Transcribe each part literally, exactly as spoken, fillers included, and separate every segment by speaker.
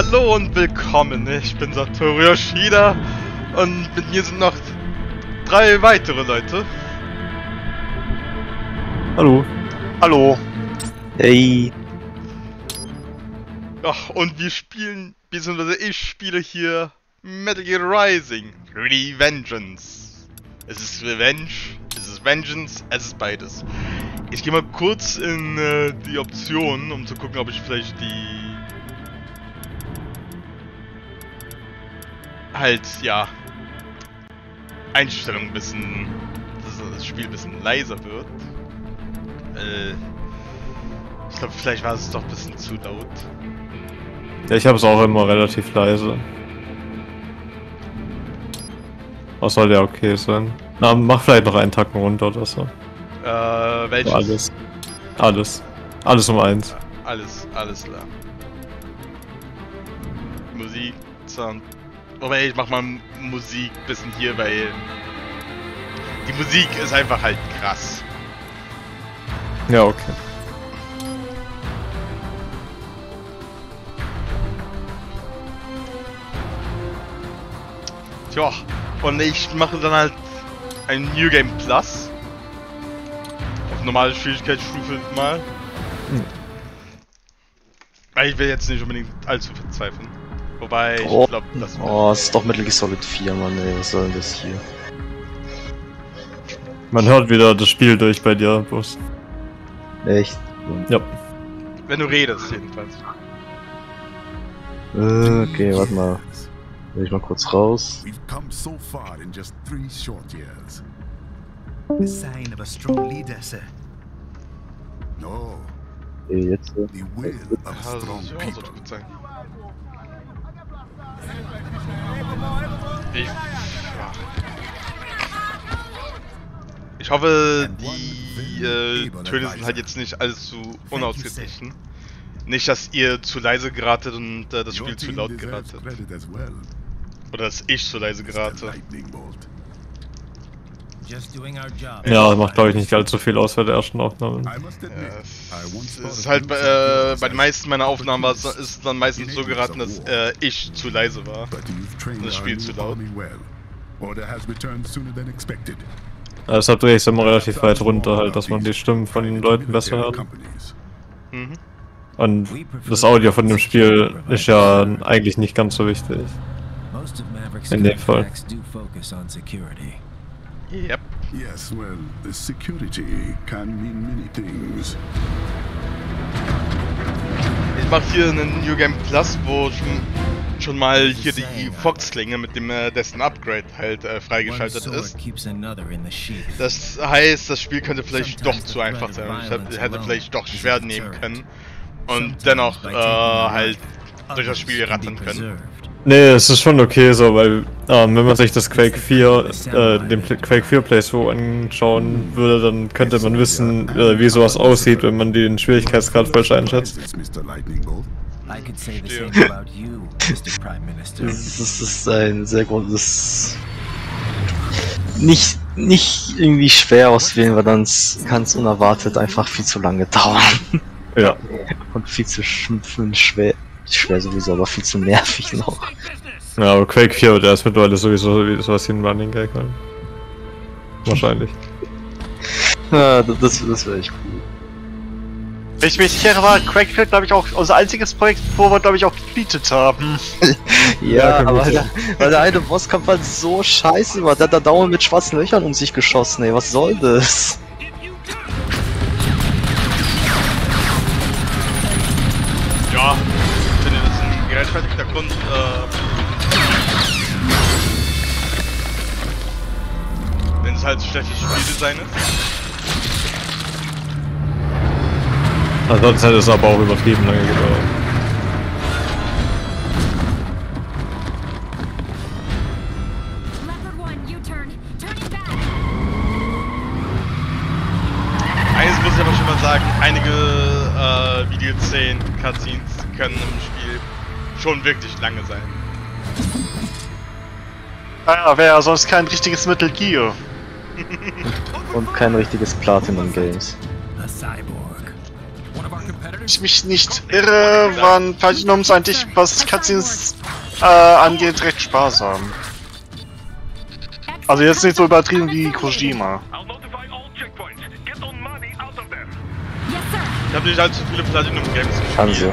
Speaker 1: Hallo und willkommen, ich bin Satoru Yoshida und mit mir sind noch drei weitere Leute.
Speaker 2: Hallo.
Speaker 3: Hallo.
Speaker 2: Hey.
Speaker 1: Ja, und wir spielen, beziehungsweise ich spiele hier Metal Gear Rising Revengeance. Es ist Revenge, es ist Vengeance, es ist beides. Ich gehe mal kurz in äh, die Optionen, um zu gucken, ob ich vielleicht die... halt, ja... Einstellung ein bisschen... dass das Spiel ein bisschen leiser wird. Äh... Ich glaube, vielleicht war es doch ein bisschen zu laut.
Speaker 2: Ja, ich habe es auch immer relativ leise. Was soll ja okay sein? Na, mach vielleicht noch einen Tacken runter oder so.
Speaker 1: Äh, welches?
Speaker 2: Alles. Alles. Alles um eins.
Speaker 1: Alles, alles klar. Musik, Sound. Wobei, ich mach mal Musik ein bisschen hier, weil die Musik ist einfach halt krass.
Speaker 2: Ja, okay.
Speaker 1: Tja, und ich mache dann halt ein New Game Plus. Auf normale Schwierigkeitsstufe mal.
Speaker 2: Hm.
Speaker 1: Weil ich will jetzt nicht unbedingt allzu verzweifeln. Wobei, ich
Speaker 3: Oh,
Speaker 1: glaube, das...
Speaker 3: Oh, es ist doch Metal Gear Solid vier, Mann, ey, was soll denn das hier?
Speaker 2: Man hört wieder das Spiel durch bei dir, Bus.
Speaker 3: Echt?
Speaker 2: Ja.
Speaker 1: Wenn du redest, jedenfalls.
Speaker 3: Äh, okay, warte mal. Will ich mal kurz raus.
Speaker 4: We've come so far in just three short years. A sign of a strong leader, sir. No,
Speaker 3: Okay, jetzt. äh,
Speaker 4: the will of
Speaker 1: Also,
Speaker 4: strong
Speaker 1: ja,
Speaker 4: people.
Speaker 1: sollte gut sein. Ich, ja. ich hoffe, die äh, Töne sind halt jetzt nicht allzu unausgeglichen. Nicht, dass ihr zu leise geratet und äh, das Spiel zu laut geratet. Oder dass ich zu leise gerate.
Speaker 2: Ja, macht glaube ich nicht allzu viel aus bei der ersten Aufnahme.
Speaker 1: Ja, es ist halt bei, äh, bei den meisten meiner Aufnahmen war es, ist es dann meistens so geraten, dass äh, ich zu leise war. Und das Spiel zu laut.
Speaker 2: Ja, deshalb drehe ich es immer relativ weit runter, halt, dass man die Stimmen von den Leuten besser hört.
Speaker 1: Mhm.
Speaker 2: Und das Audio von dem Spiel ist ja eigentlich nicht ganz so wichtig. In dem Fall.
Speaker 1: Yep.
Speaker 4: Yes, well, the security can mean many things.
Speaker 1: Ich mache hier einen New Game Plus, wo schon, schon mal hier die Fox-Klinge mit dem äh, dessen Upgrade halt äh, freigeschaltet ist. Das heißt, das Spiel könnte vielleicht doch zu einfach sein. Ich hätte, hätte vielleicht doch schwer nehmen können und dennoch äh, halt durch das Spiel rattern können.
Speaker 2: Nee, es ist schon okay so, weil ähm, wenn man sich das Quake vier, äh, den Quake vier Playthrough anschauen würde, dann könnte man wissen, äh, wie sowas aussieht, wenn man den Schwierigkeitsgrad falsch einschätzt.
Speaker 3: Das ist, das ist ein sehr großes... Nicht, nicht irgendwie schwer auswählen, weil dann kann es unerwartet einfach viel zu lange dauern.
Speaker 2: Ja.
Speaker 3: Und viel zu sch schwer. Schwer sowieso, aber viel zu nervig noch.
Speaker 2: Ja, aber Quake vier, der ist mittlerweile sowieso sowas wie ein Running Gag, halt. Wahrscheinlich.
Speaker 3: Ja, das, das wäre echt cool.
Speaker 5: Wenn ich mich nicht irre, war Quake vier, glaube ich, auch unser einziges Projekt, wo wir, glaube ich, auch gebietet haben.
Speaker 3: Ja,
Speaker 2: Ja,
Speaker 3: aber der, weil der eine Bosskampf halt so scheiße war, der hat da dauernd mit schwarzen Löchern um sich geschossen, ey, was soll das?
Speaker 1: Ja, ich finde das ein gerechtfertigter Grund. Äh, wenn es halt schlechtes Spieldesign ist.
Speaker 2: Ansonsten hätte es aber auch übertrieben lange gedauert.
Speaker 1: Eines muss ich aber schon mal sagen, einige äh, Videoszenen, Cutscenes können im Spiel schon wirklich lange sein.
Speaker 5: Naja, wäre ja sonst kein richtiges Metal Gear.
Speaker 3: Und kein richtiges Platinum Games.
Speaker 5: ich mich nicht irre, waren Platinums eigentlich, was Cutscenes äh, angeht, recht sparsam. Also jetzt nicht so übertrieben wie Kojima.
Speaker 1: Ich habe nicht allzu viele Platinum Games gespielt.
Speaker 3: Kann sie. Ja.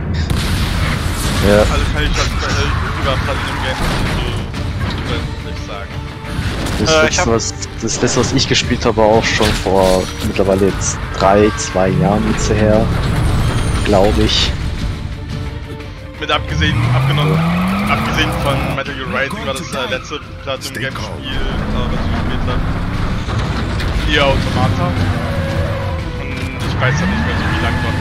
Speaker 1: Also kann ich halt äh, über Platinum Games so nicht sagen.
Speaker 3: Das,
Speaker 5: Äh,
Speaker 3: letzte, was, das letzte, was ich gespielt habe, war auch schon vor mittlerweile jetzt drei, zwei Jahren jetzt her, glaube ich.
Speaker 1: Mit abgesehen, abgenommen, abgesehen von Metal Gear Rising war das äh, letzte Platinum Games Spiel, äh, was ich gespielt habe. Nier Automata. Und ich weiß ja nicht mehr so wie lange dort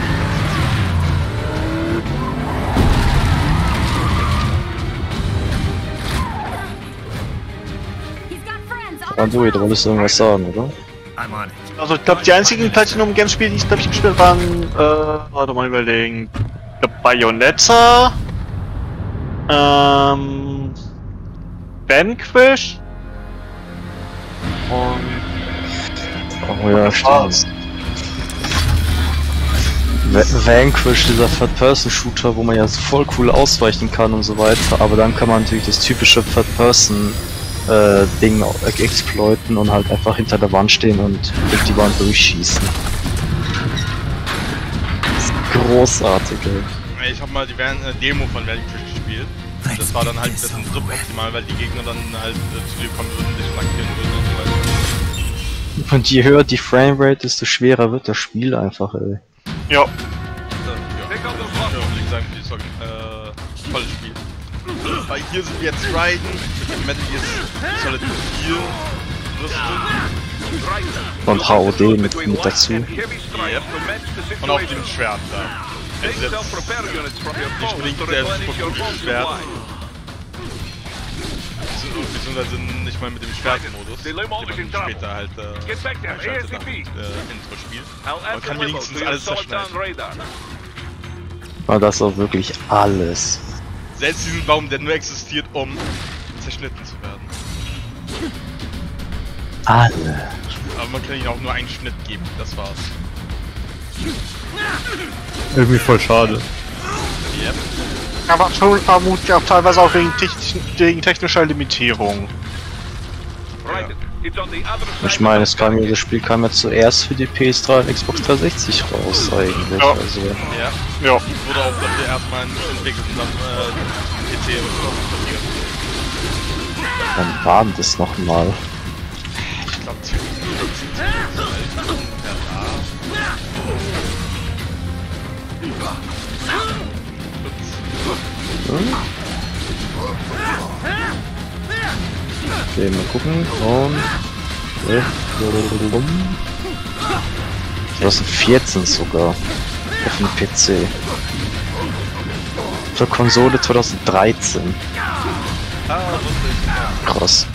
Speaker 3: Android, du wolltest irgendwas sagen, oder?
Speaker 5: Also ich glaube, die einzigen Platinum Games Spiele, die ich glaube ich gespielt habe, waren, äh, warte mal überlegen, ich glaub, Bayonetta, ähm, Vanquish und
Speaker 3: Oh ja, stimmt. Va- Vanquish, dieser Third-Person-Shooter, wo man ja voll cool ausweichen kann und so weiter, aber dann kann man natürlich das typische Third-Person äh, Ding exploiten und halt einfach hinter der Wand stehen und durch die Wand durchschießen. Das ist großartig, ey.
Speaker 1: Ich habe mal die Van äh, Demo von Vanquish gespielt. Das war dann halt ein bisschen suboptimal, weil die Gegner dann halt äh, zu dir kommen würden, dich flankieren würden und so weiter.
Speaker 3: Und je höher die Framerate, desto schwerer wird das Spiel einfach, ey.
Speaker 5: ja.
Speaker 1: Äh, ja, ja, wie gesagt, die Song, äh, tolles Spiel. Weil hier sind wir jetzt Raiden mit Metal Gear Solid vier Rüstung.
Speaker 3: Und H O D mit, mit dazu.
Speaker 1: Yep. Und auf dem Schwert da. Es ist jetzt nicht unbedingt selbst gutes Schwert. Beziehungsweise nicht mal mit dem Schwertmodus, den man später halt äh, einschaltet nach dem äh, Intro-Spiel. Man kann wenigstens alles zerschneiden.
Speaker 3: War das auch wirklich alles.
Speaker 1: Selbst diesen Baum, der nur existiert, um zerschnitten zu werden.
Speaker 3: Alle.
Speaker 1: Aber man kann ihm auch nur einen Schnitt geben, das war's.
Speaker 2: Irgendwie voll schade.
Speaker 1: Yep.
Speaker 5: Aber schon vermutlich auch teilweise auch wegen, techn wegen technischer Limitierung.
Speaker 1: Ja.
Speaker 3: Ich meine, es kam ja, das Spiel kam ja zuerst für die P S drei und Xbox dreihundertsechzig raus eigentlich.
Speaker 5: Ja.
Speaker 3: Also,
Speaker 1: Ja.
Speaker 5: Ja.
Speaker 1: Wurde auch dafür erstmal entwickelt und dann äh, P C passiert.
Speaker 3: wann war denn das nochmal?
Speaker 1: Ich glaube zweitausendvierzehn.
Speaker 3: Okay, mal gucken. Und zwanzig vierzehn sogar. Auf dem P C. Für Konsole zwanzig dreizehn.
Speaker 1: Ah, lustig.
Speaker 3: Krass.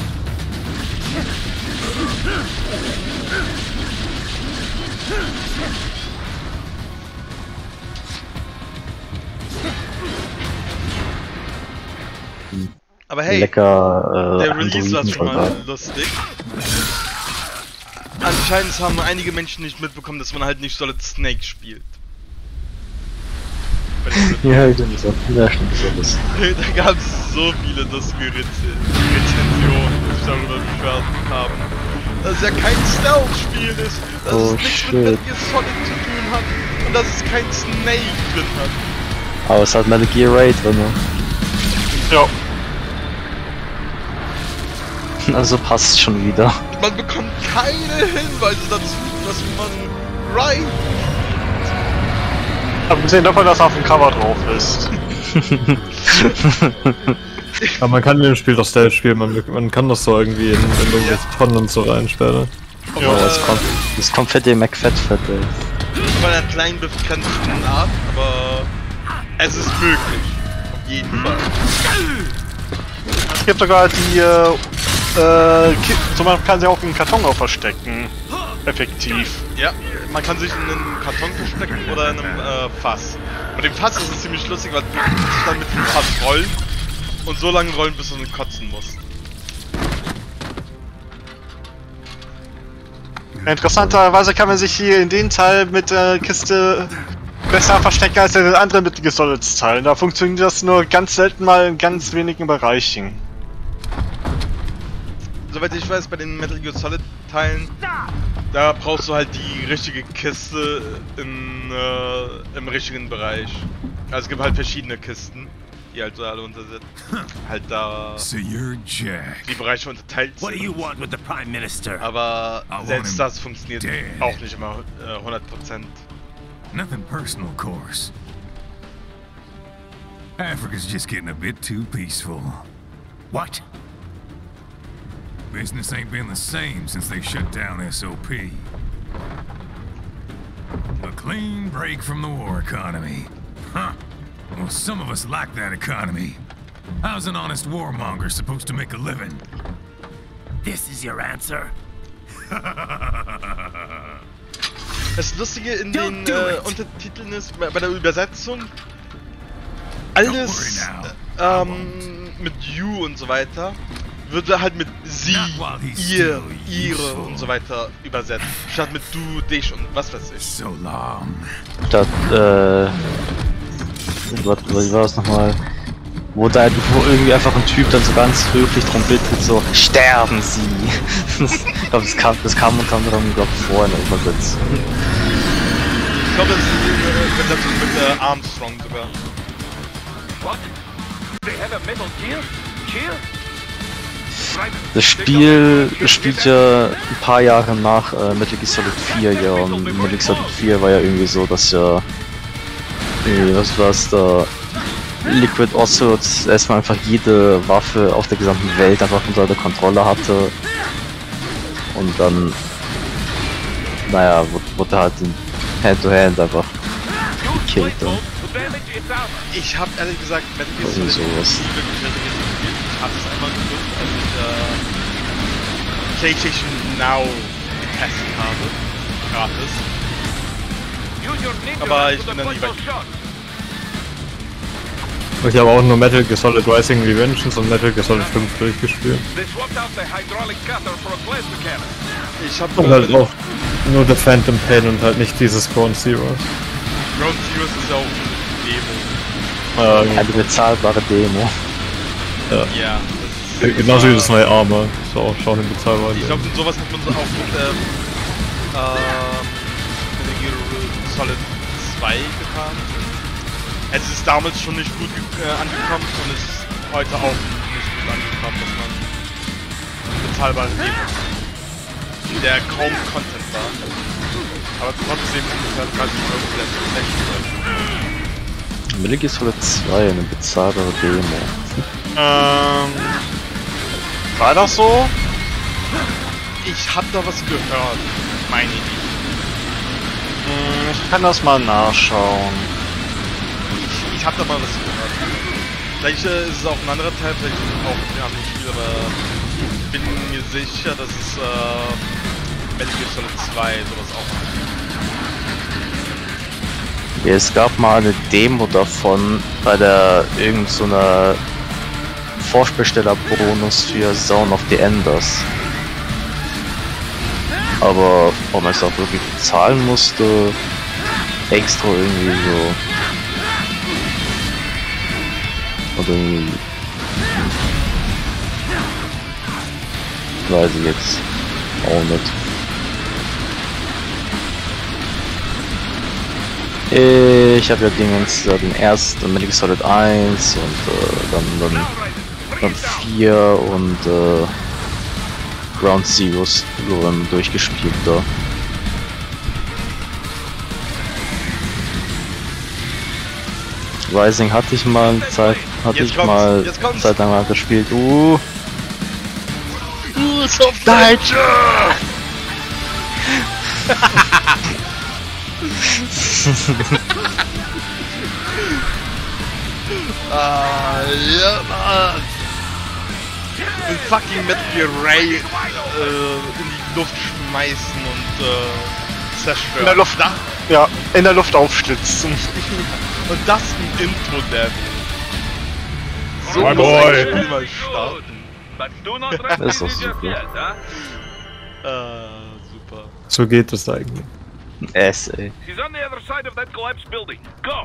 Speaker 1: Aber hey,
Speaker 3: Lecker, äh,
Speaker 1: der Release war schon mal
Speaker 3: Androiden-
Speaker 1: lustig. Anscheinend haben einige Menschen nicht mitbekommen, dass man halt nicht Solid Snake spielt.
Speaker 3: Ja, stimmt so. Ja, stimmt so. Das.
Speaker 1: Da gab es so viele lustige Reze- Rezensionen, die sich darüber beschwert haben. Dass es ja kein Stealth-Spiel ist, dass
Speaker 3: Oh,
Speaker 1: es nichts
Speaker 3: shit.
Speaker 1: mit Metal Gear Solid zu tun hat und dass es kein Snake drin hat.
Speaker 3: Aber es hat Metal Gear Raid drin. Ne?
Speaker 5: Ja.
Speaker 3: Also passt schon wieder.
Speaker 1: Man bekommt keine Hinweise dazu, dass man Ride.
Speaker 5: Abgesehen davon, dass auf dem Cover drauf ist.
Speaker 2: Aber man kann in dem Spiel doch Stealth spielen, man, man kann das so irgendwie in, in irgendwelche Tonnen und so reinsperren.
Speaker 1: Ja,
Speaker 3: Aber es kommt, es kommt fette McFett-Fett, ey.
Speaker 1: von einer kleinen begrenzten Art, aber es ist möglich. Auf jeden Fall.
Speaker 5: Es gibt sogar die, äh, äh, Ki- so man kann sie auch in Karton auch verstecken. Effektiv.
Speaker 1: Ja, man kann sich in einem Karton verstecken oder in einem äh, Fass. Bei dem Fass ist es ziemlich lustig, weil du musst dann mit dem Fass rollen und so lange rollen, bis du dann kotzen musst.
Speaker 5: Interessanterweise kann man sich hier in den Teil mit der Kiste besser verstecken als in den anderen Metal Gear Solid Teilen. Da funktioniert das nur ganz selten mal in ganz wenigen Bereichen.
Speaker 1: Soweit ich weiß, bei den Metal Gear Solid Teilen, da brauchst du halt die richtige Kiste in, äh, im richtigen Bereich. Also es gibt halt verschiedene Kisten, die halt so alle unter sind. Halt da
Speaker 4: So you're Jack.
Speaker 1: die Bereiche unterteilt
Speaker 6: What do you
Speaker 1: sind.
Speaker 6: want with the Prime Minister?
Speaker 1: Aber
Speaker 4: I want
Speaker 1: selbst
Speaker 4: him
Speaker 1: das funktioniert
Speaker 4: dead.
Speaker 1: auch nicht immer äh, hundert Prozent.
Speaker 4: Nothing personal, of course. Africa's just getting a bit too peaceful.
Speaker 6: What?
Speaker 4: Business ain't been the same since they shut down S O P. A clean break from the war economy. Huh. Well, some of us like that economy. How's an honest warmonger supposed to make a living?
Speaker 6: This is your answer?
Speaker 1: Das Lustige in
Speaker 6: Don't
Speaker 1: den
Speaker 6: do
Speaker 1: äh,
Speaker 6: it.
Speaker 1: Untertiteln ist, bei bei der Übersetzung, alles ähm, mit you und so weiter, wird halt mit sie, ihr, ihre und so weiter übersetzt, statt mit du, dich und was weiß ich.
Speaker 4: So long.
Speaker 3: Statt, äh... Warte, wie war das nochmal? Wo da wo irgendwie einfach ein Typ dann so ganz höflich drum bittet, so, sterben Sie! Ich glaube, das kam, das kam unter anderem, glaub, vor in der Übersetzung.
Speaker 1: Ich glaube, das ist eine Übersetzung mit äh, Armstrong sogar.
Speaker 6: What? They have a Metal Gear? Gear?
Speaker 3: Das Spiel spielt ja ein paar Jahre nach äh, Metal Gear Solid vier, ja, und Metal Gear Solid vier war ja irgendwie so, dass ja, irgendwie, was war's da, Liquid Ocelot erstmal einfach jede Waffe auf der gesamten Welt einfach unter der Kontrolle hatte und dann, naja, wurde halt in Hand-to-Hand einfach gekillt. Dann.
Speaker 1: Ich habe ehrlich gesagt Metal Gear
Speaker 3: Irgendwie
Speaker 1: Solid
Speaker 3: sowas.
Speaker 1: nie wirklich Metal Gear Solid gespielt. Ich habe es einmal genutzt, als ich äh, PlayStation Now getestet habe. Gratis. Aber ich bin da nie weit.
Speaker 2: Ich habe auch nur Metal Gear Solid Rising Revengeance und Metal Gear Solid fünf durchgespielt.
Speaker 1: Ich habe
Speaker 2: Und halt auch nur The Phantom Pain und halt nicht dieses Ground Zeroes.
Speaker 1: Ground Zeroes ist ja auch eine Demo.
Speaker 2: Ähm,
Speaker 3: Eine bezahlbare Demo.
Speaker 2: ja.
Speaker 1: Ja, das ist
Speaker 2: Genauso wie das neue Armor. Ist auch schon eine bezahlbare.
Speaker 1: Ich glaube, sowas hat man so auch mit ähm, ähm, Metal Gear Solid zwei getan. Es ist damals schon nicht gut äh, angekommen und es ist heute auch nicht gut angekommen, dass man bezahlbare Demos, in der kaum Content war. Aber trotzdem ist es halt schlecht.
Speaker 3: Metal Gear Solid zwei, eine bezahlbare Demo.
Speaker 5: Ähm... War das so?
Speaker 1: Ich hab da was gehört, meine ich nicht.
Speaker 5: Hm, ich kann das mal nachschauen.
Speaker 1: Ich, ich hab da mal was gehört. Vielleicht äh, ist es auch ein anderer Teil, vielleicht auch ein anderes Spiel, aber ich bin mir sicher, dass es äh, Metal Gear Solid zwei sowas auch hat.
Speaker 3: Ja, es gab mal eine Demo davon bei der irgend so einer Vorspielsteller-Bonus für Zone of the Enders. Aber ob man es auch wirklich bezahlen musste, extra irgendwie so. Oder irgendwie. Weiß ich jetzt auch nicht. Ich habe ja Dingens, äh, den ersten Metal Gear Solid eins und äh, dann, dann, dann vier und äh, Ground Zeroes ähm, durchgespielt da. Rising hatte ich mal Zeit, hatte
Speaker 1: Jetzt
Speaker 3: ich
Speaker 1: kommt's,
Speaker 3: mal
Speaker 1: jetzt kommt's.
Speaker 3: Zeit lang mal gespielt. Uh,
Speaker 1: Uh, so
Speaker 3: Deutsch!
Speaker 1: Ah, ja, Mann! Ein fucking Metal Gear Ray äh, in die Luft schmeißen und äh, zerstören.
Speaker 5: In der Luft,
Speaker 1: Da,
Speaker 5: ja, in der Luft aufschlitzen.
Speaker 1: und das im Intro-Level. So
Speaker 2: My
Speaker 1: muss
Speaker 2: boy.
Speaker 1: ein Spiel mal starten.
Speaker 3: Das ist doch super.
Speaker 1: Äh, super.
Speaker 2: So geht es eigentlich.
Speaker 3: S, ey.
Speaker 6: He's on the other side of that collapsed building. Go!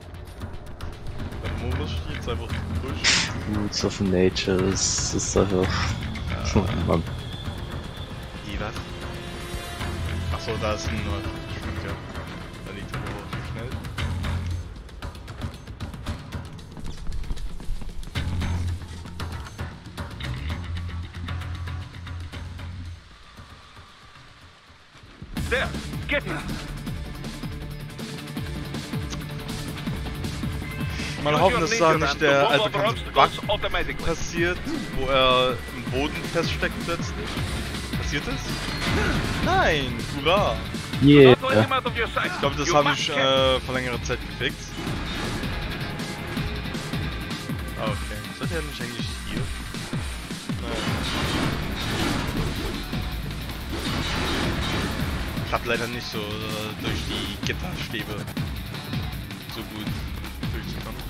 Speaker 1: Wo muss ich jetzt einfach durch?
Speaker 3: Roots of Nature, das ist einfach... Oh, Mann.
Speaker 1: Die was? Achso, da ist ein... Stimmt ja. Da liegt er aber zu schnell.
Speaker 6: There! Get him!
Speaker 1: Mal hoffen, dass da nicht der altbekannte Bug passiert, wo er im Boden feststeckt plötzlich. Passiert es? Nein! Hurra!
Speaker 3: Yeah.
Speaker 1: Ich glaube, das habe ich äh, vor längerer Zeit gefixt. Ah, okay. Sollte er nicht eigentlich hier? Nein. Klappt leider nicht so äh, durch die Gitterstäbe so gut durchzukommen.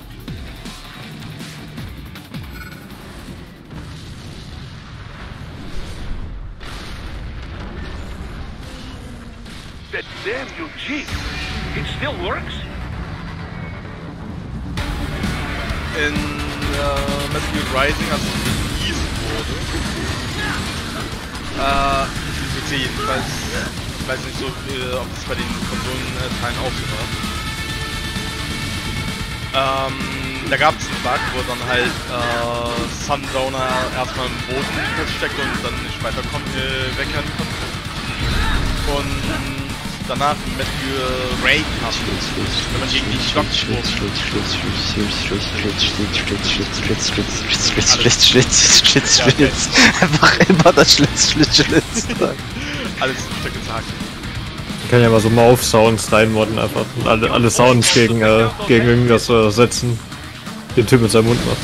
Speaker 6: That damn Eugene! It still works?
Speaker 1: In äh, Metal Gear Rising, als es released wurde, äh, für P C jedenfalls, ich weiß nicht so, äh, ob es bei den Konsolenteilen auch so war. Ähm, da gab es einen Bug, wo dann halt äh, Sundowner erstmal im Boden feststeckt und dann nicht weiter äh, wegrennen konnte. Und danach mit Ray hast wenn man gegen die Stock
Speaker 3: einfach immer das Schlitz, Schlitz, Schlitz.
Speaker 1: Alles Stück gesagt.
Speaker 2: Ich kann ja mal so mal auf Sounds reinmodden einfach und alle, alle Sounds gegen, äh, gegen irgendwas äh, setzen. Den Typ mit seinem Mund macht.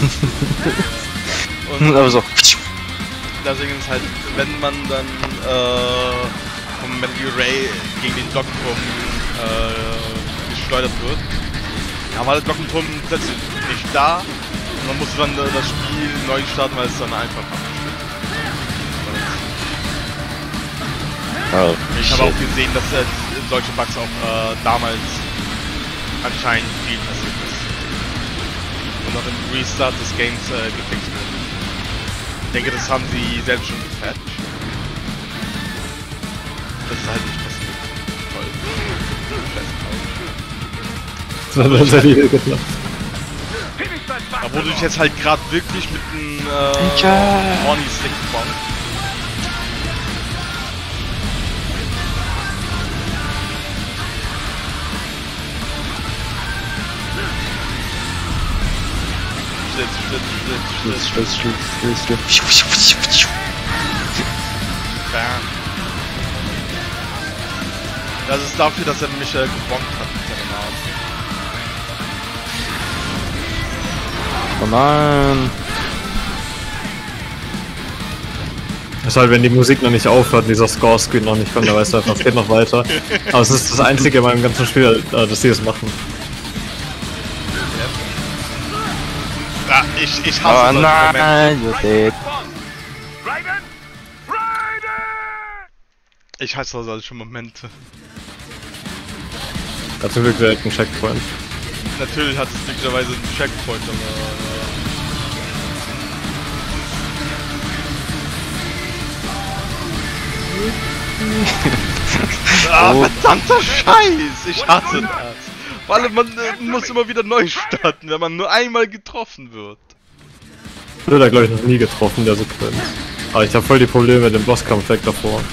Speaker 1: Und
Speaker 3: aber so.
Speaker 1: Deswegen ist halt, wenn man dann äh, vom Metal Gear Ray gegen den Glockenturm äh, geschleudert wird, ja, war der Glockenturm plötzlich nicht da und man musste dann das Spiel neu starten, weil es dann einfach abgespielt.
Speaker 3: Oh,
Speaker 1: ich habe auch gesehen, dass äh, solche Bugs auch äh, damals anscheinend viel passiert ist und auch im Restart des Games äh, gefixt wurde. Ich denke, das haben sie selbst schon gepatcht. Das ist halt nicht passiert. Toll.
Speaker 2: Das hat uns ja nie geklappt.
Speaker 1: Da wurde ich jetzt halt gerade wirklich mit einem äh, Horny-Stick gebombt. Schlitz, Schlitz, Schlitz,
Speaker 3: Schlitz, Schlitz, Schlitz, Schlitz.
Speaker 1: Bam. Das ist dafür, dass er mich äh, gebonkt hat mit seiner Nase.
Speaker 3: Oh nein!
Speaker 2: Das ist halt, wenn die Musik noch nicht aufhört und dieser Score-Screen noch nicht kommt, dann weißt du einfach, es geht noch weiter. Aber es ist das einzige in meinem ganzen Spiel, dass die das machen.
Speaker 1: Ja, ich, ich hasse
Speaker 3: oh nein, you're dead.
Speaker 1: Ich hasse solche Momente.
Speaker 2: Ja, zum Glück direkt ein Checkpoint.
Speaker 1: Natürlich hat es glücklicherweise einen Checkpoint, aber... ah, oh. Verdammter Scheiß! Ich hasse das! Vor allem, man äh, muss immer wieder neu starten, wenn man nur einmal getroffen wird.
Speaker 2: Ich wurde da glaube ich noch nie getroffen, der Sequenz. Aber ich habe voll die Probleme mit dem Bosskampf weg davor.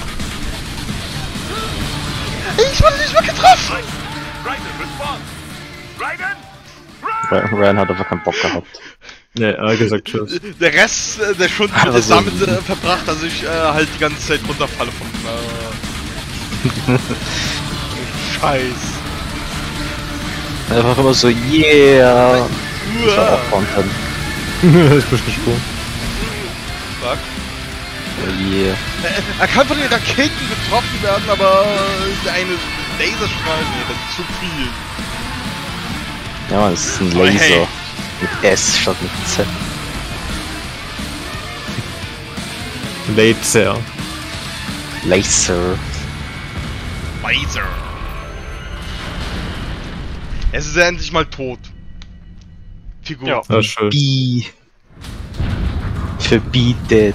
Speaker 1: Ich wurde nicht mehr getroffen!
Speaker 3: Ryan hat einfach keinen Bock gehabt.
Speaker 2: Ne, er hat gesagt tschüss.
Speaker 1: Der Rest äh, der Stunden wird jetzt damit äh, verbracht, dass ich äh, halt die ganze Zeit runterfalle vom äh... Scheiß.
Speaker 3: Einfach immer so, yeah! Das war auch Content.
Speaker 2: Ich bin gesprungen.
Speaker 1: Fuck.
Speaker 3: Oh yeah.
Speaker 1: Er, er kann von den Raketen getroffen werden, aber der eine Laserstrahl, nee, das ist zu viel.
Speaker 3: Ja man, das ist ein Laser. Hey. Mit S statt mit Z.
Speaker 2: Laser.
Speaker 3: Laser.
Speaker 1: Laser. Es ist ja endlich mal tot. Figur.
Speaker 5: Ja.
Speaker 2: Ja, schön.
Speaker 3: B. Für Be Dead.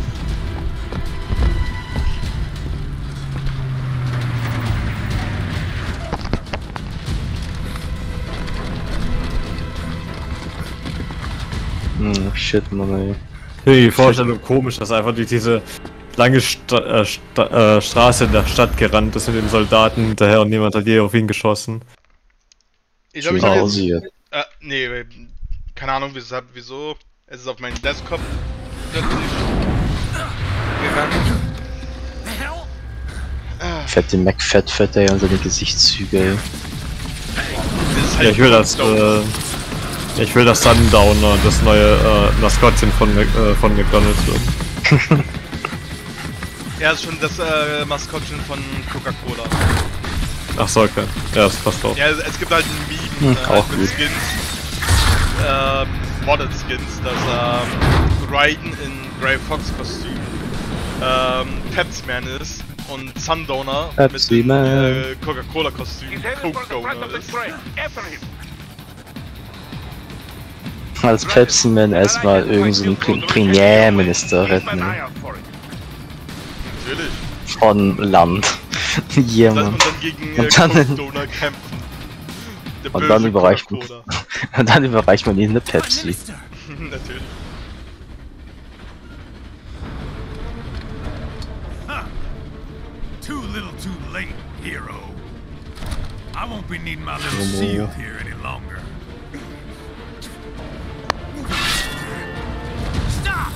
Speaker 3: Hm, shit, Mann, ey.
Speaker 2: Die Vorstellung komisch, dass einfach durch diese lange Sta äh, Sta äh, Straße in der Stadt gerannt ist mit den Soldaten hinterher und niemand hat je auf ihn geschossen.
Speaker 1: Ich glaube, ich habe jetzt...
Speaker 3: Pausiert.
Speaker 1: Äh, nee, keine Ahnung wieso, wieso. Es ist auf meinen Desktop plötzlich gegangen.
Speaker 3: Fette McFett, fett, ey, und seine Gesichtszüge, ey.
Speaker 1: Das ist halt
Speaker 2: Ja, ich will das, äh, ich will das Sundowner, das neue äh, Maskottchen von, Mac äh, von McDonald's wird.
Speaker 1: Ja, das ist schon das äh, Maskottchen von Coca-Cola.
Speaker 2: Ach so, okay. Ja, das passt auch.
Speaker 1: Ja, es, es gibt halt ein Meme
Speaker 3: Hm,
Speaker 1: äh,
Speaker 3: auch
Speaker 1: mit
Speaker 3: gut.
Speaker 1: Skins, ähm, Modded Skins, dass ähm, Raiden in Grey Fox Kostüm ähm, Pepsi-Man ist und Sundowner mit dem
Speaker 3: Pepsi-Man.
Speaker 1: äh, Coca-Cola Kostüm
Speaker 6: He's headed for the front
Speaker 1: Coke-Donor
Speaker 6: of the
Speaker 1: ist.
Speaker 6: train. After him.
Speaker 3: Als Pepsi-Man erstmal irgend so einen Pri- Premierminister
Speaker 6: Keep an
Speaker 3: retten.
Speaker 6: eye out for it.
Speaker 1: Natürlich.
Speaker 3: Von Land. Yeah,
Speaker 1: Und dann,
Speaker 3: man.
Speaker 1: und dann gegen äh,
Speaker 3: Und dann-
Speaker 1: Coke-Donor kämpfen. Der
Speaker 3: Und
Speaker 1: böse
Speaker 3: dann überreicht man,
Speaker 1: Coca-Cola.
Speaker 3: und dann überreicht man ihnen eine Pepsi.
Speaker 1: Natürlich.
Speaker 4: Too little too late, hero. I won't be needing my little shield here any longer. Stop!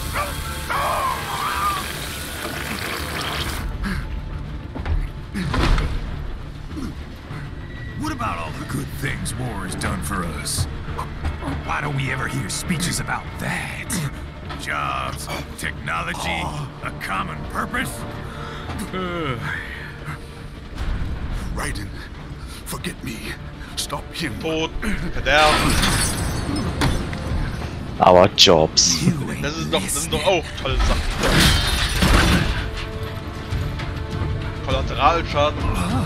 Speaker 4: What about all the good things war has done for us? Why don't we ever hear speeches about that? Jobs, technology, a common purpose?
Speaker 7: Raiden, forget me. Stop him.
Speaker 1: Tod, Verderben.
Speaker 3: Our jobs.
Speaker 1: Das ist doch, das sind doch auch tolle Sachen. Kollateralschaden.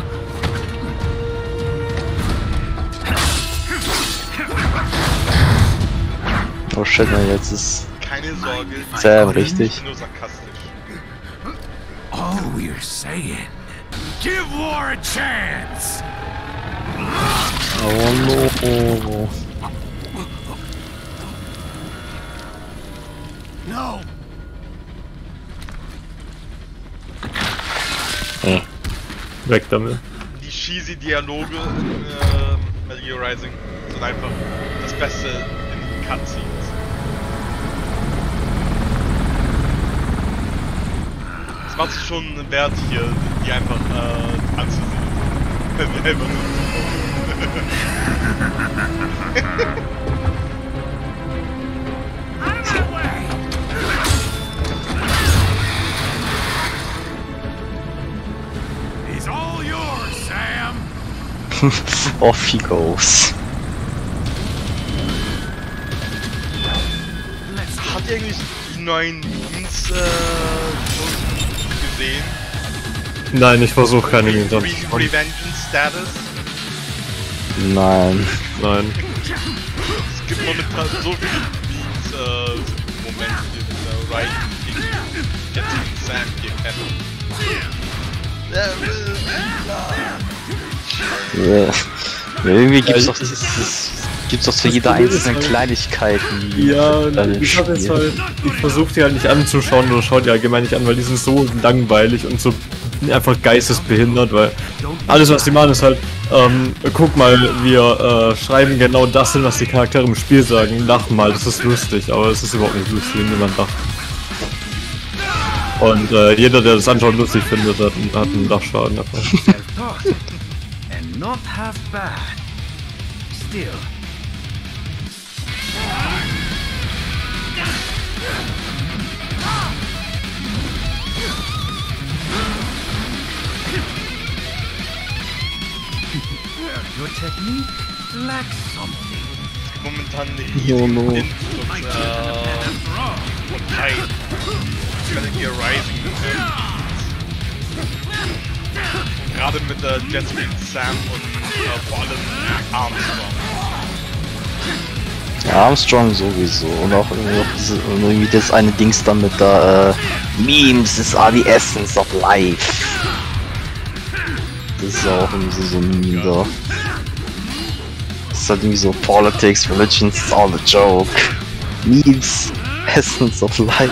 Speaker 3: Oh shit, na, jetzt ist
Speaker 1: Keine Sorge.
Speaker 3: Sam richtig.
Speaker 1: Nur sarkastisch.
Speaker 4: All we're saying, give war a chance!
Speaker 3: Oh no.
Speaker 4: No!
Speaker 2: Weg damit.
Speaker 1: Die cheesy Dialoge in äh, Metal Gear Rising sind einfach das Beste in Cutscenes. Es macht sich schon wert hier, die einfach äh, anzusehen. Die einfach
Speaker 4: He's all yours, Sam!
Speaker 3: Off he goes.
Speaker 1: Habt ihr eigentlich die neuen Memes äh, schon gesehen?
Speaker 2: Nein, ich versuche keine Memes
Speaker 1: Re
Speaker 2: anzuschauen.
Speaker 1: Revengeance Status?
Speaker 3: Nein.
Speaker 2: Nein.
Speaker 1: Es gibt momentan so viele Memes, äh, im Moment hier mit der Raiden gegen jetzt gegen Sam gegen Pepper.
Speaker 3: Ja. Irgendwie gibt's doch dieses, gibt's doch zu jeder
Speaker 2: Problem ist
Speaker 3: einzelnen
Speaker 2: halt-
Speaker 3: Kleinigkeit, die
Speaker 2: Ja,
Speaker 3: bei dem
Speaker 2: ich hab jetzt
Speaker 3: Spiel.
Speaker 2: halt, ich versuche die halt nicht anzuschauen oder schau die allgemein nicht an, weil die sind so langweilig und so einfach geistesbehindert, weil alles was die machen ist halt, ähm, guck mal, wir äh, schreiben genau das hin, was die Charaktere im Spiel sagen, lach mal, das ist lustig, aber es ist überhaupt nicht lustig, wenn jemand lacht. Und äh, jeder, der das anschauen lustig findet, hat, hat einen Lachschaden davon.
Speaker 8: Self-taught and not half bad. Still. Your technique lacks something.
Speaker 1: Momentan eine
Speaker 3: No, no.
Speaker 1: riesige Influx äh, von Hype. Metal Gear Rising. Gerade mit äh, Jetstream Sam und äh, vor allem Armstrong.
Speaker 3: Ja, Armstrong sowieso. Und auch irgendwie, auch diese, irgendwie das eine Dings dann mit der äh, Memes are the essence of life. Das ist auch irgendwie so ein Meme da. Das ist halt irgendwie so Politics, Religions, it's all a joke. Memes, essence of life.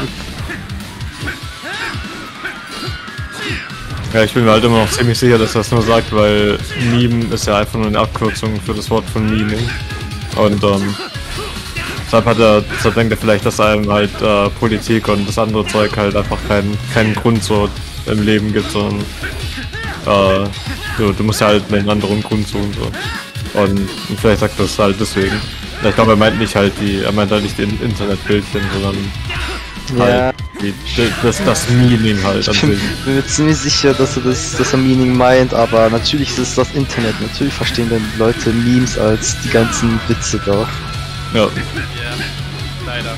Speaker 2: Ja, ich bin mir halt immer noch ziemlich sicher, dass er das nur sagt, weil Meme ist ja einfach nur eine Abkürzung für das Wort von Meaning. Und ähm, deshalb hat er, deshalb denkt er vielleicht, dass einem halt äh, Politik und das andere Zeug halt einfach keinen keinen Grund so im Leben gibt, sondern äh, du, du musst ja halt einen anderen Grund suchen so. Und, und vielleicht sagt er das halt deswegen. Ich glaube, er meint nicht halt die, er meint halt nicht die Internetbildchen, sondern
Speaker 3: Ja.
Speaker 2: halt die, das, das Meaning halt an
Speaker 3: Ich bin,
Speaker 2: sich.
Speaker 3: bin mir ziemlich sicher, dass er das, dass er Meaning meint, aber natürlich ist es das Internet. Natürlich verstehen dann Leute Memes als die ganzen Witze da.
Speaker 2: Ja.
Speaker 1: Ja, leider.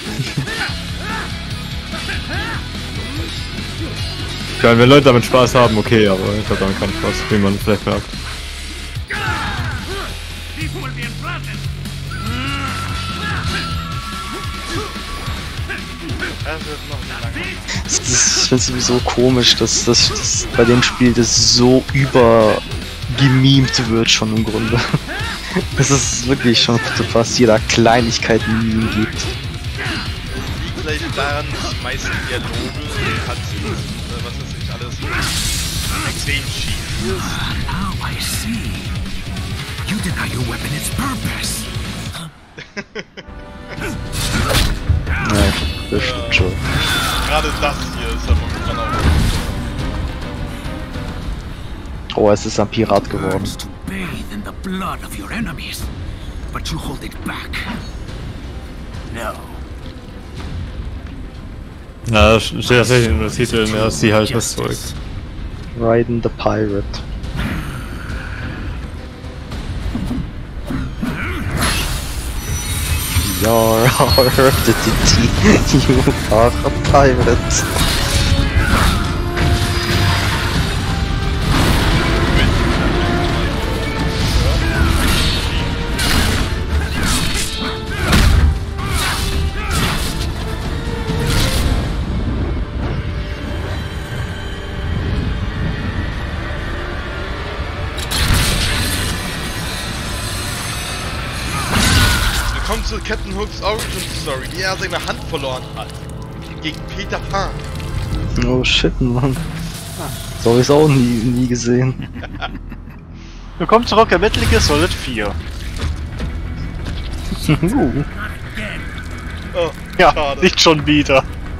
Speaker 2: Ich meine, wenn Leute damit Spaß haben, okay, aber ich habe damit keinen Spaß, wie man vielleicht merkt.
Speaker 3: Das ist, ich finde es sowieso komisch, dass das, das bei dem Spiel das so über gemimt wird schon im Grunde. Dass es wirklich schon zu fast jeder Kleinigkeit ein Meme gibt.
Speaker 1: Liegt vielleicht daran, dass die meisten Dialoge hat was weiß ich alles extrem schief ist.
Speaker 8: Now I see. You deny your weapon its purpose.
Speaker 3: Ja, das stimmt schon.
Speaker 1: Gerade das hier ist ja momentan auch.
Speaker 3: Oh, es ist ein Pirat geworden.
Speaker 8: Burns to bathe in the blood of your enemies, but you hold it back. No.
Speaker 2: Ja, das steht tatsächlich in den Titeln, ja, sie halt das Zeug.
Speaker 3: Raiden the Pirate. You're our identity, you are a pirate.
Speaker 1: Willkommen zu Captain Hooks Origin Story, wie er seine Hand verloren hat. Gegen Peter Pan.
Speaker 3: Oh shit, Mann. So hab ich's auch nie, nie gesehen.
Speaker 5: Willkommen zurück in Metal Gear Solid vier.
Speaker 3: uh.
Speaker 1: Oh,
Speaker 5: Ja,
Speaker 1: schade.
Speaker 5: nicht schon wieder.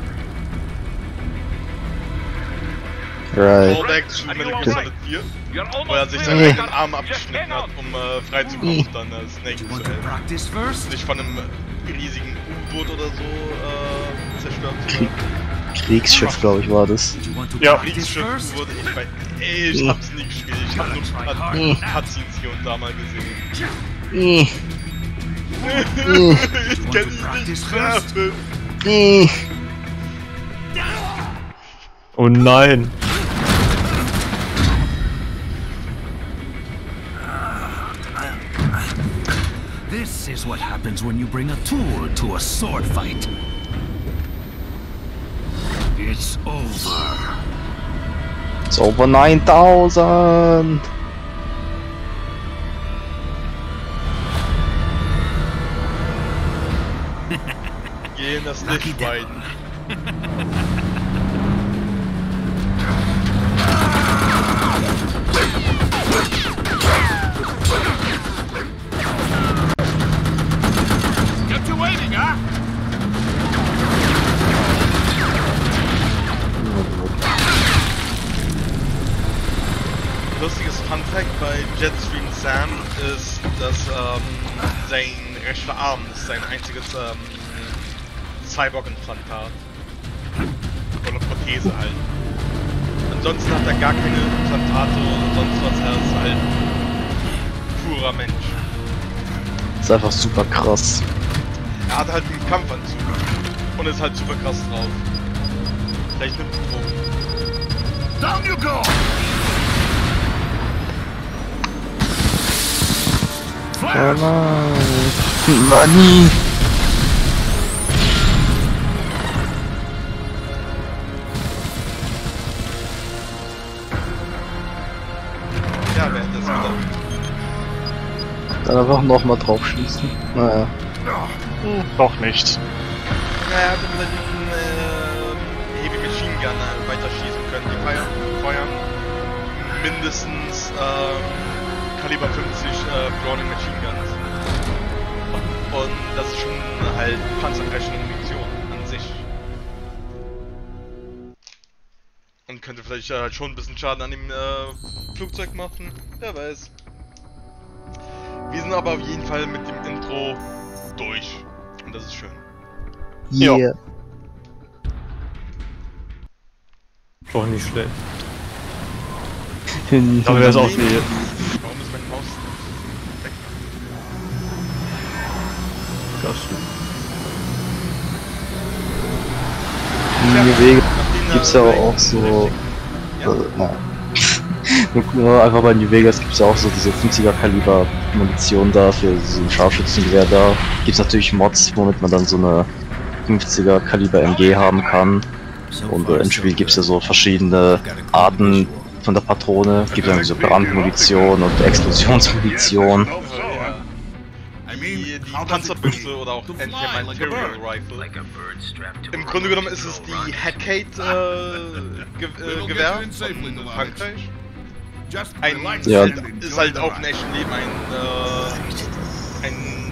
Speaker 3: Right.
Speaker 1: Callback zu Metal Gear Solid vier,
Speaker 6: You're
Speaker 1: wo er
Speaker 6: almost
Speaker 1: sich
Speaker 6: there.
Speaker 1: seinen
Speaker 3: Nee.
Speaker 1: rechten Arm abgeschnitten hat, um äh, freizukommen und dann äh, Snake zu
Speaker 8: Want to
Speaker 1: helfen.
Speaker 8: practice first?
Speaker 1: Sich von einem riesigen U-Boot oder so äh, zerstört zu
Speaker 3: Krieg,
Speaker 1: werden.
Speaker 3: Kriegsschiff, glaube ich, war das.
Speaker 8: You want to
Speaker 5: Ja.
Speaker 8: practice
Speaker 1: Kriegsschiff
Speaker 8: first?
Speaker 1: wurde ich bei. Ey, ich hab's nie gespielt, ich hab nur Cut- Cutscenes hier und da mal gesehen.
Speaker 3: Mm.
Speaker 1: Ich kann dich nicht treffen.
Speaker 3: Mm.
Speaker 2: Oh nein!
Speaker 8: This is what happens when you bring a tool to a sword fight. It's over.
Speaker 3: It's over nine thousand.
Speaker 1: Geh in das
Speaker 8: Lucky
Speaker 1: Licht
Speaker 8: devil.
Speaker 1: weiden.
Speaker 6: Kept you waiting, huh?
Speaker 1: Lustiges Funfact bei Jetstream Sam ist, dass ähm, sein rechter Arm ist sein einziges ähm, Cyborg-Implantat. Oder Prothese halt. Ansonsten hat er gar keine Implantate oder sonst was, er ist halt purer Mensch.
Speaker 3: Ist einfach super krass.
Speaker 1: Er hat halt einen Kampfanzug und ist halt super krass drauf. Vielleicht nimmt er Drogen.
Speaker 8: Down you go!
Speaker 3: Oh nein. Nani.
Speaker 1: Ja, wer hätte das gedacht?
Speaker 3: Dann einfach nochmal drauf schießen. Naja.
Speaker 5: Hm, doch nicht.
Speaker 1: Ja, er hätte vielleicht mit einem äh, Heavy Machine Gun äh, weiter schießen können. Die feuern, feuern mindestens äh, Kaliber fünfzig äh, Browning Machine Guns. Und das ist schon halt panzerbrechende Munition an sich. Und könnte vielleicht äh, schon ein bisschen Schaden an dem äh, Flugzeug machen. Wer weiß. Wir sind aber auf jeden Fall mit dem Intro durch. Und das ist schön.
Speaker 3: Yeah.
Speaker 5: Ja.
Speaker 2: Doch nicht schlecht.
Speaker 3: Hin,
Speaker 2: Aber wäre es auch die.
Speaker 1: Warum ist meine Maus weg?
Speaker 2: Das stimmt.
Speaker 3: in New Vegas gibt's ja auch so.
Speaker 1: Ja.
Speaker 3: Äh, na. Nur einfach bei New Vegas gibt's ja auch so diese fünfziger Kaliber Munition da für so ein Scharfschützengewehr da. Gibt's natürlich Mods, womit man dann so eine fünfziger Kaliber M G haben kann. Und äh, im Spiel gibt's ja so verschiedene Arten von der Patrone. Gibt dann so Brandmunition und Explosionsmunition.
Speaker 1: Die, die Panzerbüchse oder auch Anti-Material Rifle. Im Grunde genommen ist es die Headcade äh, Ge äh, Gewehr von Frankreich. Ein,
Speaker 3: ja.
Speaker 1: Ist halt auch im echten Leben ein, äh,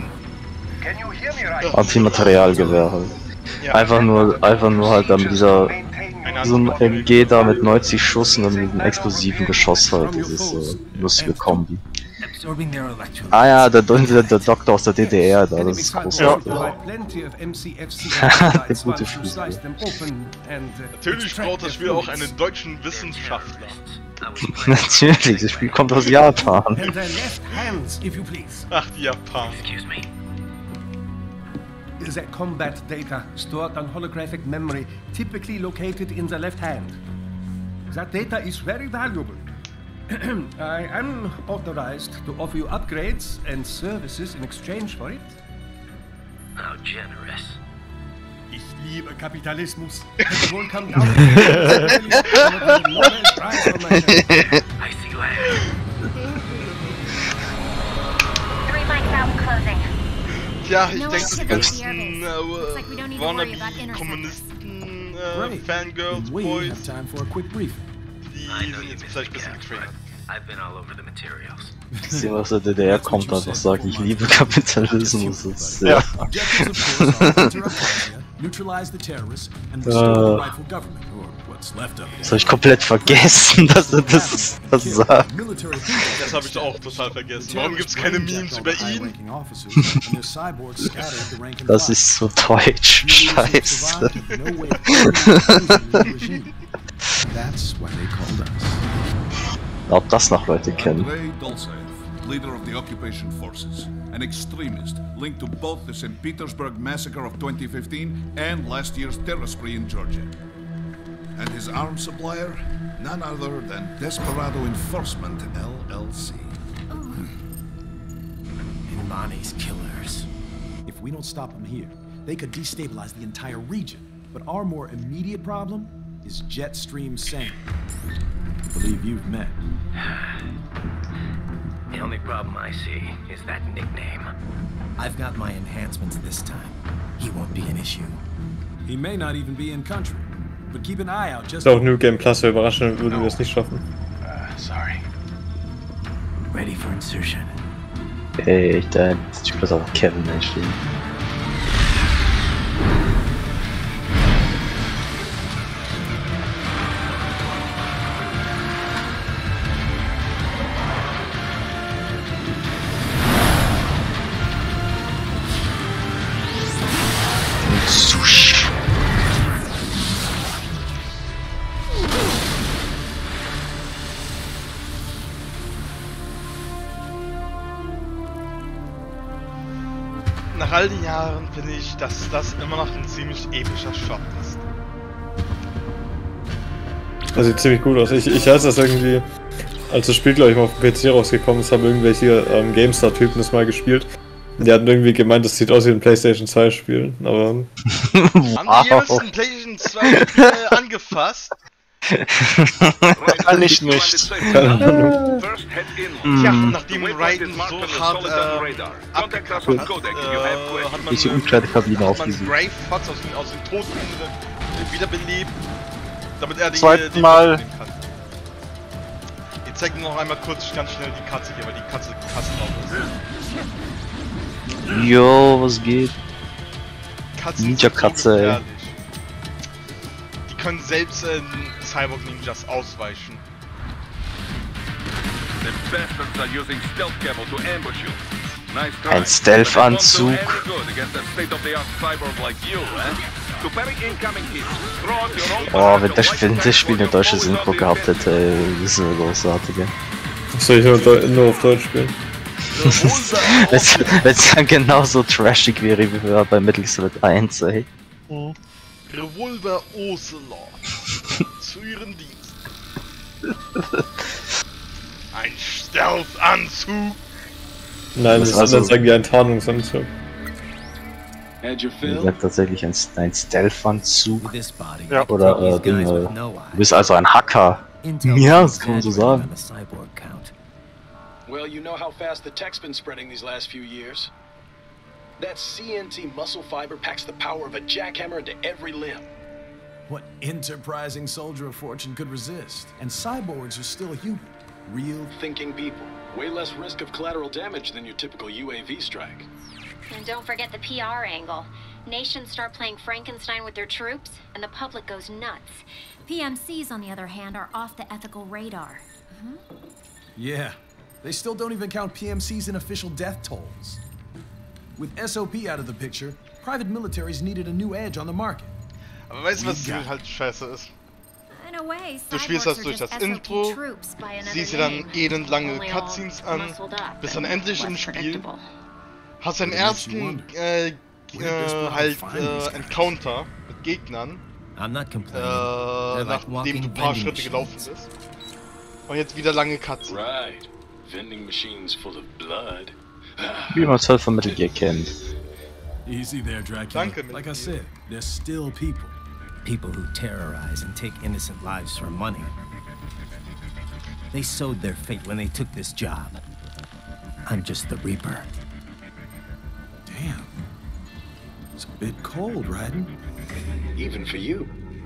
Speaker 1: ein
Speaker 3: Antimaterialgewehr halt.
Speaker 1: Ja.
Speaker 3: Einfach nur, einfach nur halt dann mit dieser, so ein M G da mit neunzig Schuss und dann mit einem explosiven Geschoss halt, dieses äh, lustige Kombi. Ah ja, der, der, der Doktor aus der D D R da, das ist großartig. Ja. Der gute Schlüssel.
Speaker 1: Natürlich braucht das Spiel auch einen deutschen Wissenschaftler.
Speaker 3: Natürlich, das Spiel kommt aus Japan.
Speaker 1: Ach, die Japaner.
Speaker 9: The combat data stored on holographic memory, typically located in the left hand. That data is very valuable. I am authorized to offer you upgrades and services in exchange for it.
Speaker 8: How generous.
Speaker 9: Ich liebe Kapitalismus. Wohl come down. I
Speaker 8: see land.
Speaker 10: Three mics out closing.
Speaker 1: Ja, ich denke, die ganzen äh, Wannabe-Kommunisten, äh, Fangirls, Boys, die sind jetzt vielleicht ein bisschen getriggert.
Speaker 3: Sie aus der D D R kommt einfach sagt, ich liebe Kapitalismus. Das ist, ja. uh, das habe ich komplett vergessen, dass er das, das sagt.
Speaker 1: Das habe ich auch total vergessen. Warum gibt es keine Memes über ihn?
Speaker 3: Das ist so deutsch, scheiße. Ob das noch Leute kennen.
Speaker 7: Leader of the occupation forces, an extremist linked to both the Saint Petersburg massacre of twenty fifteen and last year's terror spree in Georgia. And his arms supplier, none other than Desperado Enforcement L L C.
Speaker 8: Imani's killers.
Speaker 11: If we don't stop them here, they could destabilize the entire region. But our more immediate problem is Jetstream Sane. I believe you've met.
Speaker 8: The only problem I see is that nickname.
Speaker 11: I've got my enhancements this time. He won't be an issue. He may not even be in country. But keep an eye out just.
Speaker 2: Auch New Game Plus wäre überraschend, würden wir es nicht schaffen.
Speaker 8: Uh, sorry. Ready for insertion.
Speaker 3: Ey, ich da, ich muss auch Kevin einstehen.
Speaker 1: Nach all den Jahren finde ich, dass das immer noch ein ziemlich epischer Shot ist.
Speaker 2: Das sieht ziemlich gut aus. Ich, ich halte das irgendwie als das Spiel, glaube ich, mal auf dem P C rausgekommen ist, haben irgendwelche ähm, GameStar-Typen das mal gespielt. Die hatten irgendwie gemeint, das sieht aus wie ein PlayStation zwei Spiel, aber...
Speaker 1: Wow. Haben die jemals ein PlayStation zwei Spiel angefasst?
Speaker 5: Kann ich nicht.
Speaker 1: Tja, nachdem Raiden so hart äh, abgekackt hat, äh, hat man,
Speaker 3: diese Umkleidekabine
Speaker 1: hat man
Speaker 3: aufgesucht.
Speaker 1: Grey Fox aus, aus den Toten wiederbelebt, damit er die,
Speaker 5: Zweiten
Speaker 1: die
Speaker 5: Mal.
Speaker 1: kann. Ich zeig noch einmal kurz ganz schnell die Katze hier, weil die Katze krass drauf ist.
Speaker 3: Jo, was geht?
Speaker 1: Katzen
Speaker 3: Ninja-Katze,
Speaker 1: so
Speaker 3: ey.
Speaker 1: Die können selbst äh, Cyborg-Ninjas ausweichen.
Speaker 3: Ein Stealth-Anzug. Oh, wenn das Spiel, das Spiel eine deutsche Synchro gehabt hätte, ey, das wäre großartig, ey.
Speaker 2: Soll ich nur, nur auf Deutsch spielen?
Speaker 3: Wenn es dann genauso trashig wäre wie bei Metal Solid eins, ey.
Speaker 1: Mhm. Revolver Ocelot. Zu ihren Diensten. Ein Stealth-Anzug.
Speaker 2: Nein, das ist
Speaker 3: also,
Speaker 2: anders sagen wie ein Tarnungsanzug.
Speaker 3: Ja, tatsächlich ein, ein Stealth-Anzug.
Speaker 5: Ja.
Speaker 3: Oder äh, Ding, äh, du bist also ein Hacker. Ja, das kann man so sagen.
Speaker 12: Well, you know how fast the tech's been spreading these last few years. That C N T muscle fiber packs the power of a jackhammer into every limb.
Speaker 11: What enterprising soldier of fortune could resist? And cyborgs are still human. Real
Speaker 12: thinking people. Way less risk of collateral damage than your typical U A V strike.
Speaker 10: And don't forget the P R angle. Nations start playing Frankenstein with their troops, and the public goes nuts. P M Cs, on the other hand, are off the ethical radar. Mm-hmm.
Speaker 11: Yeah. They still don't even count P M Cs in official death tolls. With S O P out of the picture, private militaries needed a new edge on the market.
Speaker 1: Aber weißt du, was halt scheiße ist?
Speaker 10: In a way,
Speaker 1: Du spielst das durch das Intro, siehst dir dann elendlange Cutscenes an, bist dann endlich im Spiel, hast deinen ersten äh, äh, halt äh, Encounter mit Gegnern, äh, nachdem du ein paar Schritte gelaufen bist. Und jetzt wieder lange Cutscenes.
Speaker 12: Right. Vending machines full of blood.
Speaker 3: Wie man es halt von Metal Gear kennt.
Speaker 11: Easy there, Dracula.
Speaker 1: Danke,
Speaker 11: like I said, they're still people.
Speaker 13: People who terrorize and take innocent lives for money. They sowed their fate when they took this job. I'm just the Reaper.
Speaker 11: Damn. It's a bit cold, Raiden.
Speaker 12: Even for you.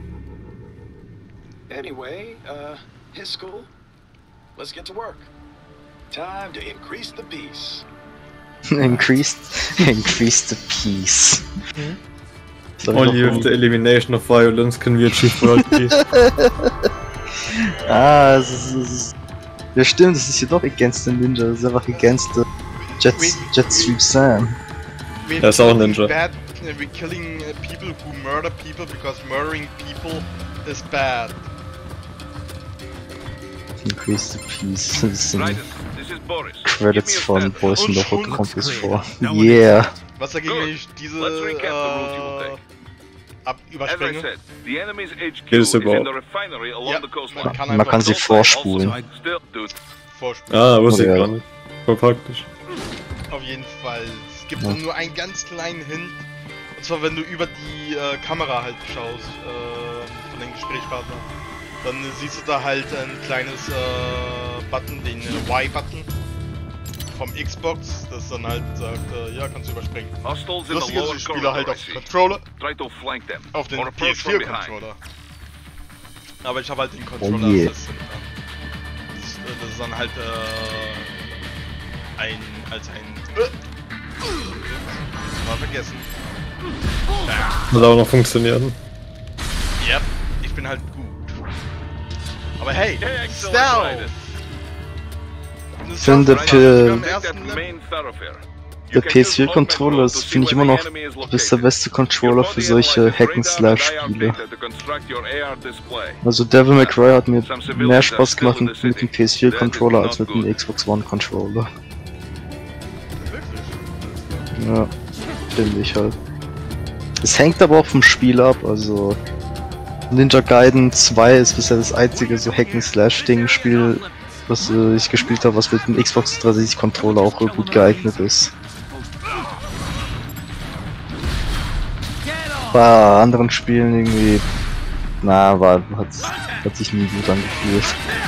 Speaker 12: Anyway, uh, his school. Let's get to work. Time to increase the peace.
Speaker 3: increased, increase the peace.
Speaker 2: Only with the elimination of violence can we achieve world peace.
Speaker 3: Ah, es ist, es ist, ja stimmt, das ist hier doch against the Ninja, das ist einfach against the Jet, Jetstream Sam.
Speaker 2: Er ist auch ein Ninja.
Speaker 1: Bad, we're killing people who murder people because murdering people is bad.
Speaker 3: Increase the peace. Das sind Credits von Boys in the Hood kommt es vor. Yeah.
Speaker 1: Was dagegen, wenn ich diese äh, ab überspringe?
Speaker 2: Geht es überhaupt?
Speaker 1: Ja, man kann,
Speaker 3: man kann sie vorspulen.
Speaker 1: vorspulen.
Speaker 2: Ah, wusste ich gar nicht. Voll praktisch.
Speaker 1: Auf jeden Fall. Es gibt ja. nur einen ganz kleinen Hint. Und zwar, wenn du über die äh, Kamera halt schaust, äh, von den Gesprächspartnern. Dann siehst du da halt ein kleines äh, Button, den äh, Y-Button vom Xbox, das dann halt sagt, äh, ja, kannst du überspringen. Lustig ist, ich spiele halt auf Controller, auf den P S vier Controller. Aber ich habe halt den Controller
Speaker 3: oh yeah.
Speaker 1: Assistant. Das, ist, das ist dann halt äh, ein, als ein... Äh, mal vergessen.
Speaker 2: Muss auch noch funktionieren.
Speaker 1: Ja, yep, ich bin halt gut. Aber hey, Stealth!
Speaker 3: Ich finde, der, der P S vier Controller ist, finde ich, immer noch ist der beste Controller für solche Hack-and-Slash-Spiele. Also Devil May Cry hat mir mehr Spaß gemacht mit, mit dem P S vier Controller als mit dem Xbox One Controller. Ja, finde ich halt. Es hängt aber auch vom Spiel ab, also Ninja Gaiden zwei ist bisher das einzige so Hack-and-Slash-Ding-Spiel, was äh, ich gespielt habe, was mit dem Xbox dreihundertsechzig Controller auch gut geeignet ist. Bei anderen Spielen irgendwie, na, war, hat, hat sich nie gut angefühlt.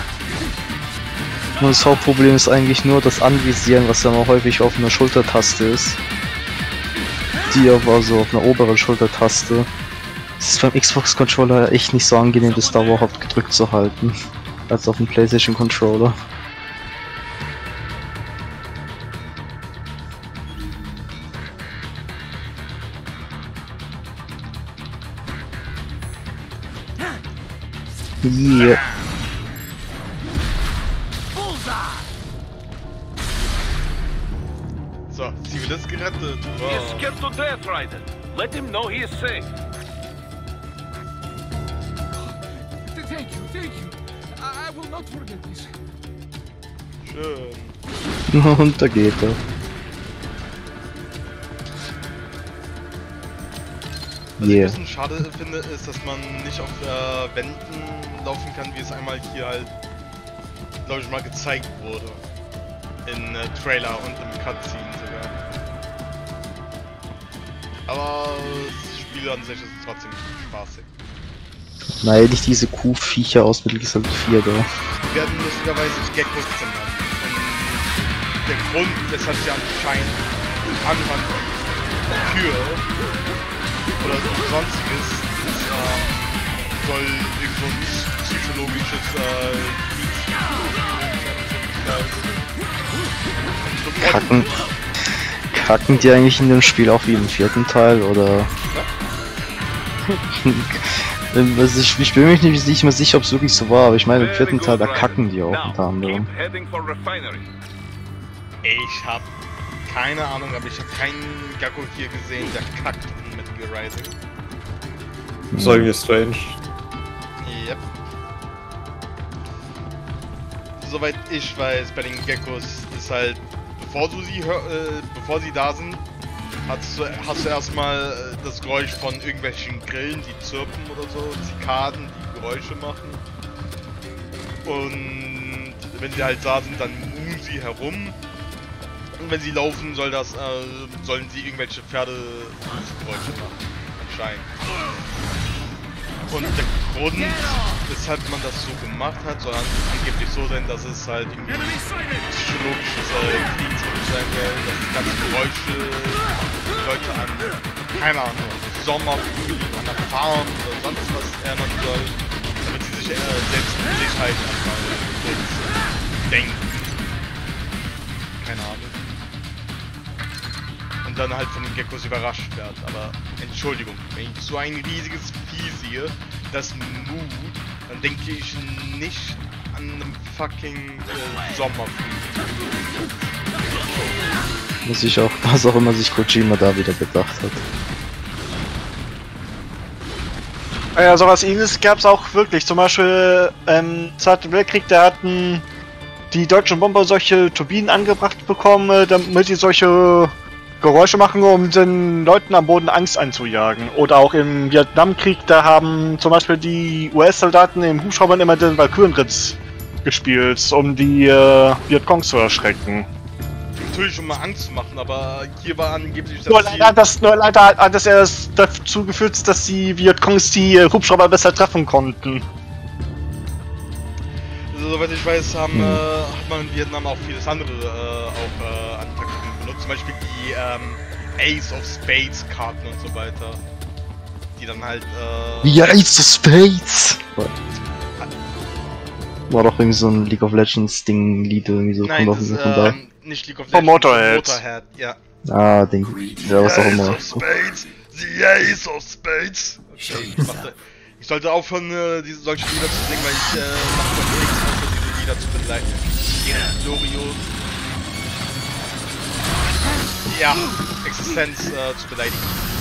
Speaker 3: Und das Hauptproblem ist eigentlich nur das Anvisieren, was ja mal häufig auf einer Schultertaste ist. Die aber so auf einer oberen Schultertaste. Es ist beim Xbox-Controller echt nicht so angenehm, das dauerhaft gedrückt zu halten, als auf dem PlayStation-Controller. Yeah.
Speaker 1: So, Zivilist gerettet. Wow.
Speaker 6: He's scared to death, Raiden. Let him know he is safe.
Speaker 4: Thank you, thank you. I will not forget this.
Speaker 1: Schön.
Speaker 3: Und da geht er.
Speaker 1: Was ich
Speaker 3: Yeah.
Speaker 1: ein bisschen schade finde, ist, dass man nicht auf äh, Wänden laufen kann, wie es einmal hier halt, glaube ich, mal gezeigt wurde. In äh, Trailer und im Cutscene sogar. Aber das Spiel an sich ist trotzdem spaßig.
Speaker 3: Nein, nicht diese Kuhviecher aus Metal Gear Solid vier da.
Speaker 1: Die werden lustigerweise Geckos genannt. Und der Grund, weshalb sie anscheinend Anfang für oder sonstiges ist, äh, soll irgendwo ein psychologisches äh,
Speaker 3: Kacken. Kacken die eigentlich in dem Spiel auch wie im vierten Teil, oder? Also ich, ich bin mir nicht, nicht mehr sicher, ob es wirklich so war, aber ich meine im vierten Teil, da kacken die auch unter anderem.
Speaker 1: Ich hab keine Ahnung, aber ich habe keinen Gekko hier gesehen, der kackt in Metal Gear Rising.
Speaker 2: Das ist irgendwie strange.
Speaker 1: Yep. Soweit ich weiß, bei den Geckos ist halt, bevor du sie hör, äh, bevor sie da sind, hast du, hast du erstmal das Geräusch von irgendwelchen Grillen, die zirpen oder so, Zikaden, die Geräusche machen. Und wenn sie halt da sind, dann muhen sie herum. Und wenn sie laufen, soll das, äh, sollen sie irgendwelche Pferdegeräusche machen, anscheinend. Und der Grund, weshalb man das so gemacht hat, soll angeblich so sein, dass es halt irgendwie psychologisches äh, Kriegsmittel sein soll, dass die ganzen Geräusche die Leute an, keine Ahnung, Sommerfrühling, an der Farm oder sonst was erinnern soll, damit sie sich äh, selbst in Sicherheit erstmal kurz denken. Keine Ahnung. Und dann halt von den Geckos überrascht werden. Aber Entschuldigung, wenn ich so ein riesiges Vieh sehe, das Mu, dann denke ich nicht an einem fucking äh, Sommerfrühling.
Speaker 3: Muss ich auch, was auch immer sich Kojima da wieder gedacht hat.
Speaker 5: Ja, sowas ähnliches gab es auch wirklich. Zum Beispiel im Zweiten Weltkrieg, da hatten die deutschen Bomber solche Turbinen angebracht bekommen, damit die solche Geräusche machen, um den Leuten am Boden Angst einzujagen. Oder auch im Vietnamkrieg, da haben zum Beispiel die U S-Soldaten im Hubschraubern immer den Walkürenritz gespielt, um die äh, Vietcongs zu erschrecken.
Speaker 1: Natürlich, um mal Angst zu machen, aber hier war angeblich das
Speaker 5: Nur
Speaker 1: Ziel...
Speaker 5: leider hat das, nur leider hat das erst dazu geführt, dass die Vietcongs die äh, Hubschrauber besser treffen konnten.
Speaker 1: Also, soweit ich weiß, haben, äh, hat man in Vietnam auch vieles andere äh, auch äh, an Taktiken benutzt. Zum Beispiel die ähm, Ace of Spades Karten und so weiter. Die dann halt... Äh,
Speaker 3: Wie Ace of Spades! War doch irgendwie so ein League of Legends Ding, Lied irgendwie so.
Speaker 1: Nein,
Speaker 3: kommt
Speaker 1: das,
Speaker 3: auch von da.
Speaker 1: ähm, nicht League of
Speaker 5: Von
Speaker 1: Legends,
Speaker 5: Motorhead.
Speaker 1: Motorhead, ja.
Speaker 3: Ah, Ding. Ja, was auch
Speaker 1: Ace
Speaker 3: immer.
Speaker 1: of Spades, the Ace of Spades. Okay, ich, dachte, ich sollte aufhören, äh, diese solche Lieder zu singen, weil ich äh, mache doch nichts, außer diese Lieder zu begleiten. Glorios. Ja, Existenz äh, zu beleidigen.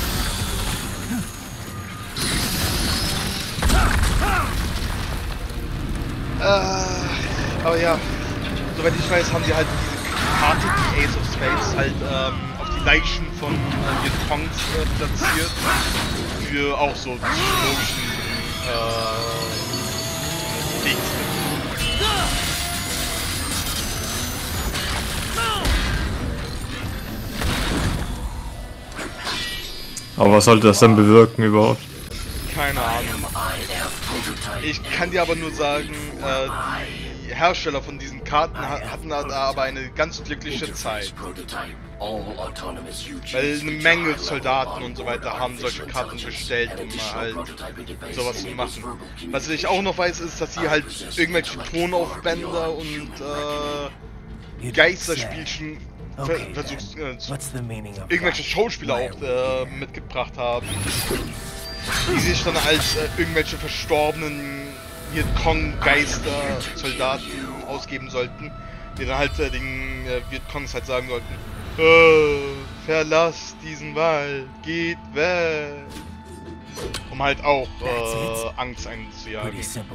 Speaker 1: Äh, aber ja, soweit ich weiß, haben die halt diese Karte, die Ace of Spades, halt ähm, auf die Leichen von äh, Vietcongs äh, platziert. Für auch so psychologischen äh, Kriegsmittel.
Speaker 2: Aber was sollte das denn bewirken überhaupt?
Speaker 1: Keine Ahnung. Ich kann dir aber nur sagen, äh, die Hersteller von diesen Karten hatten aber eine ganz glückliche Zeit. Weil eine Menge Soldaten und so weiter haben solche Karten bestellt, um halt sowas zu machen. Was ich auch noch weiß, ist, dass sie halt irgendwelche Tonaufbänder und äh, Geisterspielchen ver versucht, äh, irgendwelche Schauspieler auch äh, mitgebracht haben, die sich dann als äh, irgendwelche verstorbenen Vietcong-Geister-Soldaten ausgeben sollten, die dann halt äh, den äh, Vietcongs halt sagen sollten, äh, verlasst diesen Wald, geht weg. Um halt auch äh, Angst einzujagen.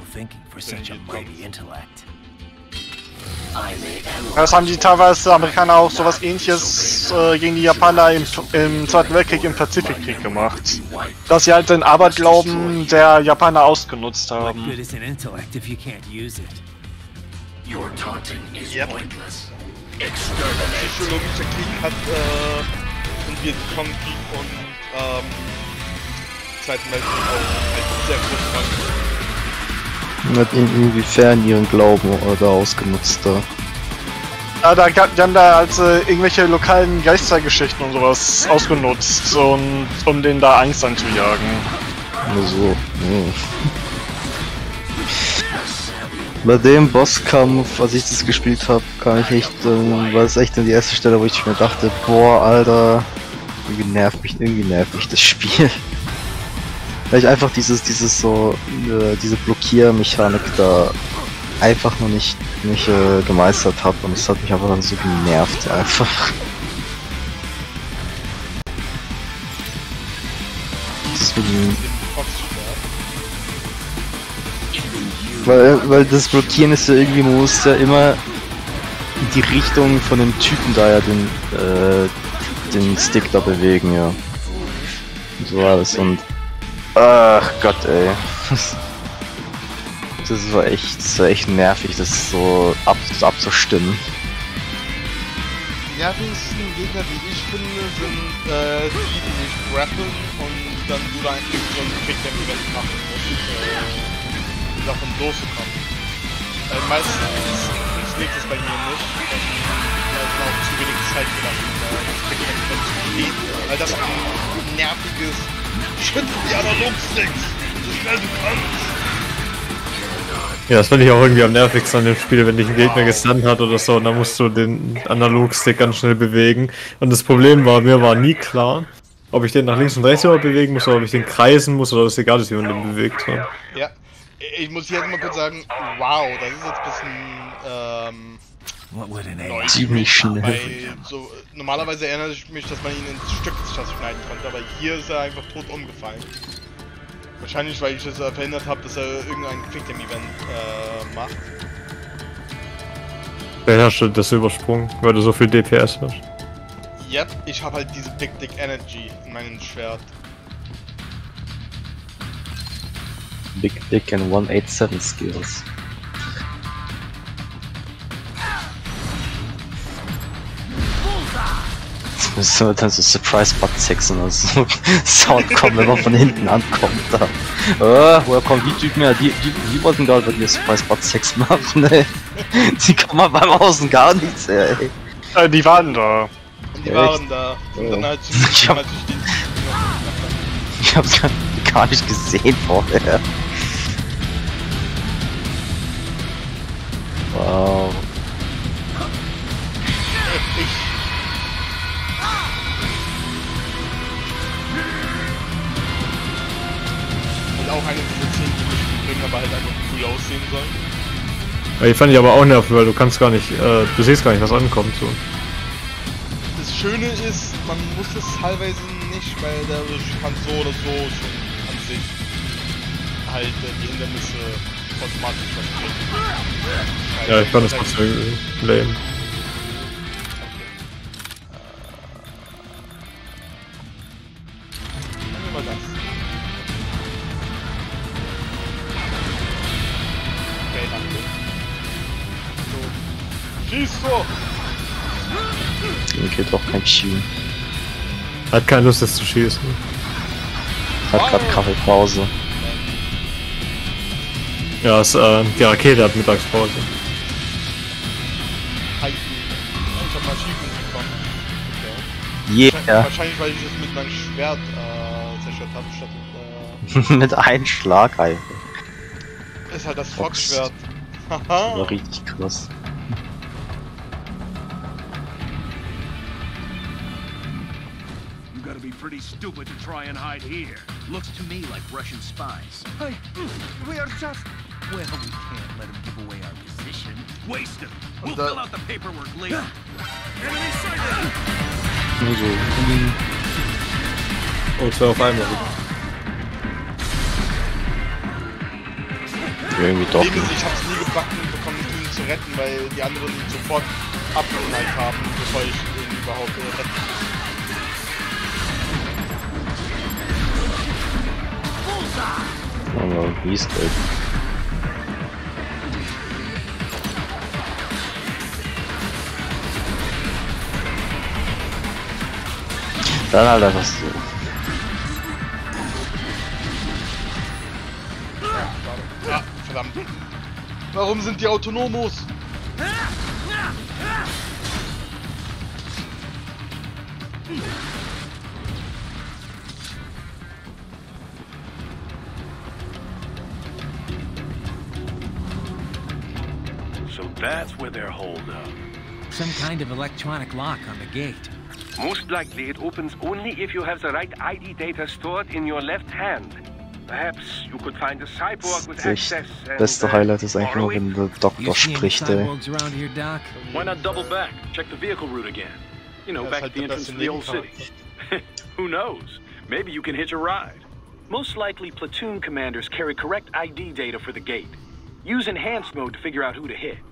Speaker 5: Das haben die teilweise Amerikaner auch sowas Ähnliches äh, gegen die Japaner im, im Zweiten Weltkrieg, im Pazifikkrieg gemacht. Dass sie halt den Aberglauben der Japaner ausgenutzt haben.
Speaker 1: Yep. Psychologischer Krieg hat äh, im Vietcong-Krieg und ähm, Zweiten Weltkrieg auch halt sehr groß dran.
Speaker 3: Hat inwiefern ihren Glauben oder ausgenutzt da?
Speaker 5: Ja, da gab, die haben da halt äh, irgendwelche lokalen Geistergeschichten und sowas ausgenutzt, und, um denen da Angst anzujagen.
Speaker 3: Nur so. Ja. Bei dem Bosskampf, als ich das gespielt habe, kann ich echt, äh, war es echt die erste Stelle, wo ich mir dachte, boah, Alter, irgendwie nervt mich, irgendwie nervt mich das Spiel. Weil ich einfach dieses, dieses so, äh, diese Blockiermechanik da einfach noch nicht, nicht äh, gemeistert habe, und es hat mich einfach dann so genervt, einfach. Deswegen, weil, weil das Blockieren ist ja irgendwie, man muss ja immer in die Richtung von dem Typen da ja den, äh, den Stick da bewegen, ja. Und so war das, und ach Gott, ey. Das war echt, das war echt nervig, das so ab, abzustimmen.
Speaker 1: Die nervigsten Gegner, die ich finde, sind äh, die, die dich grappeln und dann du da eigentlich so ein Quick-Time-Event machen musst, äh, davon loszukommen. Äh, meistens funktioniert das bei mir nicht, denn da ist auch zu wenig Zeit gelassen, das Quick-Time-Event zu gehen, weil das ein nerviges Schritt die Analog-Sticks, so schnell du kannst.
Speaker 2: Ja, das finde ich auch irgendwie am nervigsten an dem Spiel, wenn dich ein Gegner gestunt hat oder so, und dann musst du den Analog-Stick ganz schnell bewegen. Und das Problem war, mir war nie klar, ob ich den nach links und rechts überhaupt bewegen muss, oder ob ich den kreisen muss, oder das ist egal, dass ich den bewegt habe.
Speaker 1: Ja, ich muss hier mal kurz sagen, wow, das ist jetzt ein bisschen, ähm... neu.
Speaker 3: Ziemlich schnell.
Speaker 1: Weil so, normalerweise erinnere ich mich, dass man ihn in Stücke schneiden konnte, aber hier ist er einfach tot umgefallen. Wahrscheinlich, weil ich es äh, verhindert habe, dass er irgendein Quick-Time-Event äh, macht.
Speaker 2: Vielleicht hast du das übersprungen, weil du so viel D P S hast.
Speaker 1: Yep, ich habe halt diese Big Dick Energy in meinem Schwert.
Speaker 3: Big Dick and one eighty-seven Skills. Müssen wir dann so Surprise Butt sechsen oder so Sound kommen, wenn man von hinten ankommt da. Oh, woher kommen die Typen her? Die, die, die wollten gerade bei dir Surprise Butt Sex machen, ey. Die kommen mal beim Außen gar nichts, ey.
Speaker 5: Äh, die waren da.
Speaker 1: Und die Echt? waren da. Und dann halt so
Speaker 3: ich, hab, ich hab's gar nicht gesehen vorher. Wow.
Speaker 1: Ich auch eine dieser Szenen, die nicht bringen, aber halt einfach cool aussehen sollen.
Speaker 2: Ja, die fand ich aber auch nervig, weil du kannst gar nicht, äh, du siehst gar nicht, was ankommt, so.
Speaker 1: Das Schöne ist, man muss es teilweise nicht, weil der kann so oder so schon an sich halt äh, die Hindernisse automatisch verstehen.
Speaker 2: Ja, ich fand das trotzdem lame.
Speaker 1: Schieß so!
Speaker 3: Okay, doch kein Schienen.
Speaker 2: Hat keine Lust, das zu schießen.
Speaker 3: Hat grad Kaffeepause.
Speaker 2: Ja, es, äh, die Rakete hat Mittagspause.
Speaker 1: Ich hab mal Achievement bekommen. Okay.
Speaker 3: Yeah.
Speaker 1: Wahrscheinlich, weil ich es mit meinem Schwert äh, zerstört habe, statt
Speaker 3: äh... mit einem Schlag einfach.
Speaker 1: Ist halt das Fox-Schwert.
Speaker 3: Haha. War richtig krass.
Speaker 8: You gotta be pretty stupid to try and hide here. Looks to me like Russian spies. Hey, we are just... Well, we can't let him give away our position. Waste him. We'll fill out the paperwork later. Enemy sighted!
Speaker 3: Nur so.
Speaker 2: Oh, zwei auf einmal.
Speaker 3: Irgendwie doch.
Speaker 1: Ich hab's nie gebacken bekommen, ihn zu retten, weil die anderen ihn sofort abgeknallt haben, bevor ich ihn überhaupt äh, retten.
Speaker 3: Aber wie ist das? Dann halt einfach so.
Speaker 1: Ah, verdammt. Warum sind die Autonomos?
Speaker 6: So that's where they're holed up.
Speaker 13: Some kind of electronic lock on the gate.
Speaker 6: Most likely it opens only if you have the right I D data stored in your left hand. Perhaps you could find a cyborg with access and...
Speaker 3: Beste Highlight ist eigentlich nur, wenn der Doktor spricht, ey.
Speaker 12: Why not double back? Check the vehicle route again. You know, back at the entrance to the old city. Who knows? Maybe you can hitch a ride. Most likely platoon commanders carry correct I D data for the gate. Use enhanced mode to figure out who to hit.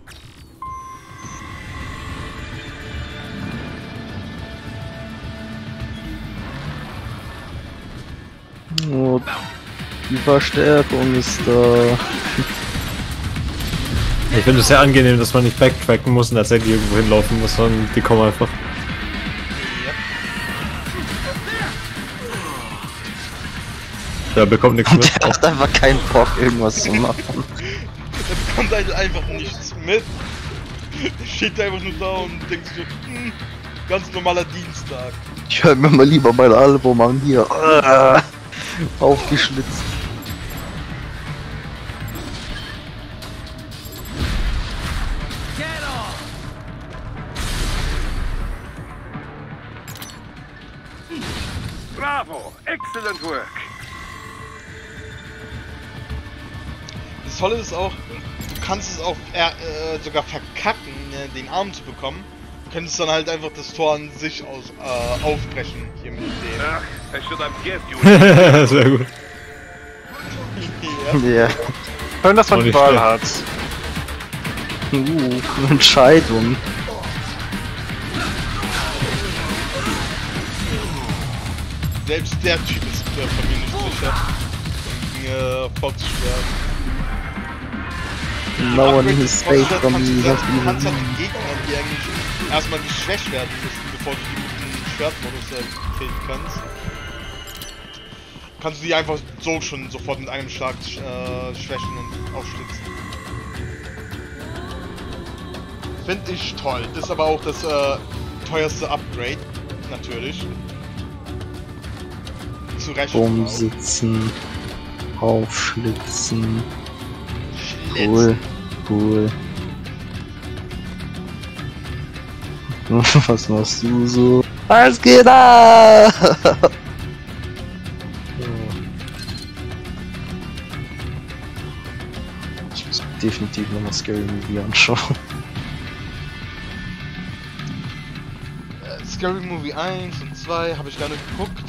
Speaker 3: Oh, die Verstärkung ist da.
Speaker 2: Ich finde es sehr angenehm, dass man nicht backtracken muss und tatsächlich irgendwo hinlaufen muss, sondern die kommen einfach. Der bekommt nichts mit.
Speaker 3: Der hat einfach keinen Bock, irgendwas zu machen.
Speaker 1: Der bekommt halt einfach nichts mit. Der steht einfach nur da und denkt sich so, hm, ganz normaler Dienstag.
Speaker 3: Ich höre mir mal lieber mein Album an hier. Äh, aufgeschlitzt.
Speaker 6: Bravo! Excellent work!
Speaker 1: Das Tolle ist auch, du kannst es auch äh, sogar verkacken, äh, den Arm zu bekommen. Du könntest dann halt einfach das Tor an sich aus, äh, aufbrechen, hier mit dem.
Speaker 6: Ach, I should have guessed you.
Speaker 2: Sehr gut.
Speaker 5: Ja. Yeah. Schön, dass man die Wahl hat.
Speaker 3: Uh, Entscheidung.
Speaker 1: Selbst der Typ ist äh, von mir nicht sicher. Äh, Fox-Schwert.
Speaker 3: No one is safe from me.
Speaker 1: Du kannst halt den Gegnern, die eigentlich erstmal geschwächt werden müssen, bevor du die mit dem Schwertmodus äh, killen kannst. Kannst du die einfach so schon sofort mit einem Schlag äh, schwächen und aufschlitzen. Finde ich toll. Das ist aber auch das äh, teuerste Upgrade, natürlich. Zu Recht.
Speaker 3: Umsitzen, aufschlitzen. Cool, cool. Was machst du so? Was geht da? Ich muss definitiv nochmal Scary Movie anschauen.
Speaker 1: Äh, Scary Movie eins und zwei habe ich gar nicht geguckt.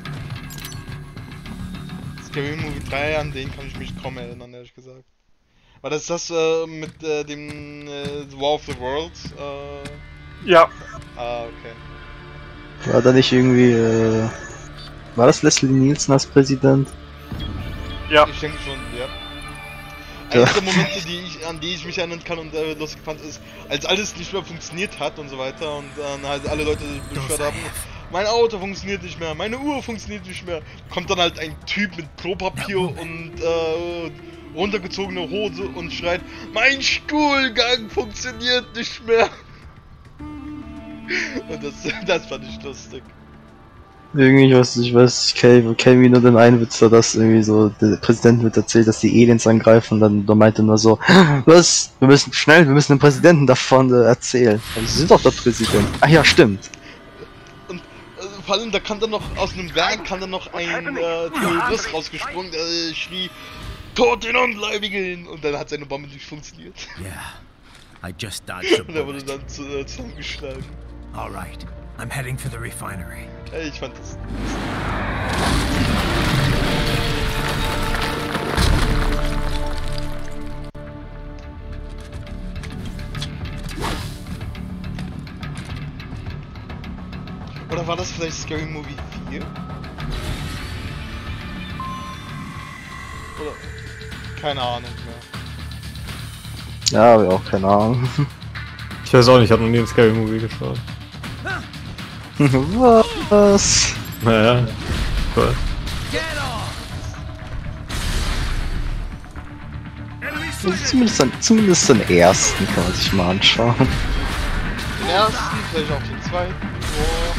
Speaker 1: Scary Movie drei, an den kann ich mich kaum erinnern, ehrlich gesagt. War das das äh, mit äh, dem äh, War of the Worlds? Äh...
Speaker 5: Ja.
Speaker 1: Ah, okay.
Speaker 3: War da nicht irgendwie, äh... war das Leslie Nielsen als Präsident?
Speaker 1: Ja. Ich denke schon, ja. Eine der Momente, die ich, an die ich mich erinnern kann und äh, lustig fand, ist, als alles nicht mehr funktioniert hat und so weiter und dann äh, halt alle Leute beschwert haben, mein Auto funktioniert nicht mehr, meine Uhr funktioniert nicht mehr. Kommt dann halt ein Typ mit Klopapier und äh, runtergezogene Hose und schreit, mein Stuhlgang funktioniert nicht mehr. Und das, das fand ich lustig.
Speaker 3: Irgendwie, was ich weiß, ich kenne kenn nur den einen Witz, dass irgendwie so der Präsident wird erzählt, dass die Aliens angreifen und dann da meinte nur so, was, wir müssen schnell, wir müssen dem Präsidenten davon äh, erzählen. Aber sie sind doch der Präsident. Ach ja, stimmt.
Speaker 1: Und äh, vor allem, da kam dann noch aus einem Werk, kam dann noch ein äh, Terrorist rausgesprungen, der äh, schrie, Tod den Ungläubigen! Und dann hat seine Bombe nicht funktioniert.
Speaker 13: Yeah, I just dodged a
Speaker 1: Und er wurde dann zu, äh, zusammengeschlagen.
Speaker 13: All right, I'm heading for the refinery.
Speaker 1: Ich fand das. Oder war das vielleicht Scary Movie vier? Oder? Keine Ahnung mehr.
Speaker 3: Ja, aber auch keine Ahnung.
Speaker 2: Ich weiß auch nicht, ich habe noch nie einen Scary Movie geschaut.
Speaker 3: Was?
Speaker 2: Naja, cool.
Speaker 3: Also zumindest, den, zumindest den ersten kann man sich mal anschauen.
Speaker 1: Den ersten, vielleicht auch den zweiten. Oh.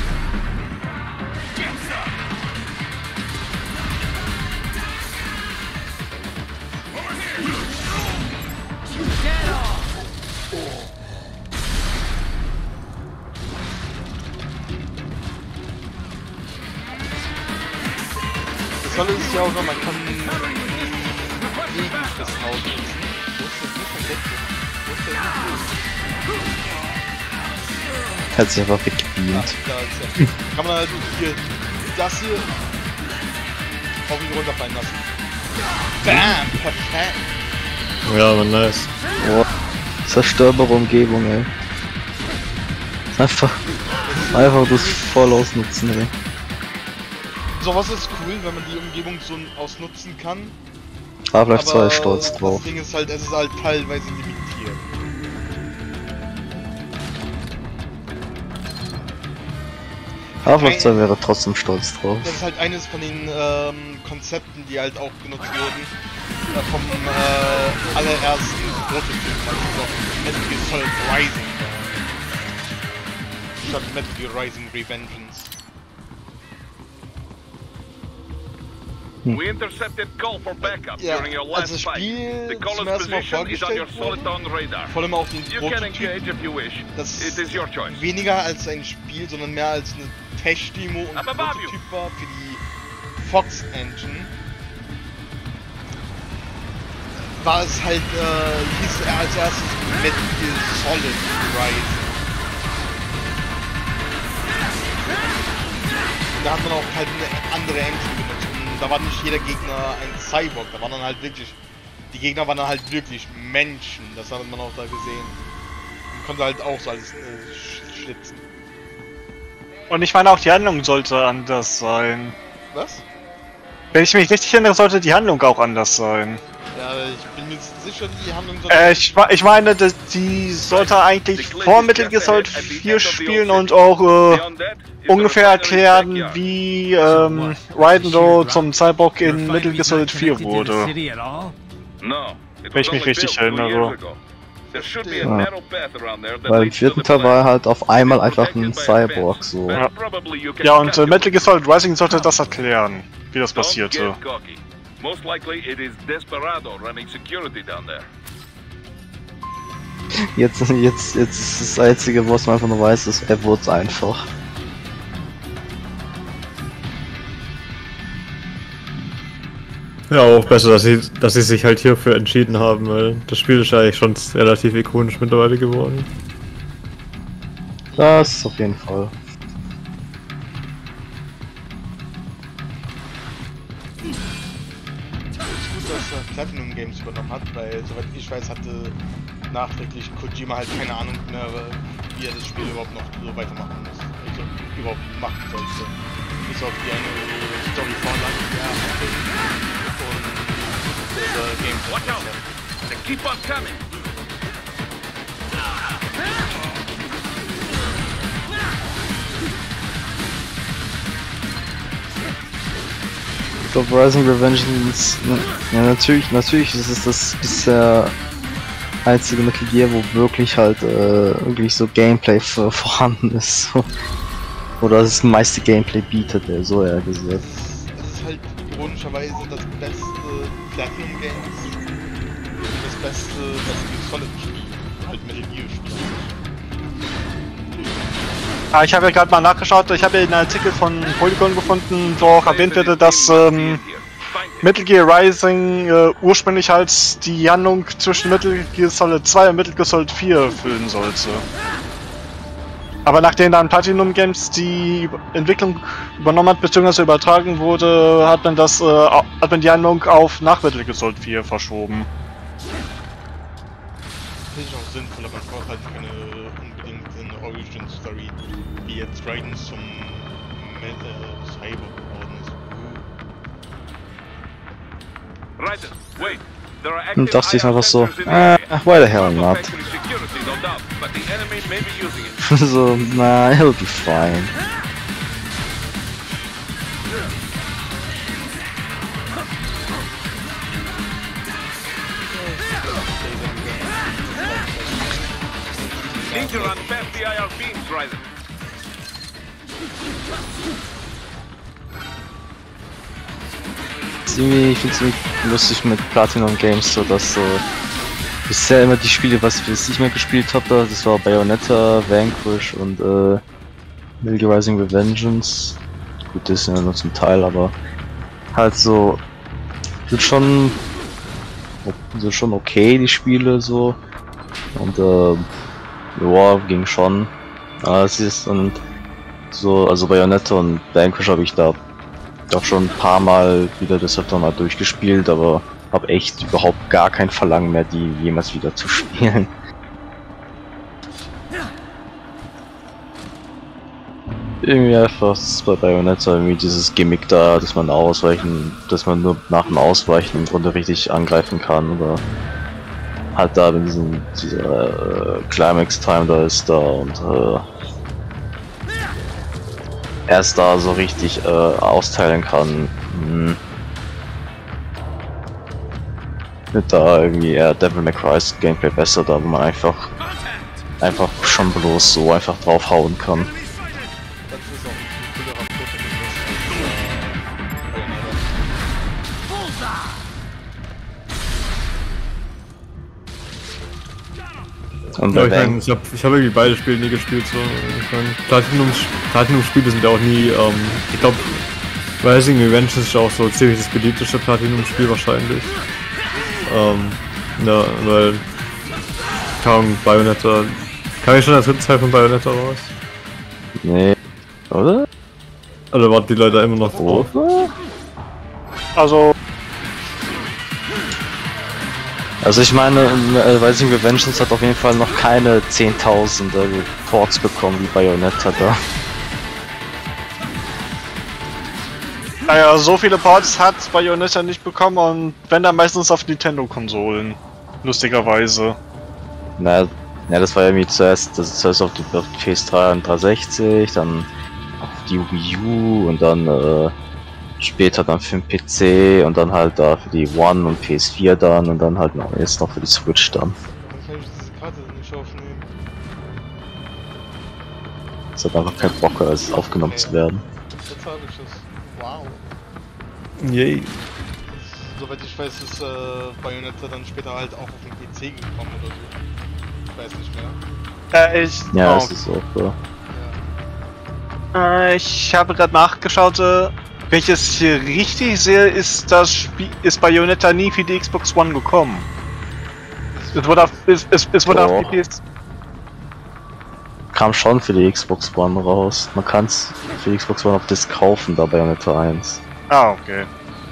Speaker 1: Das Tolle ist ja auch noch, man kann gegen das Haus nutzen. Wo ist das nicht verdeckt? Wo ist der nicht?
Speaker 3: Hat sich einfach weggebeamt.
Speaker 1: Ja, da ist er. Kann man halt hier das hier auf ihn runterfallen lassen. Bam! Perfekt!
Speaker 2: Ja, aber nice.
Speaker 3: Boah, zerstörbare Umgebung, ey. Einfach, einfach das voll ausnutzen, ey.
Speaker 1: Sowas ist cool, wenn man die Umgebung so ausnutzen kann.
Speaker 3: Half-Life zwei ist stolz drauf.
Speaker 1: Das Ding ist halt, es ist halt teilweise limitiert.
Speaker 3: Half-Life zwei wäre trotzdem stolz drauf.
Speaker 1: Das ist halt eines von den ähm, Konzepten, die halt auch genutzt wurden. Äh, vom äh, allerersten Prototyp, also Metal Gear Solid Rising. Äh, statt Metal Gear Rising Revengeance.
Speaker 12: We intercepted call for backup
Speaker 1: Ja,
Speaker 12: during your
Speaker 1: als
Speaker 12: last
Speaker 1: das
Speaker 12: fight.
Speaker 1: Spiel
Speaker 12: The
Speaker 1: zum
Speaker 12: caller's
Speaker 1: ersten Mal
Speaker 12: position is on your
Speaker 1: vorgestellt wurde,
Speaker 12: Soliton radar.
Speaker 1: vor allem auch den
Speaker 12: You can engage
Speaker 1: Prototyp,
Speaker 12: if you wish.
Speaker 1: das
Speaker 12: It is your choice.
Speaker 1: weniger als ein Spiel, sondern mehr als eine Tech-Demo und Prototyp war für die Fox Engine, war es halt, äh, hieß er als erstes Metal Gear Solid Rising. Und da hat man auch halt eine andere Engine benutzt. Und da war nicht jeder Gegner ein Cyborg, da waren dann halt wirklich, die Gegner waren dann halt wirklich Menschen, das hat man auch da gesehen. Man konnte halt auch so alles äh, schlitzen.
Speaker 5: Und ich meine auch die Handlung sollte anders sein.
Speaker 1: Was?
Speaker 5: Wenn ich mich richtig erinnere, sollte die Handlung auch anders sein.
Speaker 1: Ja, ich bin mir sicher, die Handlung sollte...
Speaker 5: Äh, ich, ich meine, dass die sollte eigentlich vor Metal Gear Solid vier spielen und auch äh, ungefähr erklären, wie ähm, Raiden zum Cyborg in Metal Gear Solid vier wurde. Wenn ich mich richtig erinnere.
Speaker 3: Ja. Weil im vierten Teil war er halt auf einmal einfach ein Cyborg, so.
Speaker 5: Ja, ja und äh, Metal Gear Solid Rising sollte das erklären, wie das passierte.
Speaker 12: Most likely it is Desperado running security down there.
Speaker 3: Jetzt, jetzt, jetzt ist das Einzige, was man einfach nur weiß, ist, er wurde es einfach.
Speaker 2: Ja, auch besser, dass sie, dass sie sich halt hierfür entschieden haben, weil das Spiel ist ja eigentlich schon relativ ikonisch mittlerweile geworden.
Speaker 3: Das auf jeden Fall.
Speaker 1: Platinum Games übernommen hat, weil soweit ich weiß, hatte nachträglich Kojima halt keine Ahnung mehr, wie er das Spiel überhaupt noch so weitermachen muss, also überhaupt machen sollte. Bis auf die eine Story-Vorlage, die er hatte und das Gameplay.
Speaker 12: Watch out! They keep on coming!
Speaker 3: Ich glaube, Rising Revengeance, ja natürlich, natürlich ist es das bisher einzige Metal Gear, wo wirklich halt äh, wirklich so Gameplay für, vorhanden ist. So. Oder das meiste Gameplay bietet, er so eher gesagt.
Speaker 1: Es ist halt ironischerweise das beste Platinum Games, das beste Metal Gear Solid Spiel, halt Metal Gear Spiel.
Speaker 5: Ah, ich habe ja gerade mal nachgeschaut, ich habe ja einen Artikel von Polygon gefunden, wo auch erwähnt wird, dass ähm, Metal Gear Rising äh, ursprünglich halt die Handlung zwischen Metal Gear Solid zwei und Metal Gear Solid vier füllen sollte. Aber nachdem dann Platinum Games die Entwicklung übernommen hat bzw. übertragen wurde, hat man das, äh, hat man die Handlung auf nach Metal Gear Solid vier verschoben.
Speaker 1: Das ist auch sinnvoll, aber man braucht halt keine unbedingt eine Origin Story, wie jetzt Raiden zum äh, Cyber geworden ist.
Speaker 6: Raiden, wait. There are
Speaker 3: Und dachte ich einfach so, äh, why the hell not? So, nah, he'll be fine.
Speaker 6: Need to run past the I R beams, Raiden.
Speaker 3: Irgendwie, ich finde es irgendwie lustig mit Platinum Games, so dass so bisher immer die Spiele, was ich mehr gespielt habe, das war Bayonetta, Vanquish und äh, Metal Gear Rising Revengeance. Gut, das ist ja nur zum Teil, aber halt so sind schon sind schon okay die Spiele so und äh, ja, ging schon. Aber es ist und so, also Bayonetta und Vanquish habe ich da auch schon ein paar Mal wieder das öfter mal durchgespielt, aber habe echt überhaupt gar kein Verlangen mehr, die jemals wieder zu spielen. Irgendwie einfach bei Bayonetta irgendwie dieses Gimmick da, dass man ausweichen, dass man nur nach dem Ausweichen im Grunde richtig angreifen kann oder halt da, wenn diesen dieser äh, Climax Time da ist da und äh, erst da so richtig äh, austeilen kann. Hm. Wird da irgendwie eher Devil May Cry's Gameplay besser, da wo man einfach einfach schon bloß so einfach draufhauen kann.
Speaker 2: Und ja, ich meine, ich habe ich hab irgendwie beide Spiele nie gespielt, so. Ich meine, Platinum-Spiele sind ja auch nie, ähm, ich glaube, Rising Revengeance ist auch so ziemlich das beliebteste Platinum-Spiel wahrscheinlich. Ähm, ja, weil, keine Ahnung, Bayonetta, kam ich schon der dritten Teil von Bayonetta raus?
Speaker 3: Nee, oder?
Speaker 2: Oder warten die Leute immer noch drauf?
Speaker 5: Also...
Speaker 3: Also ich meine, äh, Rising Revengeance hat auf jeden Fall noch keine zehntausend Ports bekommen wie Bayonetta da.
Speaker 5: Naja, so viele Ports hat Bayonetta nicht bekommen und wenn dann meistens auf Nintendo-Konsolen. Lustigerweise.
Speaker 3: Na, ja, das war ja irgendwie zuerst, das ist zuerst auf die auf P S drei und dreihundertsechzig, dann auf die Wii U und dann äh, später dann für den P C und dann halt da für die One und P S vier dann und dann halt noch jetzt noch für die Switch dann.
Speaker 1: Dann kann ich diese Karte nicht aufnehmen.
Speaker 3: Es hat einfach keinen Bock, als aufgenommen okay. zu werden.
Speaker 1: Jetzt habe ich es. Wow.
Speaker 2: Yay.
Speaker 1: Soweit ich weiß, ist äh, Bayonetta dann später halt auch auf den P C gekommen oder so. Ich weiß nicht mehr.
Speaker 5: Äh, ich...
Speaker 3: Ja,
Speaker 5: oh.
Speaker 3: das ist auch so.
Speaker 5: Ja. Äh, ich habe gerade nachgeschaut, äh, wenn ich es hier richtig sehe, ist das Spiel, ist Bayonetta nie für die Xbox One gekommen. Es wurde auf, es, es, es wurde
Speaker 3: oh.
Speaker 5: auf die P S...
Speaker 3: Kam schon für die Xbox One raus. Man kann es für die Xbox One auf Disc kaufen, da Bayonetta eins.
Speaker 5: Ah, okay.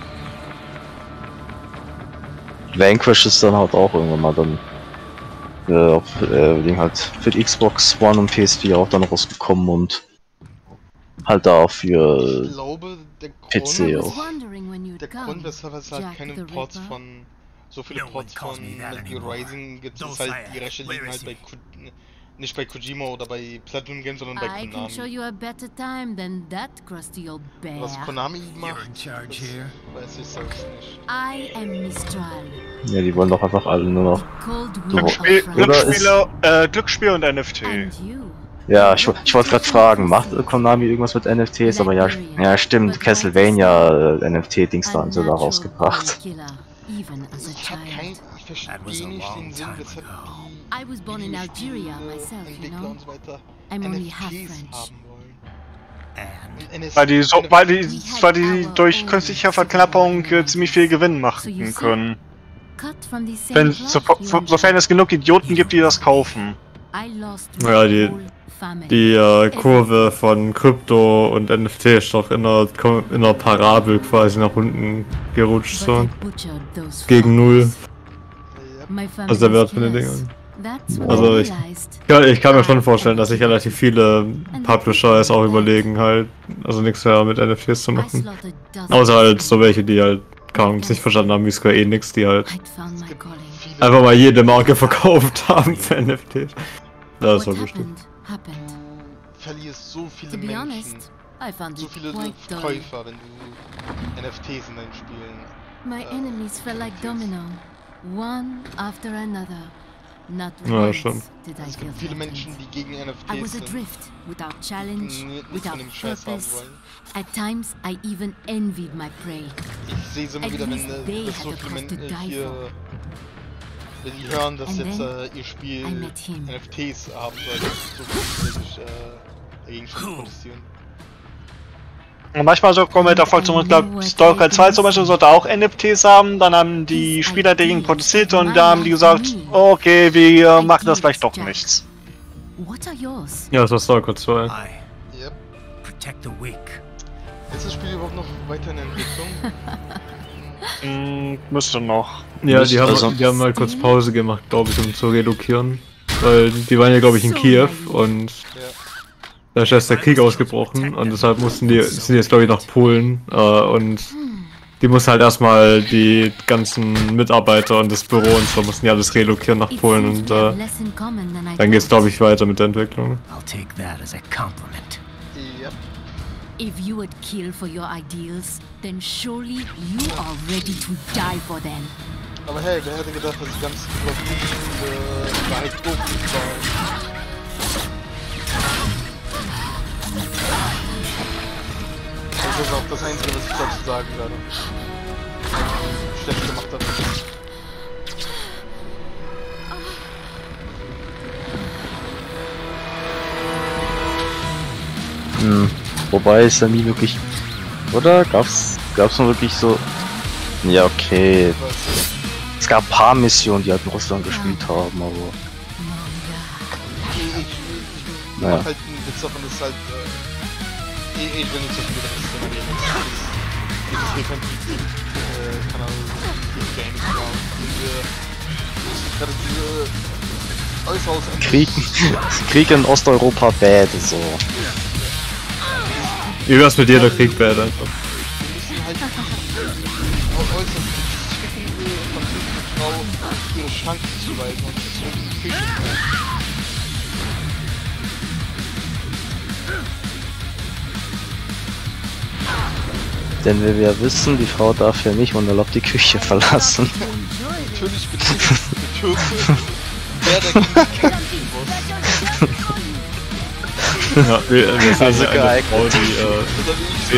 Speaker 3: Vanquish ist dann halt auch irgendwann mal dann äh, auf, äh, Ding halt für die Xbox One und P S vier auch dann rausgekommen und halt da auch für
Speaker 1: ich glaube, der Grund,
Speaker 3: P C auch.
Speaker 1: Der Grund, weshalb es halt keine Ports von so viele Ports von Metal Gear Rising gibt, ist halt die Rechte liegen halt bei Nicht bei Kojima oder bei Platinum Games, sondern bei
Speaker 14: I can
Speaker 1: Konami.
Speaker 14: show you a better time than that crusty old bear.
Speaker 1: Was Konami macht, das weiß ich selbst nicht.
Speaker 14: I am Mistral.
Speaker 3: Ja, die wollen doch einfach alle nur noch.
Speaker 5: Glücksspiel, Glücksspieler, äh, Glücksspiel und N F T.
Speaker 3: Ja, ich, ich wollte gerade fragen, macht Konami irgendwas mit N F Ts? Aber ja, ja stimmt, Castlevania äh, N F T-Dings da haben sie da rausgebracht.
Speaker 1: Ich hab kein, ich verstehe nicht den Sinn, weshalb
Speaker 14: I was born in Algeria myself, you know. I'm only half French.
Speaker 5: Weil die, so, weil die, weil die durch künstliche Verknappung äh, ziemlich viel Gewinn machen können. Wenn, so, so, sofern es genug Idioten gibt, die das kaufen.
Speaker 2: Ja, die, die äh, Kurve von Krypto und N F T ist doch in einer, in einer Parabel quasi nach unten gerutscht, so. Gegen Null. Also der Wert von den Dingen. Also ich, ja, ich kann mir schon vorstellen, dass sich relativ viele Publisher es auch überlegen, halt, also nichts mehr mit N F Ts zu machen. Außer halt so welche, die halt kaum nicht verstanden haben, wie Square Enix, die halt einfach mal jede Marke verkauft haben für N F Ts. Das ist so bestimmt.
Speaker 1: Verlierst so viele Menschen, so viele Käufer, wenn du N F Ts in deinen Spielen.
Speaker 14: My enemies fell like domino, one after another. Not
Speaker 2: ja,
Speaker 14: once
Speaker 2: schon.
Speaker 14: did I feel
Speaker 1: Viele Menschen, die gegen N F Ts
Speaker 14: I was
Speaker 1: sind,
Speaker 14: adrift, without challenge, without
Speaker 1: Scheiß haben
Speaker 14: purpose.
Speaker 1: wollen.
Speaker 14: At times, I even envied my prey.
Speaker 1: Ich sehe es immer
Speaker 14: At
Speaker 1: wieder, wenn
Speaker 14: least
Speaker 1: äh,
Speaker 14: they
Speaker 1: das
Speaker 14: had
Speaker 1: so
Speaker 14: a
Speaker 1: viele
Speaker 14: cause to
Speaker 1: Menschen
Speaker 14: die
Speaker 1: hier,
Speaker 14: for.
Speaker 1: wenn die hören, dass
Speaker 14: And
Speaker 1: jetzt
Speaker 14: then
Speaker 1: äh, ihr Spiel
Speaker 14: I met him.
Speaker 1: N F Ts haben soll, so viele sich äh, dagegen schon protestieren.
Speaker 5: Und manchmal so kommen wir davon zum ich glaube, Stalker zwei zum Beispiel sollte auch N F Ts haben, dann haben die Spieler dagegen protestiert und da haben die gesagt, okay, wir machen das vielleicht doch nichts.
Speaker 2: Ja, das war Stalker zwei.
Speaker 1: Yep. Ist das Spiel überhaupt noch weiter in Entwicklung?
Speaker 5: Hm, müsste noch.
Speaker 2: Ja, die haben, also, die haben mal kurz Pause gemacht, glaube ich, um zu relokieren. Weil die waren ja, glaube ich, in Kiew und ja. Da ist erst der Krieg ausgebrochen und deshalb mussten die, sind die jetzt, glaube ich, nach Polen äh, und die mussten halt erstmal die ganzen Mitarbeiter und das Büro und so mussten ja alles relokieren nach Polen und äh, dann geht's, glaube ich, weiter mit der Entwicklung.
Speaker 1: Yep.
Speaker 14: If you would kill for your ideals, then surely you are ready to die for them.
Speaker 1: Aber hey, wer hätte gedacht, dass die ganzen überwiegende Wahrheit doof war? Das ist auch das Einzige, was ich dazu sagen werde. Schlecht gemacht habe.
Speaker 3: Hm, wobei ist ja nie wirklich... Oder? Gab's, gab's noch wirklich so... Ja, okay. Es gab ein paar Missionen, die halt in Russland gespielt haben, aber...
Speaker 1: Ich, ich, ich
Speaker 3: naja.
Speaker 1: mach halt einen Witz davon, dass halt... Äh, ich, ich will nicht so viel über das Thema reden. Das ist hier kein Krieg, äh, keine Ahnung, Games, genau. Und wir... gerade diese... äußerst...
Speaker 3: Krieg... Krieg in Osteuropa bad, so.
Speaker 2: Wie wär's mit dir, der Krieg bad einfach?
Speaker 1: Wir müssen halt... äußerst schickende, französische Frau ihre Chancen zuweisen und das ist Fisch.
Speaker 3: Denn wie wir wissen, die Frau darf ja nicht unerlaubt die Küche verlassen.
Speaker 1: Natürlich betont wer dagegen kämpfen muss.
Speaker 2: Ja, wir, wir
Speaker 3: also
Speaker 2: sehen eine Frau, die,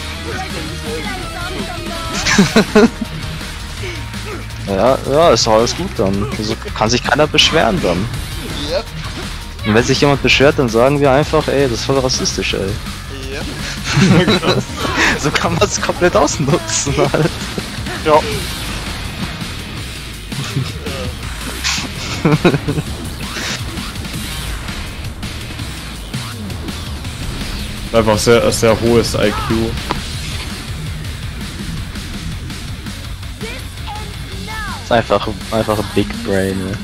Speaker 3: äh, ja, ja, ist doch alles gut dann. Also kann sich keiner beschweren dann.
Speaker 1: Yep.
Speaker 3: Und wenn sich jemand beschwert, dann sagen wir einfach, ey, das ist voll rassistisch, ey.
Speaker 1: Yep.
Speaker 3: So kann man es komplett ausnutzen halt.
Speaker 5: Ja.
Speaker 2: einfach sehr, sehr hohes I Q.
Speaker 3: Ist einfach, einfach ein Big Brain, ne?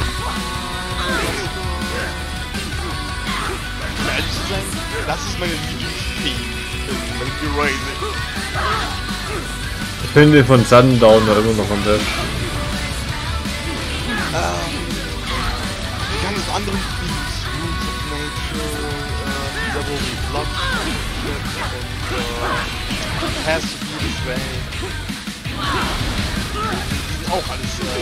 Speaker 1: Ehrlich zu sein, das ist meine Lieblings-Theme.
Speaker 2: Ich finde den von Sundown da immer noch am besten.
Speaker 1: Ähm, ganz anderen Themes, has to be this way. Auch alles, äh...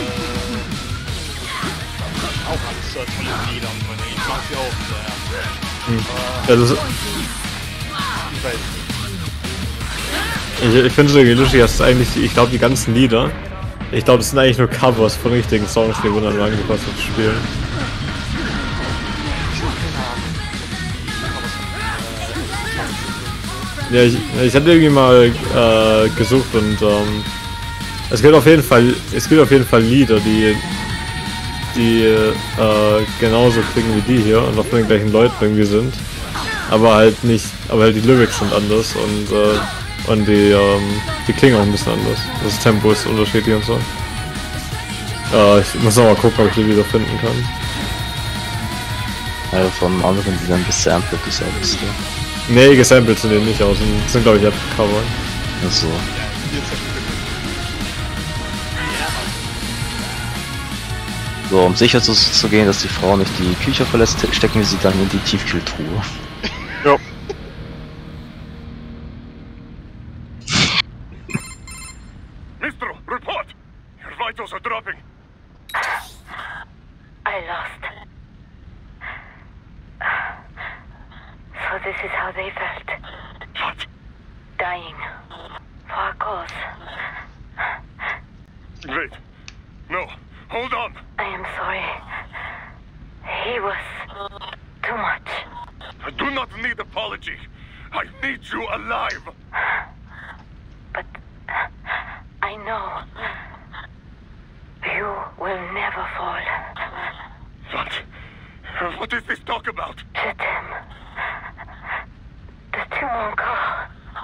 Speaker 1: auch alles so tolle Lieder und ich mag sie auch sehr.
Speaker 2: Hm. Ja, das ist...
Speaker 1: Ich weiß
Speaker 2: nicht. Ich, ich finde es irgendwie lustig, dass eigentlich, ich glaube, die ganzen Lieder, ich glaube, es sind eigentlich nur Covers von richtigen Songs, die wurden dann angepasst zu spielen. Ja, ich, ich hatte irgendwie mal äh, gesucht und ähm, es gibt auf jeden Fall, es gibt auf jeden Fall Lieder, die die äh, genauso klingen wie die hier und auch von den gleichen Leuten irgendwie sind, aber halt nicht, aber halt die Lyrics sind anders und äh, und die ähm, die klingen auch ein bisschen anders. Das Tempo ist unterschiedlich und so. Äh, ich muss noch mal gucken, ob ich die wieder finden kann.
Speaker 3: Also von anderen, die dann gesampelt ist alles. Ja.
Speaker 2: Nee, gesampelt sind die nicht aus, sind, sind glaube ich ja Cover.
Speaker 3: Achso. So, um sicher zu, zu gehen, dass die Frau nicht die Küche verlässt, stecken wir sie dann in die Tiefkühltruhe.
Speaker 5: Ja.
Speaker 4: Mister, report! Your vitals are dropping.
Speaker 15: I lost. So this is how they felt.
Speaker 4: What?
Speaker 15: Dying. For a cause.
Speaker 4: Wait. No. Hold on.
Speaker 15: I am sorry. He was too much.
Speaker 4: I do not need apology. I need you alive.
Speaker 15: But I know you will never fall.
Speaker 4: What? What is this talk about?
Speaker 15: Je t'aime. De tout mon corps.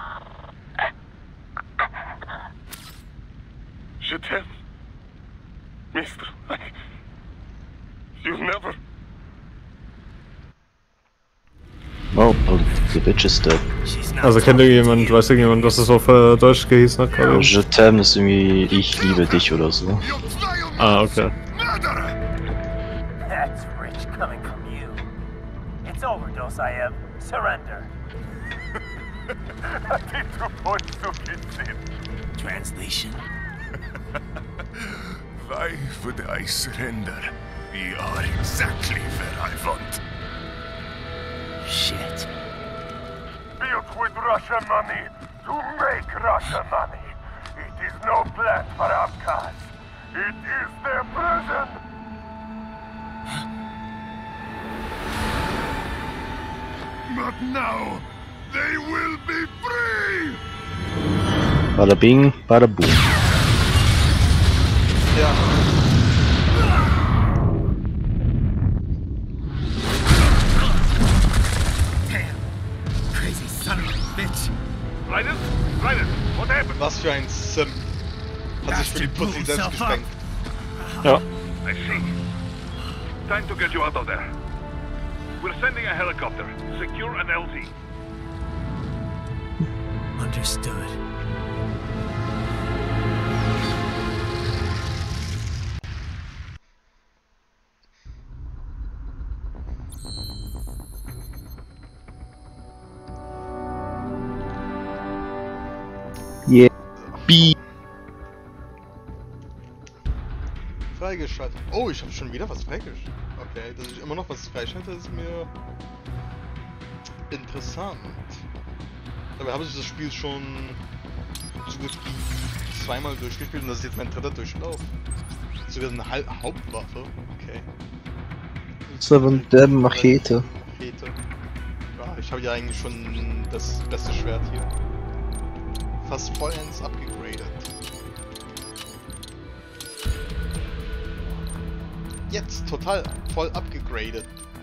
Speaker 4: Je t'aime. Mister, I... You'll never...
Speaker 3: Oh, the bitch is dead.
Speaker 2: Also kennt irgendjemand, weiß irgendjemand, was das auf äh, Deutsch gehießen hat gerade?
Speaker 3: Je t'aime ist irgendwie ich liebe dich oder so.
Speaker 2: Ah, okay.
Speaker 16: That's rich coming from you. It's overdose, I am. Surrender. Translation.
Speaker 4: Why would I surrender? We are exactly where I want.
Speaker 16: Shit.
Speaker 4: Built with Russian money to make Russian money. It is no plan for Abkhaz. It is their prison. But now, they will be free!
Speaker 3: Bada bing, bada boom.
Speaker 1: Ja.
Speaker 8: Crazy son of a bitch.
Speaker 4: Raiden? Raiden, what happened?
Speaker 1: Was für ein Sim. Hat sich für die Pussy selbst gesprengt.
Speaker 2: Ja.
Speaker 4: I see. Time to get you out of there. We're sending a helicopter. Secure an L Z.
Speaker 16: Understood.
Speaker 3: Yeah. B.
Speaker 1: Freigeschaltet. Oh, ich habe schon wieder was freigeschaltet. Okay, dass ich immer noch was freischalte, ist mir interessant. Dabei habe ich das Spiel schon so gut wie zweimal durchgespielt und das ist jetzt mein dritter Durchlauf. Sogar eine ha Hauptwaffe. Okay.
Speaker 3: Seven Dead Machete.
Speaker 1: Machete. Ja, ich habe ja eigentlich schon das beste Schwert hier. Fast vollends abgegradet. Jetzt total voll abgegradet.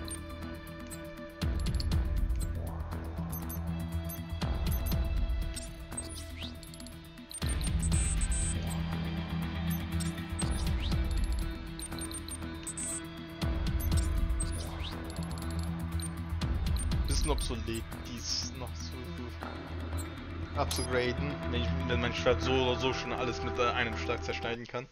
Speaker 1: Bisschen obsolet, dies noch so abzugraden, wenn, ich, wenn mein Schwert so oder so schon alles mit äh, einem Schlag zerschneiden kann.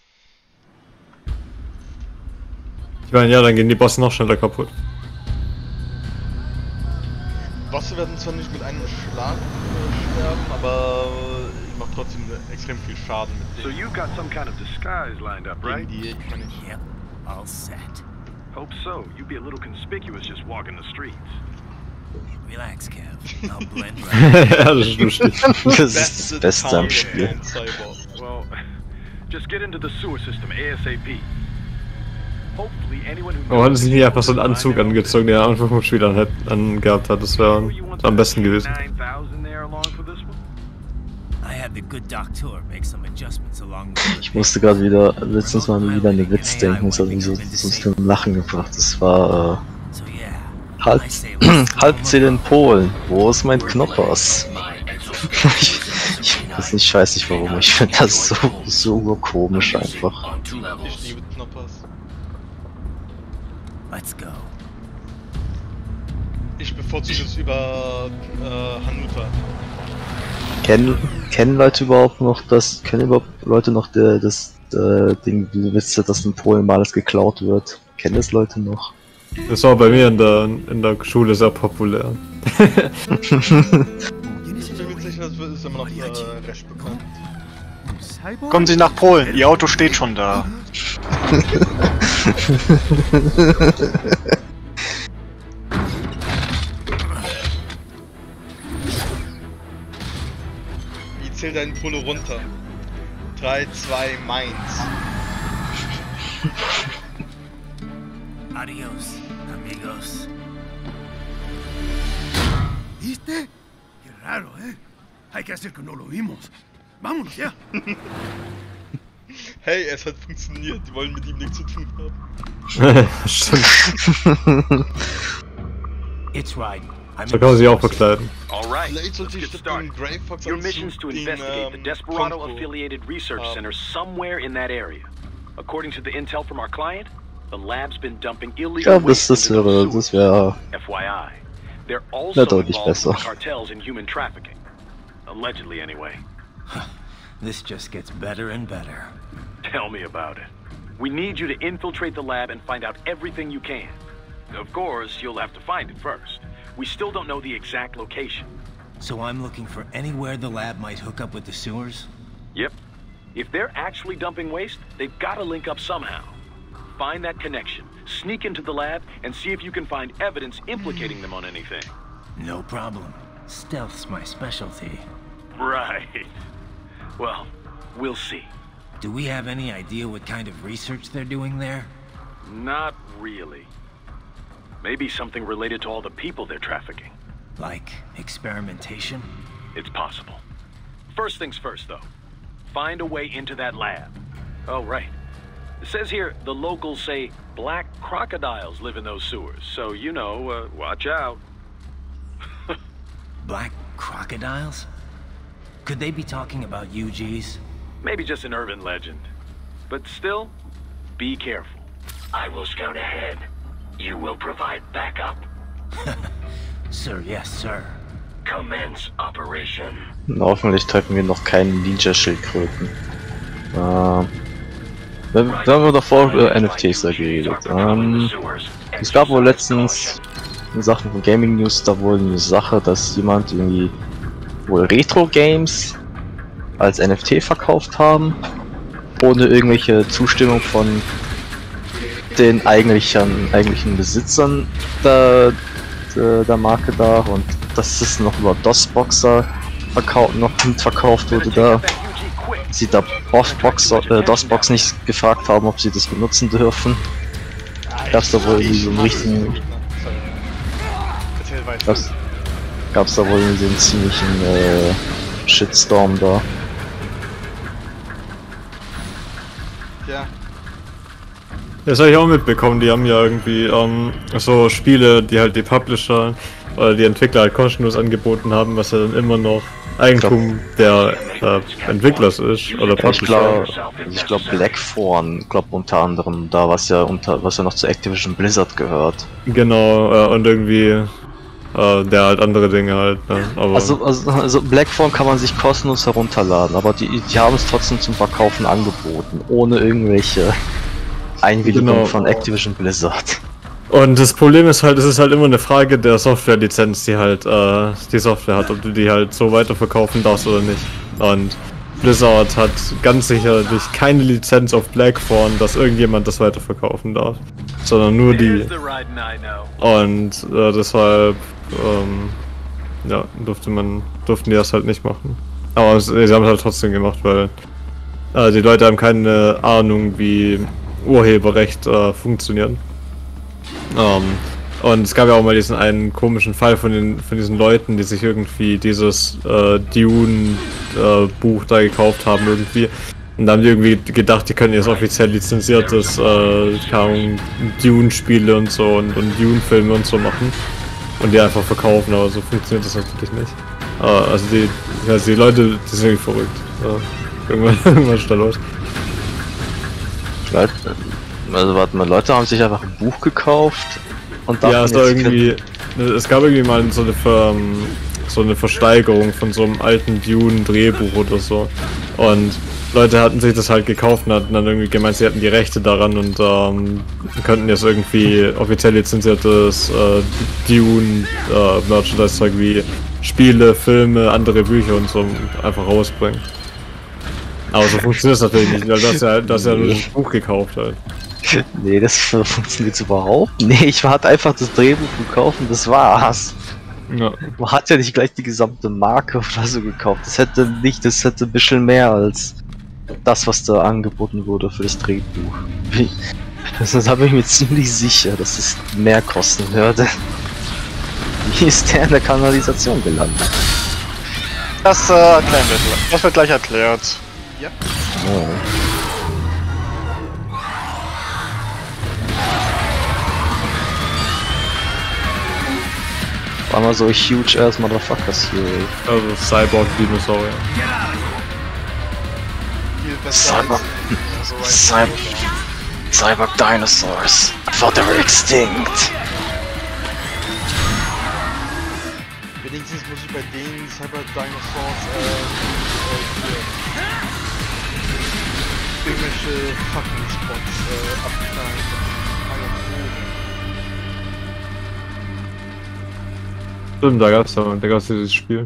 Speaker 2: Ich meine, ja, dann gehen die Bosse noch schneller kaputt.
Speaker 1: Bosse werden zwar nicht mit einem Schlag äh, sterben, aber ich mach trotzdem extrem viel Schaden mit
Speaker 6: So
Speaker 1: denen.
Speaker 6: you got some kind of disguise lined up, right?
Speaker 1: Gegen die kann ich.
Speaker 13: Yep, all set.
Speaker 6: Hope so. You'd be a little conspicuous just walking the streets.
Speaker 13: Relax, Kev. I'll blend right.
Speaker 2: Ja, das ist lustig.
Speaker 3: Das ist das Beste am Spiel.
Speaker 6: Well, just get into the sewer system ASAP. Hopefully anyone who
Speaker 2: Aber hatten sie nicht einfach so einen Anzug angezogen, den er am Anfang vom Spiel an, angehabt hat, das wäre am besten gewesen.
Speaker 3: Ich musste gerade wieder, letztens mal wieder an den Witz denken, das hat mich so, so zum Lachen gebracht. Das war, äh, halb, halb zehn Polen, wo ist mein Knoppers? ich, ich weiß nicht, ich weiß nicht warum, ich finde das so, so komisch einfach.
Speaker 1: Ich liebe Knoppers.
Speaker 13: Let's go.
Speaker 1: Ich bevorzuge es über äh, Hanuta.
Speaker 3: Kennen, kennen Leute überhaupt noch das, kennen überhaupt Leute noch der, das äh, Ding, du wisst, dass in Polen mal alles geklaut wird? Kennen das Leute noch?
Speaker 2: Das war bei mir in der, in der Schule sehr populär.
Speaker 1: Ich bin mir sicher, das ist immer noch äh, recht bekannt.
Speaker 5: Kommen Sie nach Polen, Ihr Auto steht schon da.
Speaker 1: Ich zähl deinen Polo runter. drei, zwei, Mainz.
Speaker 13: Adios, amigos.
Speaker 8: ¿Viste? Qué raro, ¿eh? Hay que hacer que no lo vimos. Vámonos ya.
Speaker 1: Hey, es hat funktioniert. Die wollen mit ihm nichts zu tun haben.
Speaker 2: Stimmt.
Speaker 13: It's right.
Speaker 2: So kann man sich auch verkleiden.
Speaker 6: All right,
Speaker 1: Vielleicht sollte
Speaker 6: let's
Speaker 1: ich
Speaker 6: get
Speaker 1: den
Speaker 6: started.
Speaker 1: Grey Fox
Speaker 6: Your
Speaker 1: Anzug,
Speaker 6: mission's to
Speaker 1: den,
Speaker 6: investigate the
Speaker 1: ähm,
Speaker 6: Desperado-affiliated research
Speaker 1: haben.
Speaker 6: center somewhere in that area. According to the intel from our client, the lab's been dumping
Speaker 3: Ja,
Speaker 6: illegal
Speaker 3: das,
Speaker 6: waste
Speaker 3: das
Speaker 6: into
Speaker 3: wäre,
Speaker 6: the
Speaker 3: das
Speaker 6: sewers.
Speaker 3: wäre,
Speaker 6: F Y I. They're
Speaker 3: Ja,
Speaker 6: also
Speaker 3: deutlich
Speaker 6: involved
Speaker 3: besser.
Speaker 6: with cartels in human trafficking. Allegedly, anyway.
Speaker 13: This just gets better and better.
Speaker 6: Tell me about it. We need you to infiltrate the lab and find out everything you can. Of course, you'll have to find it first. We still don't know the exact location.
Speaker 13: So I'm looking for anywhere the lab might hook up with the sewers?
Speaker 6: Yep. If they're actually dumping waste, they've got to link up somehow. Find that connection, sneak into the lab, and see if you can find evidence implicating them on anything.
Speaker 13: No problem. Stealth's my specialty.
Speaker 6: Right. Well, we'll see.
Speaker 13: Do we have any idea what kind of research they're doing there?
Speaker 6: Not really. Maybe something related to all the people they're trafficking.
Speaker 13: Like experimentation?
Speaker 6: It's possible. First things first, though. Find a way into that lab. Oh, right. It says here the locals say black crocodiles live in those sewers, so, you know, uh, watch out.
Speaker 13: Black crocodiles? Could they be talking about U Gs?
Speaker 6: Maybe just an urban legend. But still, be careful.
Speaker 17: I will scout ahead. You will provide backup.
Speaker 13: Sir, yes, sir.
Speaker 17: Commence operation.
Speaker 3: Na, hoffentlich treffen wir noch keinen Ninja-Schildkröten. Äh, wir, wir haben davor über N F Ts da geredet. Ähm, es gab wohl letztens in Sachen von Gaming News da wohl eine Sache, dass jemand irgendwie wohl Retro-Games als N F T verkauft haben, ohne irgendwelche Zustimmung von den eigentlichen, eigentlichen Besitzern der, der, der Marke da, und dass es noch über DOS-Boxer verkauft, noch verkauft wurde, da sie da äh, DOS-Box nicht gefragt haben, ob sie das benutzen dürfen. Gab's da wohl irgendwie so einen richtigen... Gab's, gab's da wohl irgendwie so einen ziemlichen äh, Shitstorm da.
Speaker 1: Ja.
Speaker 2: Das habe ich auch mitbekommen, die haben ja irgendwie ähm, so Spiele, die halt die Publisher oder die Entwickler halt kostenlos angeboten haben, was ja dann immer noch Eigentum der äh, Entwicklers ist oder Publisher.
Speaker 3: Ich glaube glaub Blackthorn, glaube unter anderem, da was ja unter was ja noch zu Activision Blizzard gehört.
Speaker 2: Genau, äh, und irgendwie äh, der halt andere Dinge halt. Ne? Aber
Speaker 3: also, also, also Blackthorn kann man sich kostenlos herunterladen, aber die, die haben es trotzdem zum Verkaufen angeboten, ohne irgendwelche Einwilligung
Speaker 2: genau.
Speaker 3: von Activision Blizzard.
Speaker 2: Und das Problem ist halt, es ist halt immer eine Frage der Softwarelizenz, die halt äh, die Software hat, ob du die halt so weiterverkaufen darfst oder nicht. Und Blizzard hat ganz sicherlich keine Lizenz auf Blackthorn, dass irgendjemand das weiterverkaufen darf, sondern nur die. Und äh, deshalb ähm, ja, durfte man, durften die das halt nicht machen. Aber sie haben es halt trotzdem gemacht, weil äh, die Leute haben keine Ahnung, wie Urheberrecht äh, funktioniert. Um, und es gab ja auch mal diesen einen komischen Fall von den von diesen Leuten, die sich irgendwie dieses äh, Dune äh, Buch da gekauft haben irgendwie. Und da haben die irgendwie gedacht, die können jetzt offiziell lizenziertes äh, Dune-Spiele und so und, und Dune-Filme und so machen. Und die einfach verkaufen, aber so funktioniert das natürlich nicht. Uh, also die, ich weiß, die Leute, die sind irgendwie verrückt. Uh, irgendwann, irgendwann ist da los.
Speaker 3: Also warte mal, Leute haben sich einfach ein Buch gekauft und
Speaker 2: ja, es war irgendwie, es gab irgendwie mal so eine, Ver, so eine Versteigerung von so einem alten Dune-Drehbuch oder so. Und Leute hatten sich das halt gekauft und hatten dann irgendwie gemeint, sie hatten die Rechte daran und ähm, könnten jetzt irgendwie offiziell lizenziertes äh, Dune-Merchandise-Zeug äh, wie Spiele, Filme, andere Bücher und so einfach rausbringen. Aber so funktioniert das natürlich nicht, weil das ja, das ja nur das Buch gekauft halt.
Speaker 3: Nee, das funktioniert überhaupt. Nee, ich hatte einfach das Drehbuch gekauft und das war's. Ja. Man hat ja nicht gleich die gesamte Marke oder so gekauft. Das hätte nicht, das hätte ein bisschen mehr als das, was da angeboten wurde für das Drehbuch. Das habe ich mir ziemlich sicher, dass es mehr kosten würde. Wie ist der in der Kanalisation gelandet?
Speaker 5: Das äh, erklären wir. Das wird gleich erklärt. Ja. Oh.
Speaker 3: War mal so huge ass Motherfuckers hier.
Speaker 2: Also Cyborg Dinosaurier.
Speaker 3: Cyborg. Cyborg. Cyborg Dinosaurs. I thought they were extinct.
Speaker 1: Wenigstens muss ich bei den Cyborg Dinosaurs äh, äh, irgendwelche fucking Spots äh, abknallen.
Speaker 2: Stimmt, da gab's da, da gab's dieses Spiel.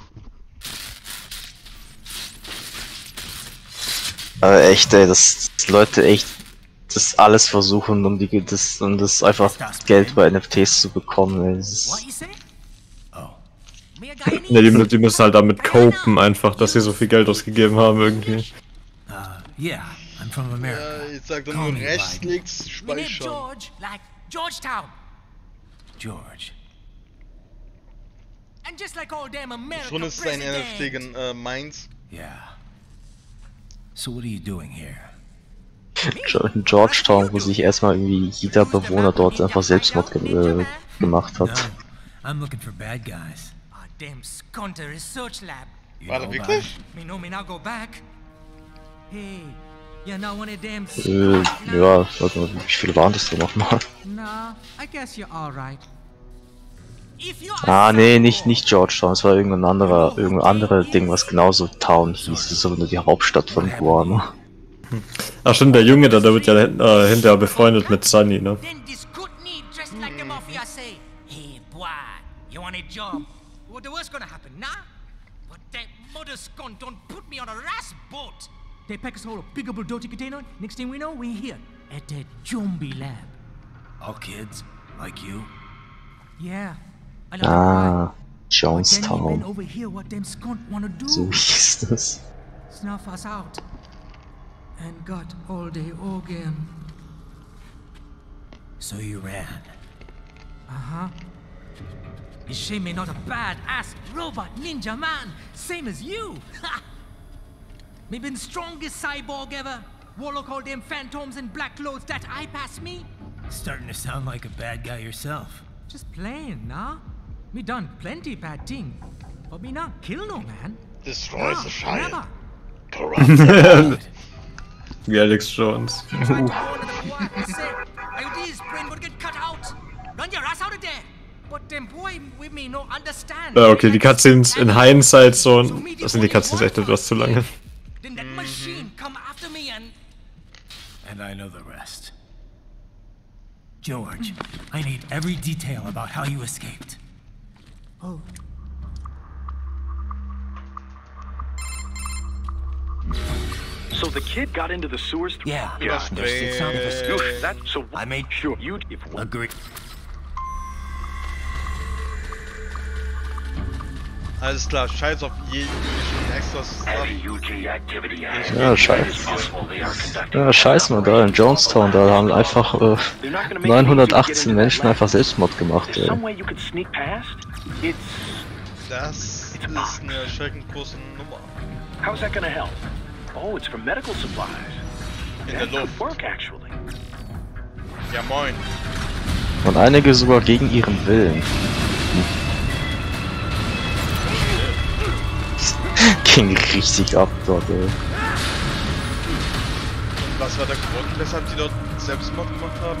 Speaker 3: Aber echt, ey, dass Leute echt das alles versuchen, um die das um das einfach Geld bei N F Ts zu bekommen, ey. Das ist
Speaker 2: ja, die, die müssen halt damit copen, einfach, dass sie so viel Geld ausgegeben haben irgendwie.
Speaker 1: Ja, jetzt sagt er nur rechts, links, speichern.
Speaker 16: George, like Georgetown. George. And just like all damn America,
Speaker 1: schon ist sein N F T in uh, Mainz.
Speaker 13: Yeah. So what are you doing here?
Speaker 3: In Georgetown, wo sich erstmal irgendwie jeder Bewohner dort einfach Selbstmord ge äh, gemacht hat.
Speaker 13: No, I'm looking for bad guys.
Speaker 16: Oh, damn skunter research lab.
Speaker 1: War das wirklich?
Speaker 16: Me know me now go back. Hey, you're not one of them.
Speaker 3: Äh, ja, warte mal, wie viele waren das denn nochmal?
Speaker 16: Nah, I guess you're alright.
Speaker 3: Ah, nee, nicht, nicht Georgetown, es war irgendein anderer, irgendein anderes Ding, was genauso Town hieß. Das ist aber nur die Hauptstadt von Guano.
Speaker 2: Ach stimmt, der Junge da, der wird ja äh, hinterher befreundet mit Sunny, ne?
Speaker 16: They pack us all a big old dirty container. Next thing we know, we're here at the zombie lab.
Speaker 13: All kids like you.
Speaker 16: Yeah.
Speaker 3: Ah, Jonestown.
Speaker 16: Over here, what them skunt wanna do?
Speaker 3: So hieß das.
Speaker 16: Snuff us out. And got all day again.
Speaker 13: So you ran.
Speaker 16: Uh-huh. Is she me not a bad-ass robot ninja man, same as you? Me been strongest cyborg ever. Warlock all them phantoms in black clothes that eye pass me.
Speaker 13: Starting to sound like a bad guy yourself.
Speaker 16: Just playing, nah? Me done plenty bad thing, but me not kill no man.
Speaker 1: Destroy the child.
Speaker 2: Corrupt. Wie Alex Jones. Ja, okay, die Cutscenes in Hindsight so, das sind die Cutscenes echt etwas zu lange.
Speaker 13: And I know the rest. George, I need every detail about how you escaped. Oh.
Speaker 6: So the kid got into the sewers?
Speaker 13: Yeah.
Speaker 6: Yeah.
Speaker 13: It sounded
Speaker 6: Oof, that, so
Speaker 13: I made
Speaker 6: sure you if
Speaker 13: agree.
Speaker 1: Alles klar, scheiß auf jeden Extras.
Speaker 3: Ja, scheiß. Ja, scheiß mal da in Jonestown, da haben einfach äh, neunhundertachtzehn Menschen einfach Selbstmord gemacht, ey.
Speaker 1: Das ist eine erschreckend große Nummer.
Speaker 6: How's that gonna help? Oh, it's for medical supplies.
Speaker 1: In der Luft.
Speaker 6: Work, actually.
Speaker 1: Ja, moin.
Speaker 3: Und einige sogar gegen ihren Willen. Ging richtig ab dort, ey.
Speaker 1: Und was war der Grund, weshalb die dort Selbstmord gemacht haben?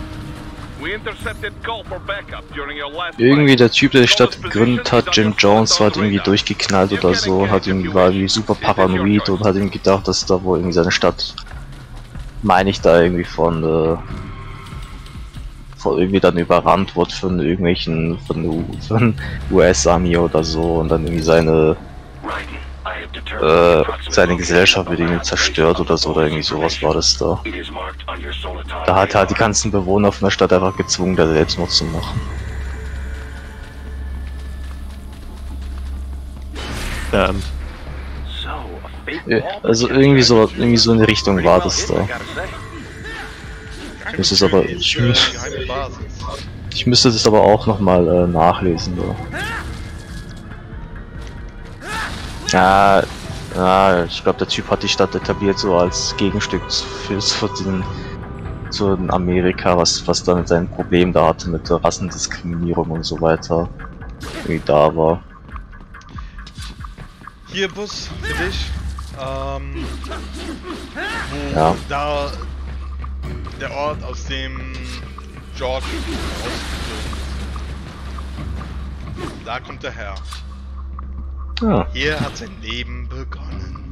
Speaker 3: Irgendwie der Typ, der die Stadt gegründet hat, Jim Jones, war irgendwie durchgeknallt oder so, hat irgendwie, war irgendwie super paranoid und hat ihm gedacht, dass da wohl irgendwie seine Stadt, meine ich, da irgendwie von, äh, von irgendwie dann überrannt wird von irgendwelchen, von, von U S-Army oder so und dann irgendwie seine, äh, seine Gesellschaft wird irgendwie zerstört oder so, oder irgendwie sowas war das da. Da hat halt die ganzen Bewohner von der Stadt einfach gezwungen, da Selbstmord zu machen.
Speaker 2: Ja.
Speaker 3: Ja, also irgendwie so, irgendwie so in die Richtung war das da. Das ist aber, ich, ich müsste das aber auch nochmal äh, nachlesen, da. Ja, ja, ich glaube, der Typ hat die Stadt etabliert so als Gegenstück für, für den, zu Amerika, was, was da mit seinem Problem da hatte, mit der Rassendiskriminierung und so weiter, wie da war.
Speaker 1: Hier, Bus, für dich. Ähm, wo
Speaker 3: ja.
Speaker 1: Da der Ort, aus dem George ausgeflogen ist. Da kommt der Herr.
Speaker 3: Ja.
Speaker 1: Hier hat sein Leben begonnen.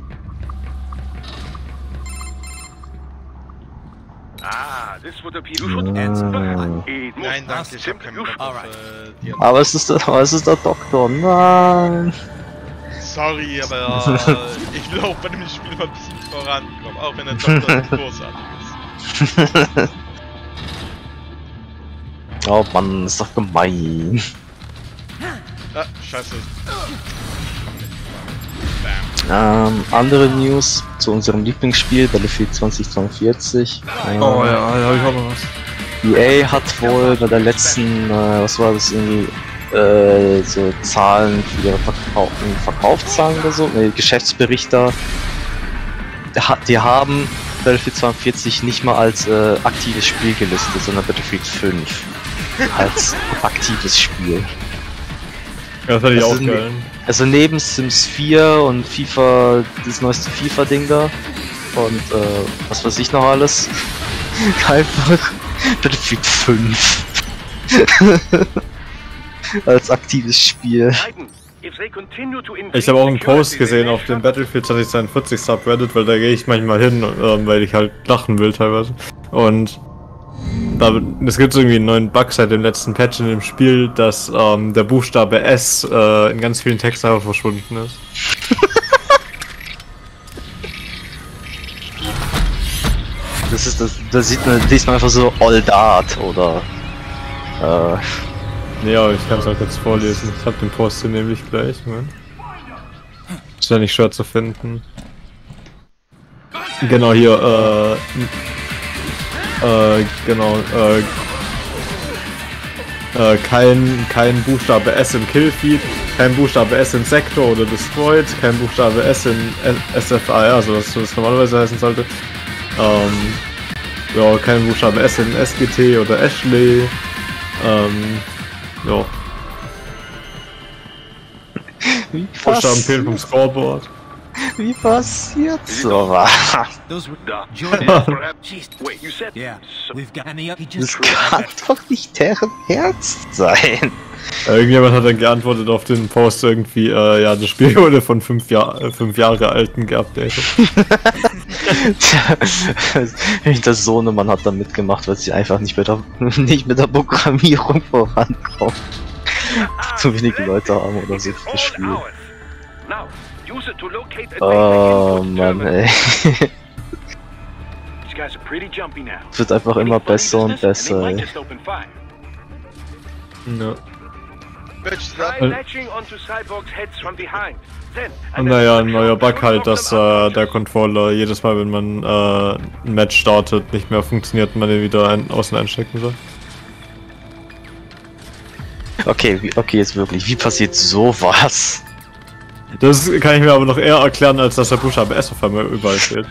Speaker 6: Ah, this would appear
Speaker 3: to should
Speaker 6: answer.
Speaker 1: Nein, danke, ich hab keinen Bock auf äh, die
Speaker 3: Aber es ist, aber es ist der Doktor, nein!
Speaker 1: Sorry, aber äh, ich will auch bei dem Spiel mal ein bisschen vorankommen, auch wenn der Doktor nicht großartig ist.
Speaker 3: Oh Mann, ist doch gemein.
Speaker 1: Ah, scheiße.
Speaker 3: Ähm, andere News zu unserem Lieblingsspiel, Battlefield zwanzig zweiundvierzig. Ähm,
Speaker 2: oh ja, da hab ich auch noch was.
Speaker 3: E A hat wohl bei der letzten, äh, was war das, irgendwie, äh, so Zahlen für ihre Verkau Verkaufszahlen oder so, ne, Geschäftsberichter. Die haben Battlefield zweiundvierzig nicht mal als äh, aktives Spiel gelistet, sondern Battlefield fünf als aktives Spiel.
Speaker 2: Ja, das fand ich
Speaker 3: das
Speaker 2: auch geil.
Speaker 3: Also neben Sims vier und FIFA, das neueste FIFA-Ding da und äh, was weiß ich noch alles, einfach Battlefield fünf als aktives Spiel.
Speaker 2: Ich habe auch einen Post gesehen auf dem Battlefield zwanzig zweiundvierzig Subreddit, weil da gehe ich manchmal hin, äh, weil ich halt lachen will teilweise. Und da, es gibt irgendwie einen neuen Bug seit dem letzten Patch in dem Spiel, dass ähm, der Buchstabe S äh, in ganz vielen Texten einfach verschwunden ist.
Speaker 3: Das ist das, da sieht man diesmal einfach so Oldat oder äh.
Speaker 2: Ja, ich kann es auch kurz vorlesen. Ich hab den Post hier nämlich gleich, man. Ist ja nicht schwer zu finden. Genau hier, äh. Äh, genau, äh, äh, kein, kein Buchstabe S im Killfeed, kein Buchstabe S in Sector oder Destroyed, kein Buchstabe S in S F A R, also was das normalerweise heißen sollte. Ähm, ja, kein Buchstabe S in S G T oder Ashley, ähm, ja. Buchstaben fehlen vom Scoreboard.
Speaker 3: Wie passiert sowas? Das kann doch nicht deren Ernst sein.
Speaker 2: Irgendjemand hat dann geantwortet auf den Post irgendwie, äh, ja, das Spiel wurde von fünf, Jahr, äh, fünf Jahre alten geupdatet.
Speaker 3: Der Sohnemann hat da mitgemacht, weil sie einfach nicht mit der, nicht mit der Programmierung vorankommen. Zu wenige Leute haben oder so das Spiel. Oh Mann, ey. Es wird einfach immer besser und besser, ey.
Speaker 2: Ja. Und naja, ein neuer Bug halt, dass äh, der Controller jedes Mal, wenn man äh, ein Match startet, nicht mehr funktioniert und man den wieder ein außen einstecken soll.
Speaker 3: Okay, wie, okay, jetzt wirklich, wie passiert sowas?
Speaker 2: Das kann ich mir aber noch eher erklären, als dass der Buchstabe S auf einmal überall steht.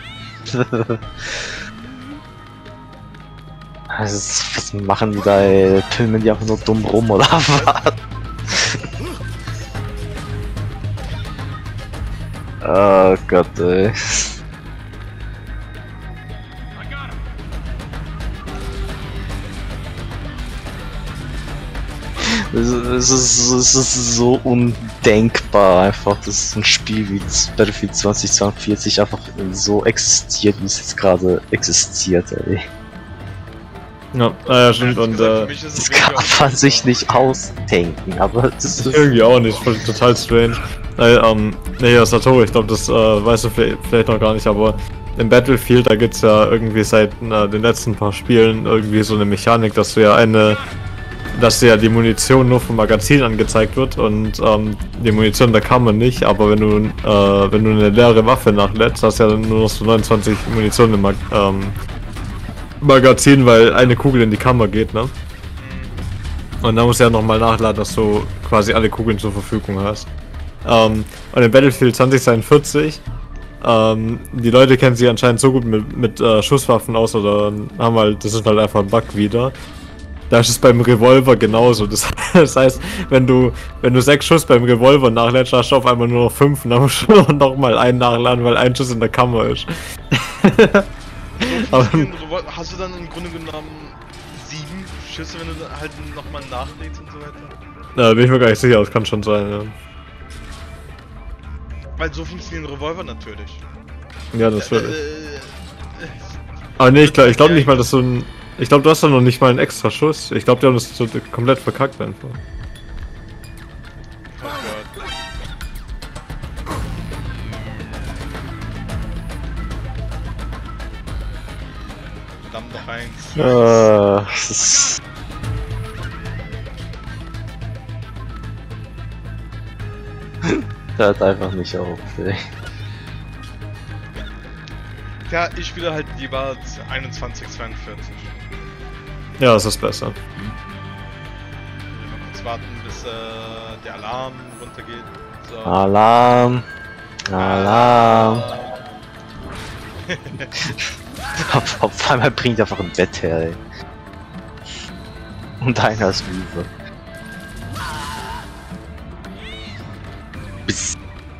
Speaker 3: Also, was machen die da, ey? Filmen die einfach nur dumm rum, oder was? Oh Gott, ey. Es ist, es ist so undenkbar einfach, dass ein Spiel wie Battlefield zwanzig zweiundvierzig einfach so existiert, wie es jetzt gerade existiert, ey.
Speaker 2: Ja, naja, stimmt, und äh,
Speaker 3: das kann man sich nicht ausdenken, aber das ist
Speaker 2: irgendwie auch nicht, total strange. Weil, ähm, nee, Satoru, ich glaube, das äh, weißt du vielleicht noch gar nicht, aber im Battlefield, da gibt's ja irgendwie seit äh, den letzten paar Spielen irgendwie so eine Mechanik, dass du ja eine, dass dir ja die Munition nur vom Magazin angezeigt wird und ähm, die Munition da kann man nicht, aber wenn du, äh, wenn du eine leere Waffe nachlädst, hast du ja nur noch so neunundzwanzig Munition im Mag ähm, Magazin, weil eine Kugel in die Kammer geht, ne? Und dann musst du ja nochmal nachladen, dass du quasi alle Kugeln zur Verfügung hast. Ähm, und in Battlefield zwanzig zweiundvierzig, ähm, die Leute kennen sich anscheinend so gut mit, mit äh, Schusswaffen aus oder haben halt, das ist halt einfach ein Bug wieder. Da ist es beim Revolver genauso. Das, das heißt, wenn du wenn du sechs Schuss beim Revolver nachlädst, hast du auf einmal nur noch fünf und dann musst du noch mal einen nachladen, weil ein Schuss in der Kammer ist.
Speaker 1: Aber hast du dann im Grunde genommen sieben Schüsse, wenn du halt nochmal nachlädst und so weiter?
Speaker 2: Ja, bin ich mir gar nicht sicher, das kann schon sein, ja.
Speaker 1: Weil so funktionieren Revolver natürlich.
Speaker 2: Ja, das würde. Äh, äh, Aber nee, ich glaube ich glaub nicht mal, dass du ein. Ich glaube, du hast doch noch nicht mal einen extra Schuss. Ich glaube, die haben das so komplett verkackt einfach.
Speaker 1: Oh Gott. Verdammt noch eins.
Speaker 3: Uh, das ist... Hört einfach nicht auf, ey.
Speaker 1: Ja, ich spiele halt lieber einundzwanzig zweiundvierzig.
Speaker 2: Ja, das ist besser.
Speaker 1: Mal kurz warten, bis äh, der Alarm runtergeht. So.
Speaker 3: Alarm! Alarm! auf, auf einmal bringt einfach ein Bett her, ey. Und einer ist müde. Bis.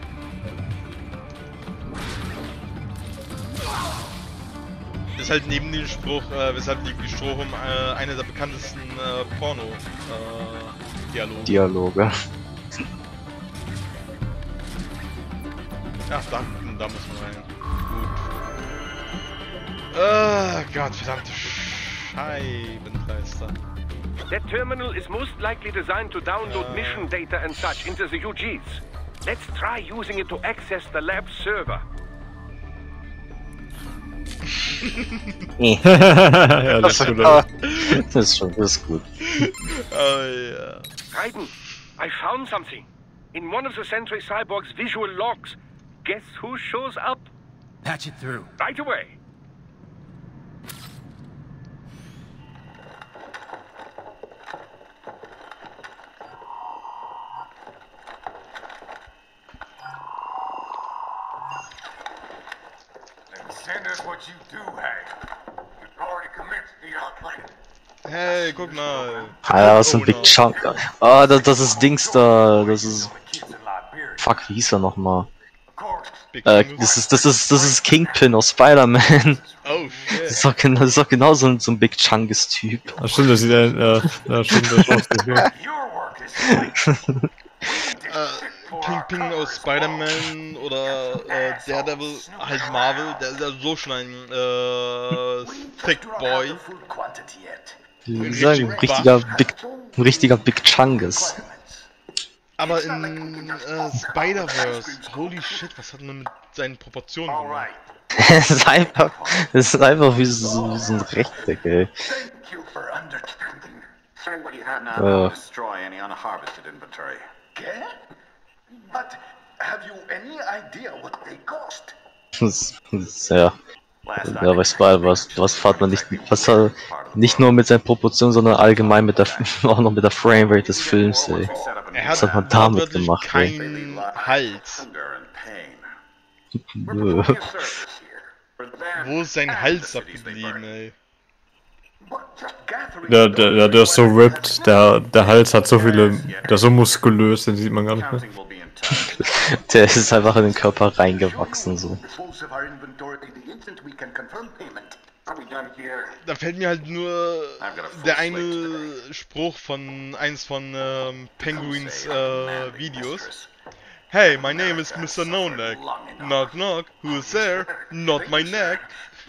Speaker 1: Ist halt neben dem Spruch, äh, weshalb die Strohum äh, einer der bekanntesten äh, Porno-Dialoge. Äh,
Speaker 3: Dialoge.
Speaker 1: Ach, da, da muss man rein. Gut. Äh, Gott, verdammte Scheibenkleister.
Speaker 12: That terminal is most likely designed to download uh. mission data and such into the U Gs. Let's try using it to access the lab server.
Speaker 2: Ja, das ist gut.
Speaker 3: Das ist schon, das ist gut.
Speaker 1: Oh yeah.
Speaker 12: Raiden, I found something. In one of the Sentry Cyborg's visual logs. Guess who shows up?
Speaker 8: Patch it through.
Speaker 12: Right away.
Speaker 4: Send us what you do have. You've already commenced the outbreak.
Speaker 1: Hey, guck mal.
Speaker 3: Alter, was für ein Big Chunk. Ah, das, das ist Dings da. Das ist. Fuck, wie hieß er nochmal? Äh, das ist, das ist, das ist Kingpin aus Spider-Man.
Speaker 1: Oh shit.
Speaker 3: Das ist doch, genau, das ist doch genau so ein, so ein Big Chungus Typ.
Speaker 2: Ach stimmt, das sieht ja, ja, ja stimmt, das ist
Speaker 1: äh, Kingpin aus Spider-Man oder äh, Daredevil, halt Marvel, der ist ja so schon ein äh, Thick Boy.
Speaker 3: Wie sagen, ein richtiger Big, ein richtiger Big Chungus.
Speaker 1: Aber in äh, Spider-Verse, holy shit, was hat man mit seinen Proportionen gemacht?
Speaker 3: Es ist einfach, es ist einfach wie so, wie so ein Rechteck, ey. Uh.
Speaker 18: Destroy any unharvested inventory. But have you any idea what they cost?
Speaker 3: Das, das, ja. Ja, bei Spider was, was fährt man nicht, was nicht nur mit seinen Proportionen, sondern allgemein mit der, auch noch mit der Framerate des Films, ey.
Speaker 1: Er
Speaker 3: was hat man damit gemacht, ey?
Speaker 1: Kein Hals. Wo ist sein Hals abgeblieben, ey?
Speaker 2: Der, der, der ist so ripped, der, der Hals hat so viele, der ist so muskulös, den sieht man gar nicht mehr.
Speaker 3: Der ist einfach in den Körper reingewachsen, so.
Speaker 1: Da fällt mir halt nur der eine Spruch von eins von ähm, Penguins äh, Videos. Hey, my name is Mister No Neck. Knock knock, who is there? Not my neck.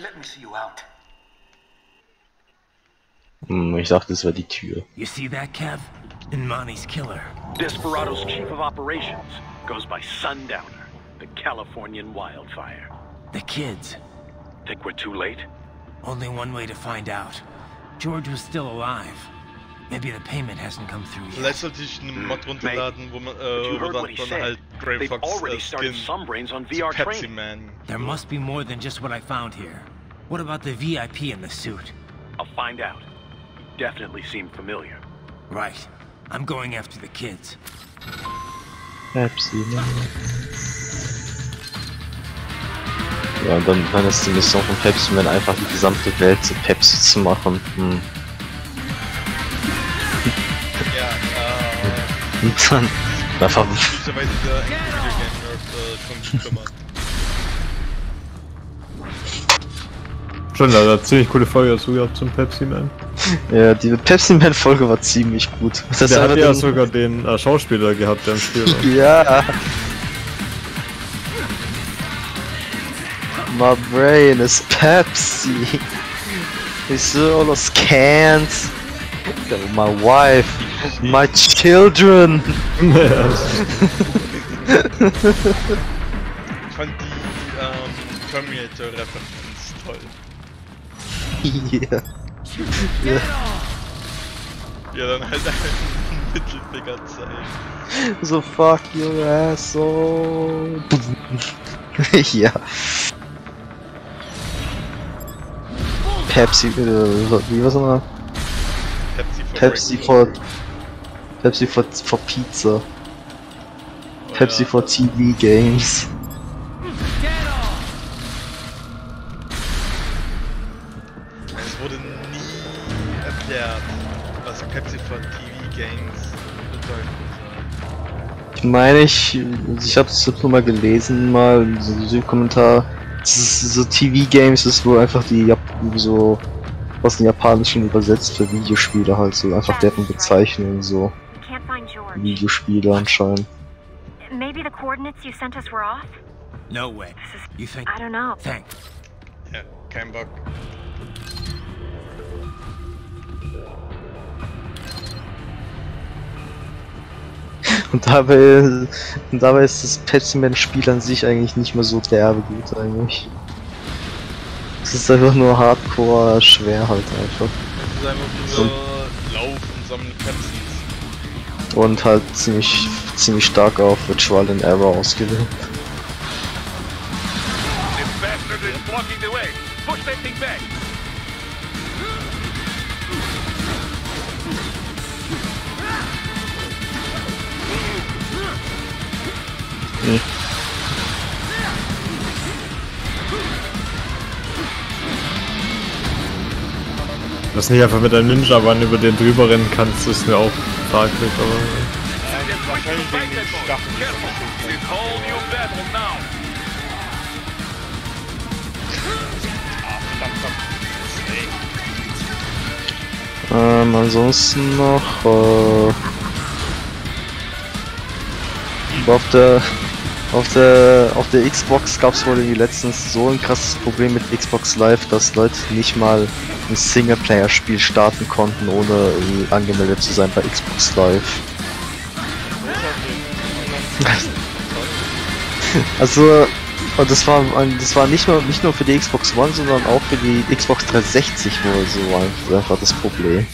Speaker 3: Hm, ich dachte, das war die Tür.
Speaker 13: You see that, Kev? Inmani's killer.
Speaker 6: Desperado's chief of operations goes by Sundowner, the Californian wildfire.
Speaker 13: The kids.
Speaker 6: Think we're too late?
Speaker 13: Only one way to find out. George was still alive. Maybe the payment hasn't come through yet.
Speaker 1: Vielleicht sollte ich einen Mod runterladen, wo man, äh, wo dann, dann halt Grey Fox äh, Skin zu Pepsi Man.
Speaker 13: There must be more than just what I found here. What about the V I P in the suit?
Speaker 6: I'll find out. Definitely seem familiar.
Speaker 13: Right. I'm going after the kids.
Speaker 3: Pepsi Man. Ja, und dann, dann ist die Mission von Pepsi Man einfach die gesamte Welt zu Pepsi zu machen. Hm.
Speaker 1: Ja, äh...
Speaker 3: Und dann einfach...
Speaker 2: Schon, da hat ziemlich coole Folge dazu gehabt zum Pepsi Man.
Speaker 3: Ja, die Pepsi Man Folge war ziemlich gut.
Speaker 2: Das der hat ja sogar den äh, Schauspieler gehabt, der im Spiel war.
Speaker 3: Ja. My brain is Pepsi. It's all those cans. My wife. My children.
Speaker 1: Ich fand die ähm, Terminator-Referenz toll.
Speaker 3: Yeah. Ja.
Speaker 1: Ja, dann halt einen Mittelfinger zeigen.
Speaker 3: So fuck your asshole. Ja. Pepsi, äh, wie was nochmal? Pepsi for Pepsi for, for Pizza. Oh, Pepsi ja. For T V Games.
Speaker 1: Es wurde nie erklärt, was Pepsi for T V Games bedeutet.
Speaker 3: Ich meine, ich, ich habe es nur mal gelesen, mal so ein Kommentar. So T V Games ist wohl einfach die so aus dem Japanischen übersetzt für Videospiele halt, so einfach deren Bezeichnung so. Videospiele anscheinend.
Speaker 10: Maybe the coordinates you sent us were off?
Speaker 13: No way. You think?
Speaker 10: I don't know.
Speaker 13: Thanks.
Speaker 1: Ja, kein Bock.
Speaker 3: Und dabei, und dabei ist das Pepsi Man Spiel an sich eigentlich nicht mehr so derbe gut eigentlich. Es ist einfach nur hardcore schwer halt einfach.
Speaker 1: Es ist einfach nur Lauf und sammeln Pepsis.
Speaker 3: Und halt ziemlich ziemlich stark auf Trial and Error ausgelegt. Hm.
Speaker 2: Dass nicht einfach mit einem Ninja-Mann über den drüber rennen kannst, ist mir auch fraglich, aber...
Speaker 3: Ähm, ansonsten noch, äh... Aber auf der auf der auf der Xbox gab es wohl irgendwie letztens so ein krasses Problem mit Xbox Live, dass Leute nicht mal ein Singleplayer-Spiel starten konnten, ohne irgendwie angemeldet zu sein bei Xbox Live. Also, und das war das war nicht nur nicht nur für die Xbox One, sondern auch für die Xbox dreihundertsechzig wohl so einfach das Problem.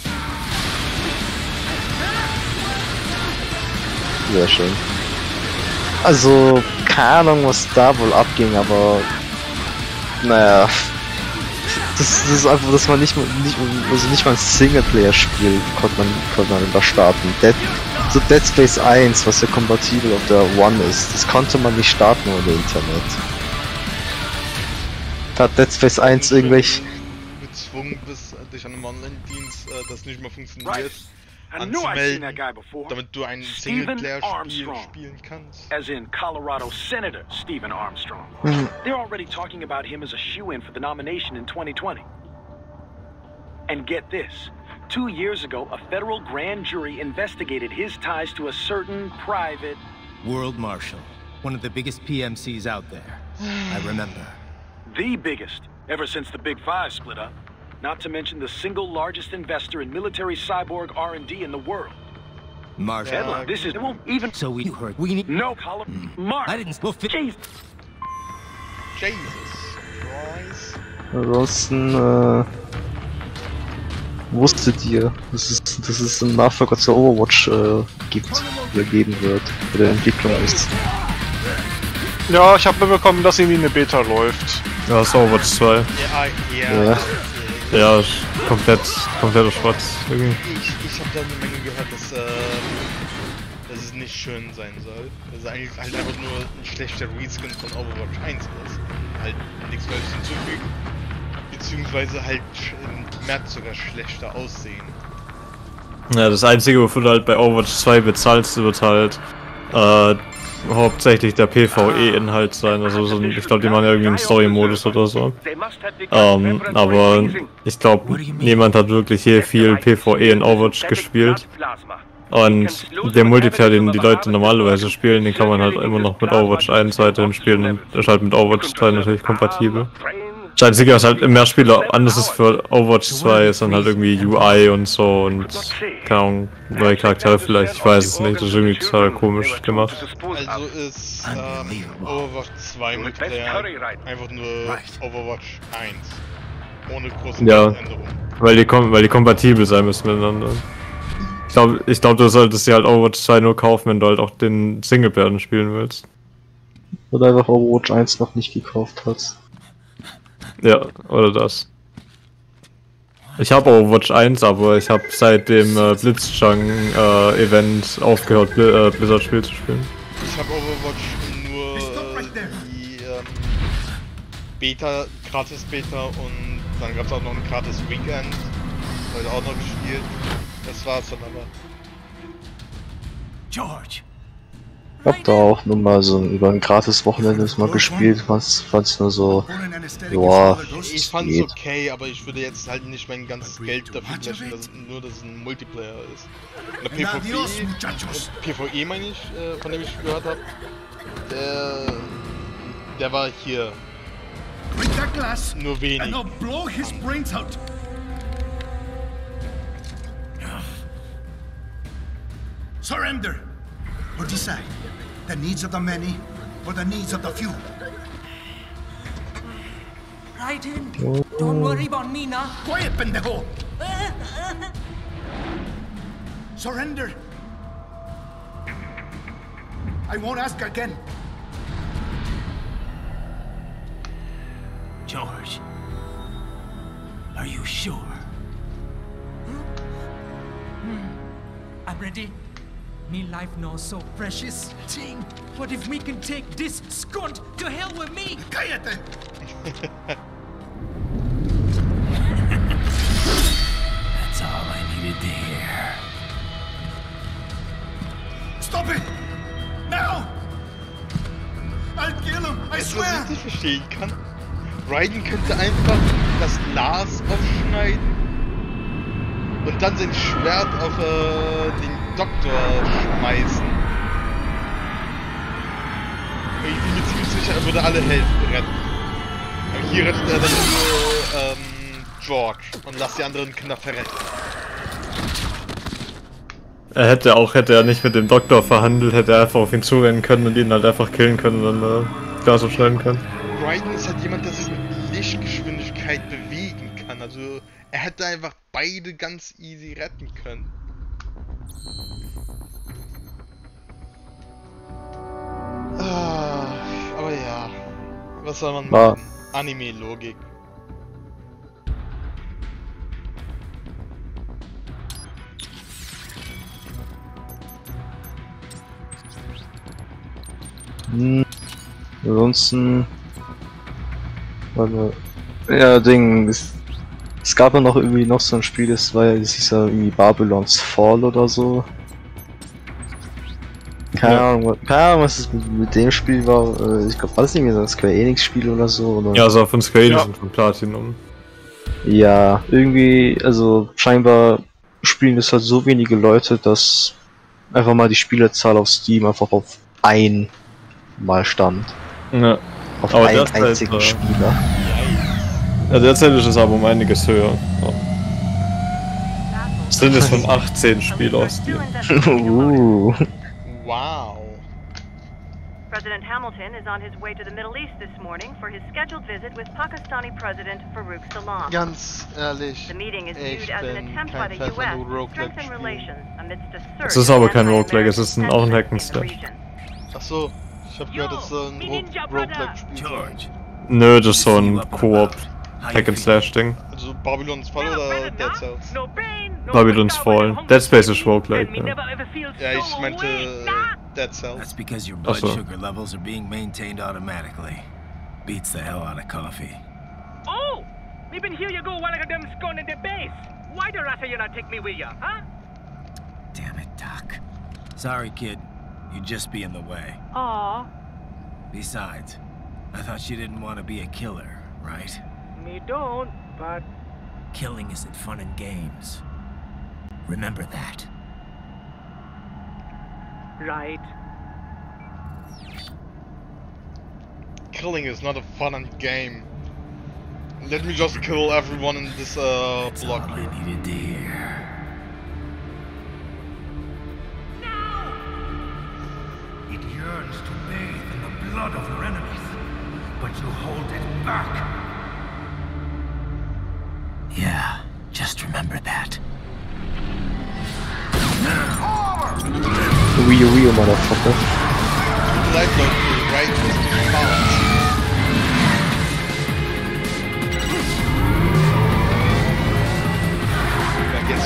Speaker 3: Sehr schön. Also, keine Ahnung, was da wohl abging, aber naja, das, das ist einfach, dass man nicht, nicht, also nicht mal ein Singleplayer-Spiel konnte man, konnte man da starten. Dead, so Dead Space eins, was ja kompatibel auf der One ist, das konnte man nicht starten ohne Internet. Da hat Dead Space eins irgendwelche
Speaker 1: gezwungen, bis dich an einem Online-Dienst äh, das nicht mehr funktioniert, anzumelden, damit du ein Singleplayer-Spiel spielen kannst.
Speaker 6: As in Colorado Senator Stephen Armstrong.
Speaker 3: Mhm.
Speaker 6: They're already talking about him as a shoo-in for the nomination in twenty twenty. And get this, two years ago, a federal grand jury investigated his ties to a certain private...
Speaker 13: World Marshal, one of the biggest P M Cs out there. I remember.
Speaker 6: The biggest, ever since the Big Five split up. Not to mention the single largest investor in military cyborg R and D in the world.
Speaker 13: Marshal.
Speaker 6: Headline, this is... It won't even...
Speaker 13: So we heard... We need...
Speaker 6: No, column. Mm. Mark.
Speaker 13: I didn't... We'll fit...
Speaker 6: Jesus.
Speaker 1: Jesus Christ.
Speaker 3: Ansonsten, äh... wusstet ihr, dass es, dass es einen Nachfolger zur Overwatch äh, gibt, oder geben wird, bei der Entwicklung ist?
Speaker 5: Ja, ich habe mitbekommen, dass irgendwie eine Beta läuft.
Speaker 2: Ja, das ist Overwatch zwei.
Speaker 1: Ja, ja.
Speaker 3: Ja.
Speaker 2: Ja, komplett, kompletter Schwarz. Irgendwie.
Speaker 1: Ich, ich habe da eine Menge gehört, dass, äh, dass es nicht schön sein soll. Dass es eigentlich halt einfach nur ein schlechter Reskin von Overwatch eins ist. Halt nichts Neues hinzufügen. Beziehungsweise halt im März sogar schlechter aussehen.
Speaker 2: Ja, das Einzige, wofür du halt bei Overwatch zwei bezahlst, wird halt äh, hauptsächlich der PvE-Inhalt sein. Also so ein, ich glaube, die machen ja irgendwie einen Story-Modus oder so. Ähm, aber ich glaube, niemand hat wirklich hier viel PvE in Overwatch gespielt. Und der Multiplayer, den die Leute normalerweise spielen, den kann man halt immer noch mit Overwatch eins weiterhin spielen und ist halt mit Overwatch zwei natürlich kompatibel. Das Einzige, was halt im Mehrspieler anders ist für Overwatch zwei, ist dann halt irgendwie U I und so und keine Ahnung, neue Charaktere vielleicht, ich weiß es nicht, das ist irgendwie total komisch gemacht.
Speaker 1: Also ist ähm, Overwatch zwei Multiplayer einfach nur Overwatch eins. Ohne große
Speaker 2: Ja,
Speaker 1: Änderungen.
Speaker 2: weil die, weil die kompatibel sein müssen miteinander. Ich glaube, ich glaub, du solltest dir halt Overwatch zwei nur kaufen, wenn du halt auch den Singleplayer spielen willst.
Speaker 3: Oder einfach Overwatch eins noch nicht gekauft hast.
Speaker 2: Ja, oder das. Ich habe Overwatch eins, aber ich habe seit dem äh, Blitzchung-Event äh, aufgehört, Bl äh, Blizzard-Spiel zu spielen.
Speaker 1: Ich habe Overwatch nur äh, die ähm, Beta, Gratis-Beta und dann gab es auch noch ein Gratis-Weekend. Heute auch noch gespielt. Das war's dann aber.
Speaker 8: George!
Speaker 3: Ich hab da auch nur mal so über ein gratis Wochenende mal gespielt, was fand's nur so, ja,
Speaker 1: ich fand's okay, aber ich würde jetzt halt nicht mein ganzes Geld dafür blechen, dass, nur dass es ein Multiplayer ist. Eine PvP, PvE meine ich, äh, von dem ich gehört habe, der, der war hier nur wenig.
Speaker 19: Surrender or decide. The needs of the many, or the needs of the few.
Speaker 16: Right in. Don't worry about me now.
Speaker 19: Quiet, pendejo! Surrender! I won't ask again.
Speaker 16: George, are you sure? Hmm. I'm ready. Me life now so precious. Ting, what if we can take this skunt to hell with me?
Speaker 19: Cállate!
Speaker 16: That's all I needed to hear.
Speaker 19: Stop it! Now! I'll kill him, I swear!
Speaker 1: Was ich nicht verstehen kann, Raiden könnte einfach das Glas aufschneiden und dann sein Schwert auf äh, den Doktor schmeißen. Ich bin mir ziemlich sicher, er würde alle Helden retten. Aber hier rettet er dann nur ähm, George und lässt die anderen Kinder verrecken.
Speaker 2: Er hätte auch, hätte er nicht mit dem Doktor verhandelt, hätte er einfach auf ihn zurennen können und ihn halt einfach killen können und dann äh, Glas aufschneiden können.
Speaker 1: Raiden ist halt jemand, der sich mit Lichtgeschwindigkeit bewegen kann. Also er hätte einfach beide ganz easy retten können. Ah, aber ja, was soll man machen? Anime-Logik.
Speaker 3: Hm, ansonsten... Warte, ja, Ding, es, es gab ja noch irgendwie noch so ein Spiel, das war ja, das hieß ja irgendwie Babylon's Fall oder so. Keine ja. Ahnung, keine Ahnung, was es mit, mit dem Spiel war. Ich glaube, war das irgendwie so ein Square Enix Spiel oder so? Oder?
Speaker 2: Ja, so von Square Enix ja. Und von Platinum.
Speaker 3: Ja, irgendwie, also scheinbar spielen das halt so wenige Leute, dass einfach mal die Spielerzahl auf Steam einfach auf ein mal stand.
Speaker 2: Ja.
Speaker 3: Auf
Speaker 2: aber
Speaker 3: einen einzigen halt, Spieler.
Speaker 2: Ja, derzeit ist es aber um einiges höher. Ja. Sind es von achtzehn Spielen aus Steam.
Speaker 3: uh.
Speaker 1: Wow.
Speaker 20: President Hamilton is on his way to the Middle East this morning for his scheduled visit with Pakistani President Farouk Salam.
Speaker 1: Ganz ehrlich,
Speaker 20: the meeting is
Speaker 1: ich
Speaker 20: viewed as an attempt by the U S to strengthen relations amidst a surge.
Speaker 2: Es ist aber kein Roguelike, es ist ein, auch ein Hack'n'Slash.
Speaker 1: Ach so, ich hab gehört, es ist so ein Roguelike-Spiel.
Speaker 2: Nö, das ist so ein Koop Hack'n'Slash-Ding.
Speaker 1: Also Babylon's Fall oder Dead Cells?
Speaker 2: Babylon's Fall. Dead Space ist Roguelike. Ja,
Speaker 1: ja ich meinte Dead Cells.
Speaker 13: That's because your blood sugar levels are being maintained automatically. Beats the hell out of coffee.
Speaker 8: Oh! Even here you go while I got them scone in the base. Why the rest of you not take me with ya, huh?
Speaker 13: Damn it, Doc. Sorry, kid. You'd just be in the way.
Speaker 20: Aww.
Speaker 13: Besides, I thought you didn't want to be a killer, right?
Speaker 8: Me don't, but...
Speaker 13: Killing isn't fun and games. Remember that.
Speaker 8: Right.
Speaker 1: Killing is not a fun and game. Let me just kill everyone in this uh,
Speaker 13: That's
Speaker 1: block.
Speaker 13: all I needed to hear.
Speaker 19: It yearns to bathe in the blood of your enemies, but you hold it back.
Speaker 13: Yeah, just remember that.
Speaker 3: Wii U, Wii U, motherfucker.
Speaker 1: Like the right balance. I guess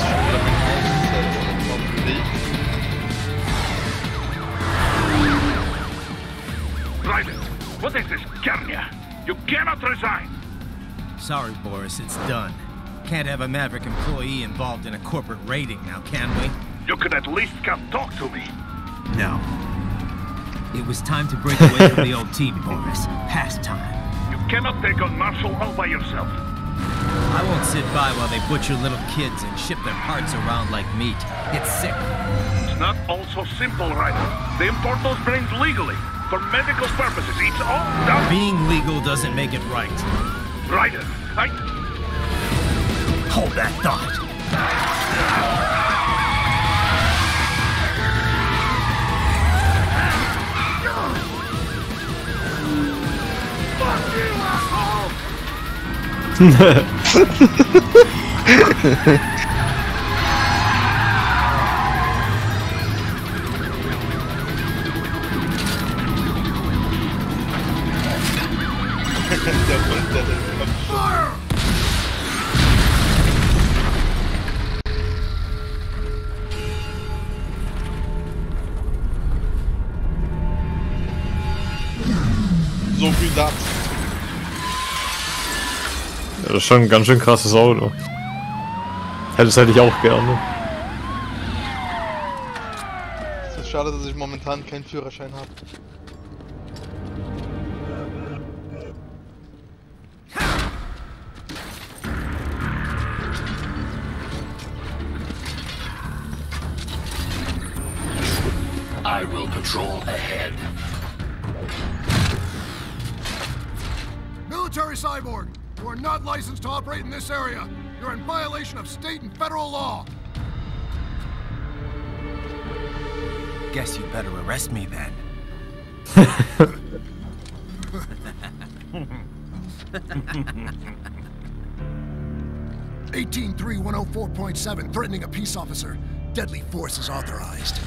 Speaker 4: Raiden, what is this, Garnia? You cannot resign!
Speaker 13: Sorry, Boris, it's done. Can't have a Maverick employee involved in a corporate raiding now, can we?
Speaker 4: You could at least come talk to me.
Speaker 13: No. It was time to break away from the old team, Boris. Past time.
Speaker 4: You cannot take on Marshall all by yourself.
Speaker 13: I won't sit by while they butcher little kids and ship their parts around like meat. It's sick.
Speaker 4: It's not all so simple, Raiden. They import those brains legally. For medical purposes, it's all done.
Speaker 13: Being legal doesn't make it right.
Speaker 4: Raiden, I...
Speaker 13: Hold that thought.
Speaker 4: Fuck you, asshole!
Speaker 1: So viel dazu.
Speaker 2: Ja, das ist schon ein ganz schön krasses Auto. Das hätte ich auch gerne.
Speaker 1: Es ist schade, dass ich momentan keinen Führerschein habe.
Speaker 17: I will patrol ahead.
Speaker 21: military cyborg. You are not licensed to operate in this area. You're in violation of state and federal law.
Speaker 13: Guess you better arrest me then.
Speaker 21: eighteen three one oh four point seven, threatening a peace officer. Deadly force is authorized.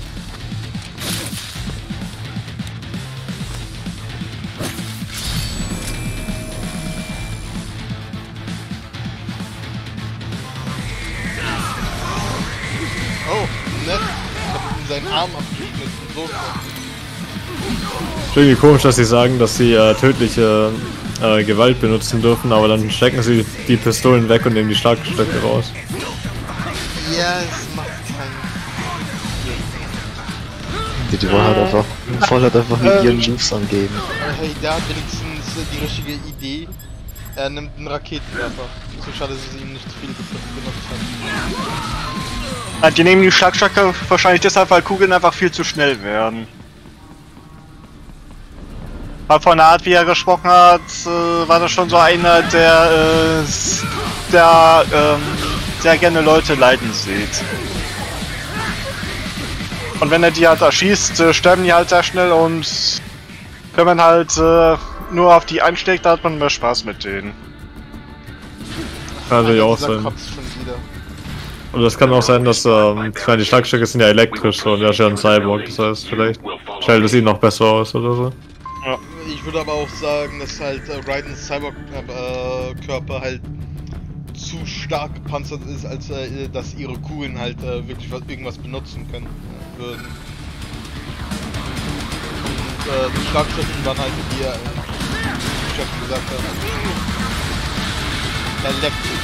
Speaker 1: Oh, nett. Ich hab ihm seinen Arm abgeschnitten. So.
Speaker 2: Ist irgendwie komisch, dass sie sagen, dass sie äh, tödliche äh, Gewalt benutzen dürfen, aber dann stecken sie die Pistolen weg und nehmen die Schlagstöcke raus.
Speaker 1: Ja, es macht keinen
Speaker 3: Die, die wollen halt einfach, voll halt einfach mit ihren Moves angeben.
Speaker 1: Hey, der hat wenigstens die richtige Idee. Er nimmt einen Raketenwerfer. So schade, dass es ihm nicht viel benutzt hat.
Speaker 5: Die nehmen die Schlagstöcke wahrscheinlich deshalb, weil Kugeln einfach viel zu schnell werden. Weil von der Art, wie er gesprochen hat, äh, war das schon so einer, der, äh, der ähm, sehr gerne Leute leiden sieht. Und wenn er die halt erschießt, äh, sterben die halt sehr schnell und wenn man halt äh, nur auf die einschlägt, da hat man mehr Spaß mit denen.
Speaker 2: Kann natürlich auch sein. Und das kann auch sein, dass, ähm, ich meine, die Schlagstöcke sind ja elektrisch so, und er ist ja ein Cyborg, das heißt, vielleicht stellt es ihn noch besser aus oder so.
Speaker 1: Ja. Ich würde aber auch sagen, dass halt äh, Raidens Cyborg-Körper äh, halt zu stark gepanzert ist, als äh, dass ihre Kugeln halt äh, wirklich was, irgendwas benutzen können äh, würden. Und äh, die Schlagstöcke waren halt, wie er äh, schon gesagt hat, elektrisch.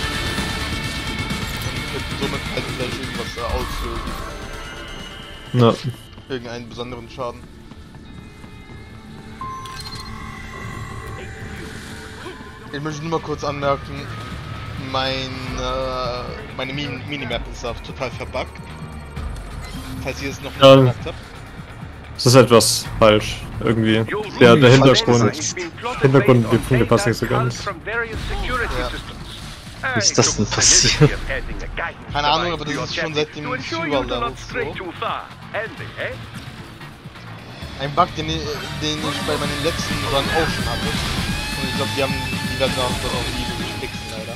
Speaker 1: Und somit halt vielleicht irgendwas äh, auslösen.
Speaker 2: Ja.
Speaker 1: Irgendeinen besonderen Schaden. Ich möchte nur mal kurz anmerken, mein, äh, meine Min Minimap ist auch total verbuggt. Falls ihr es noch nicht
Speaker 2: ja,
Speaker 1: gemacht habt.
Speaker 2: Das ist etwas falsch, irgendwie. Der, der Hintergrund, Hintergrund, die Punkte passen nicht so ganz.
Speaker 1: Ja.
Speaker 3: Wie ist das denn passiert?
Speaker 1: Keine Ahnung, aber das ist schon seit dem Führer-Level so. Ein Bug, den, den ich bei meinen letzten Run auch schon hatte. Und ich glaube, die haben die werden auch dann auch nie wirklich fixen, leider.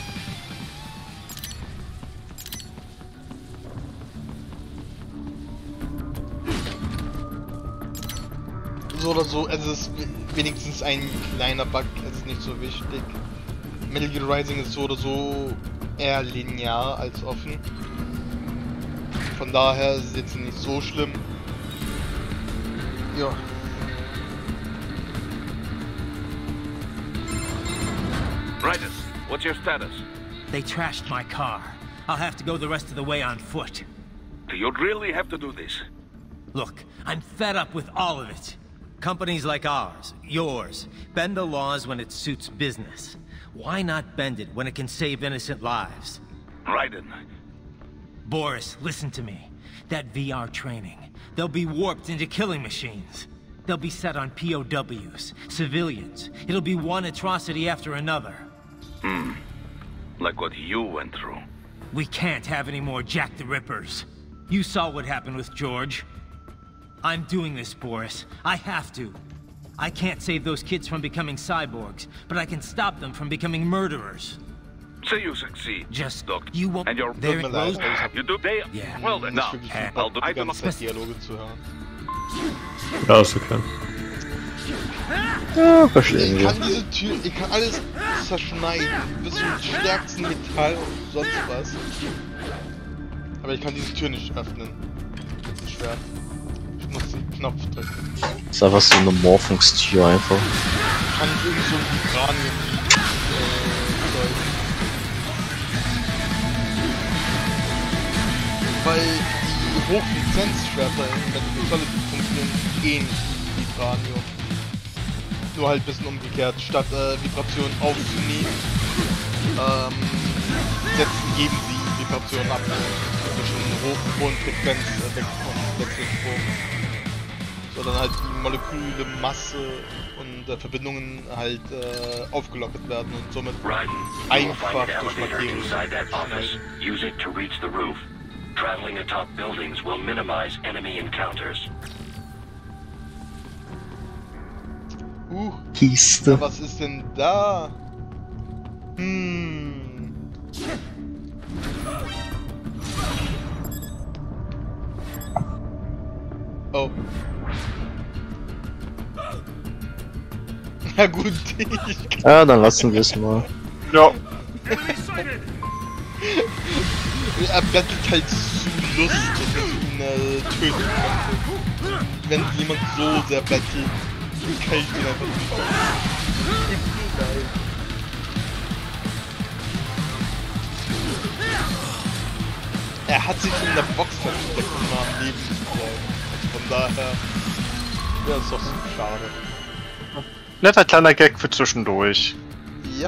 Speaker 1: So oder so, also es ist wenigstens ein kleiner Bug, es ist nicht so wichtig. Metal Gear Rising ist so oder so eher linear als offen. Von daher ist es jetzt nicht so schlimm. Ja.
Speaker 12: Raiders, what's your status?
Speaker 16: They trashed my car. I'll have to go the rest of the way on foot.
Speaker 12: Do you really have to do this?
Speaker 16: Look, I'm fed up with all of it. Companies like ours, yours, bend the laws when it suits business. Why not bend it when it can save innocent lives?
Speaker 12: Raiden.
Speaker 16: Boris, listen to me. That V R training, they'll be warped into killing machines. They'll be set on P O Ws, civilians. It'll be one atrocity after another.
Speaker 12: Hmm. Like what you went through.
Speaker 16: We can't have any more Jack the Rippers. You saw what happened with George. I'm doing this, Boris. I have to. I can't save those kids from becoming cyborgs, but I can stop them from becoming murderers.
Speaker 12: So you succeed.
Speaker 16: Just
Speaker 12: look.
Speaker 16: You won't.
Speaker 12: And you're
Speaker 16: there it goes.
Speaker 12: You do. They.
Speaker 16: Yeah.
Speaker 12: Well then, now I'll do. I do not.
Speaker 2: Ja, ist okay.
Speaker 3: Ja, verstehen
Speaker 1: ich
Speaker 3: wir.
Speaker 1: kann diese Tür, ich kann alles zerschneiden, bis zum stärksten Metall und sonst was. Aber ich kann diese Tür nicht öffnen. Mit dem Schwert. Ich muss den Knopf drücken.
Speaker 3: Das ist einfach so eine Morphungstür einfach.
Speaker 1: Kann ich irgendwie so ein Vibranium äh, weil die Hochlizenzschwerter in Metal Solid funktionieren ähnlich wie Vibranium. Nur halt ein bisschen umgekehrt. Statt äh, Vibrationen aufzunehmen, ähm, setzen, geben sie Vibrationen ab. Durch einen hohen, hohen Frequenz äh, Wechselstrom. sondern halt die Moleküle, Masse und äh, Verbindungen halt äh, aufgelockert werden und somit einfach durch Materie schneiden.
Speaker 17: Use it to reach the roof. Traveling atop buildings will minimize enemy encounters.
Speaker 1: Uh,
Speaker 3: Kiste.
Speaker 1: was ist denn da? Hm. Oh. Na gut, ich
Speaker 3: Ja, dann lassen wir es mal.
Speaker 5: Ja.
Speaker 1: Er bettelt halt zu lustig, dass ich ihn äh, töten könnte. Wenn jemand so sehr bettelt, kann ich den einfach nicht töten. Er hat sich in der Box versteckt, um am Leben zu bleiben. Von daher, ja, ist doch so schade.
Speaker 5: Netter kleiner Gag für zwischendurch.
Speaker 1: Ja.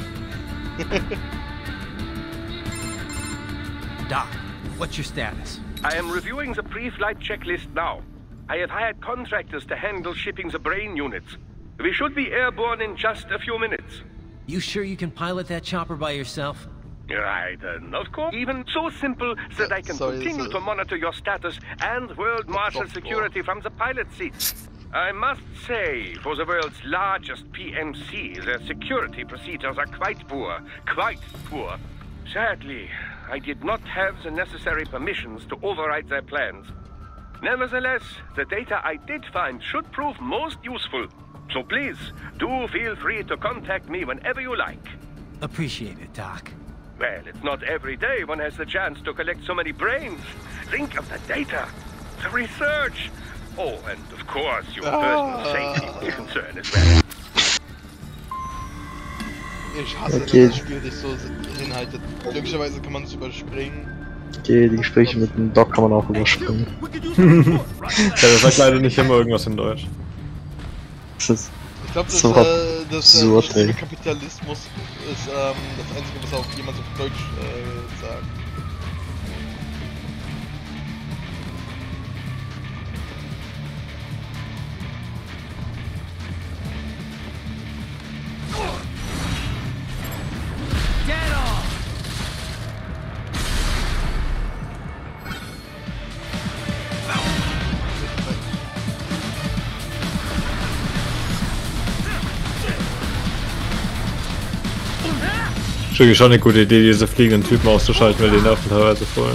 Speaker 16: Doc, what's your status?
Speaker 12: I am reviewing the pre-flight checklist now. I have hired contractors to handle shipping the brain units. We should be airborne in just a few minutes.
Speaker 13: You sure you can pilot that chopper by yourself?
Speaker 12: Right, and of course, even so simple that I can
Speaker 1: Sorry,
Speaker 12: continue
Speaker 1: sir.
Speaker 12: to monitor your status and World Marshal security from the pilot seat. I must say, for the world's largest P M C, their security procedures are quite poor. Quite poor. Sadly, I did not have the necessary permissions to override their plans. Nevertheless, the data I did find should prove most useful. So please, do feel free to contact me whenever you like.
Speaker 13: Appreciate it, Doc.
Speaker 12: Well, it's not every day one has the chance to collect so many brains. Think of the data, the research. Oh, and of course, your personal safety is concerned as well.
Speaker 1: Ich hasse,
Speaker 3: Okay.
Speaker 1: wenn das Spiel dich so hinhaltet. Glücklicherweise kann man es überspringen.
Speaker 3: Okay, die Gespräche mit dem Doc kann man auch überspringen.
Speaker 2: Ja, der sagt leider nicht immer irgendwas in Deutsch.
Speaker 3: Das ist
Speaker 1: Ich glaube, das,
Speaker 3: so
Speaker 1: äh, das, äh,
Speaker 3: absurd,
Speaker 1: das
Speaker 3: ey.
Speaker 1: Kapitalismus ist ähm, das Einzige, was auch jemand auf Deutsch äh, sagt.
Speaker 2: Ist wirklich schon eine gute Idee, diese fliegenden Typen auszuschalten, weil die nerven teilweise voll.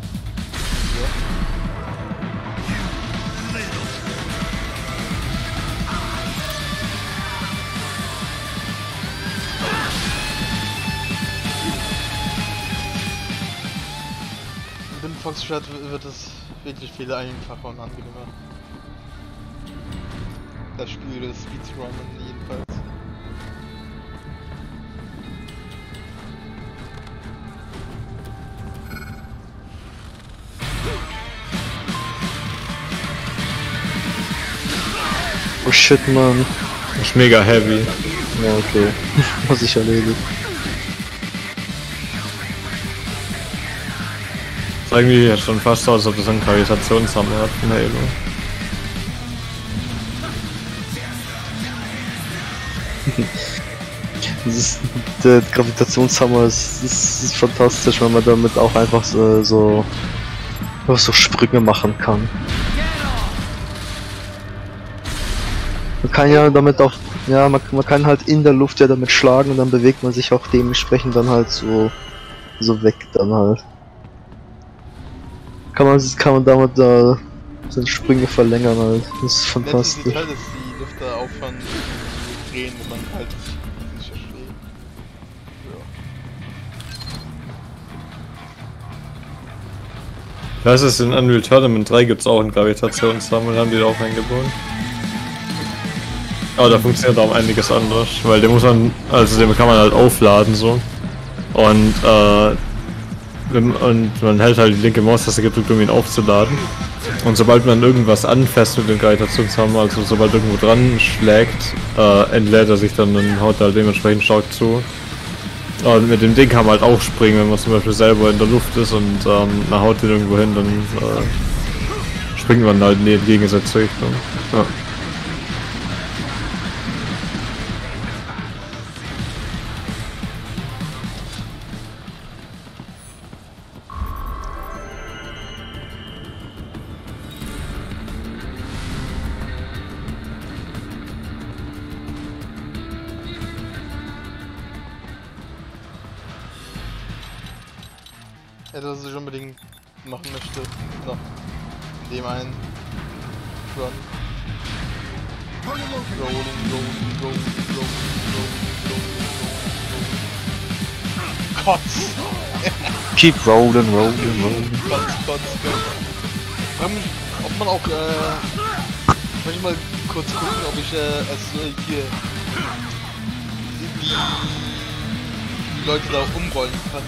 Speaker 1: Mit dem Foxtrot wird es wirklich viel einfacher und angenehmer. Das Spiel des Speedrunnen jedenfalls.
Speaker 3: Oh shit, man.
Speaker 2: Ist mega heavy.
Speaker 3: Ja, okay. Muss ich erledigen.
Speaker 2: Ist irgendwie jetzt schon fast so, als ob das einen Gravitationshammer hat in Halo.
Speaker 3: Das ist, der Gravitationshammer ist, ist, ist fantastisch, weil man damit auch einfach so, so, so Sprünge machen kann. Man kann ja damit auch, ja, man, man kann halt in der Luft ja damit schlagen und dann bewegt man sich auch dementsprechend dann halt so, so weg dann halt. Kann man, kann man damit da seine Sprünge verlängern halt. Das ist fantastisch.
Speaker 1: Letztes Detail, dass die Lüfter aufhören zu drehen, wenn man halt nicht versteht.
Speaker 2: Ich weiß es, in Unreal Tournament drei gibt es auch einen Gravitationshammer, haben die da auch eingebaut. Aber da funktioniert auch einiges anders, weil den muss man, also den kann man halt aufladen so. Und äh, und man hält halt die linke Maustaste gedrückt, um ihn aufzuladen. Und sobald man irgendwas anfasst mit dem Gravitationshammer, also sobald irgendwo dran schlägt, äh, entlädt er sich dann und haut halt dementsprechend stark zu. Und mit dem Ding kann man halt auch springen, wenn man zum Beispiel selber in der Luft ist und ähm, man haut den irgendwo hin, dann äh, springt man halt in die entgegengesetzte Richtung. Ja.
Speaker 1: Etwas, was ich unbedingt machen möchte, noch in dem einen Run. Rolling, rolling, rolling, rolling, rolling, rolling, Kotz!
Speaker 3: Keep rolling, rolling, rolling.
Speaker 1: Kotz, kotz, kotz. Frag mich, ob man auch, äh... Ich möchte mal kurz gucken, ob ich, äh, es äh, hier... Die, die Leute da umrollen kann.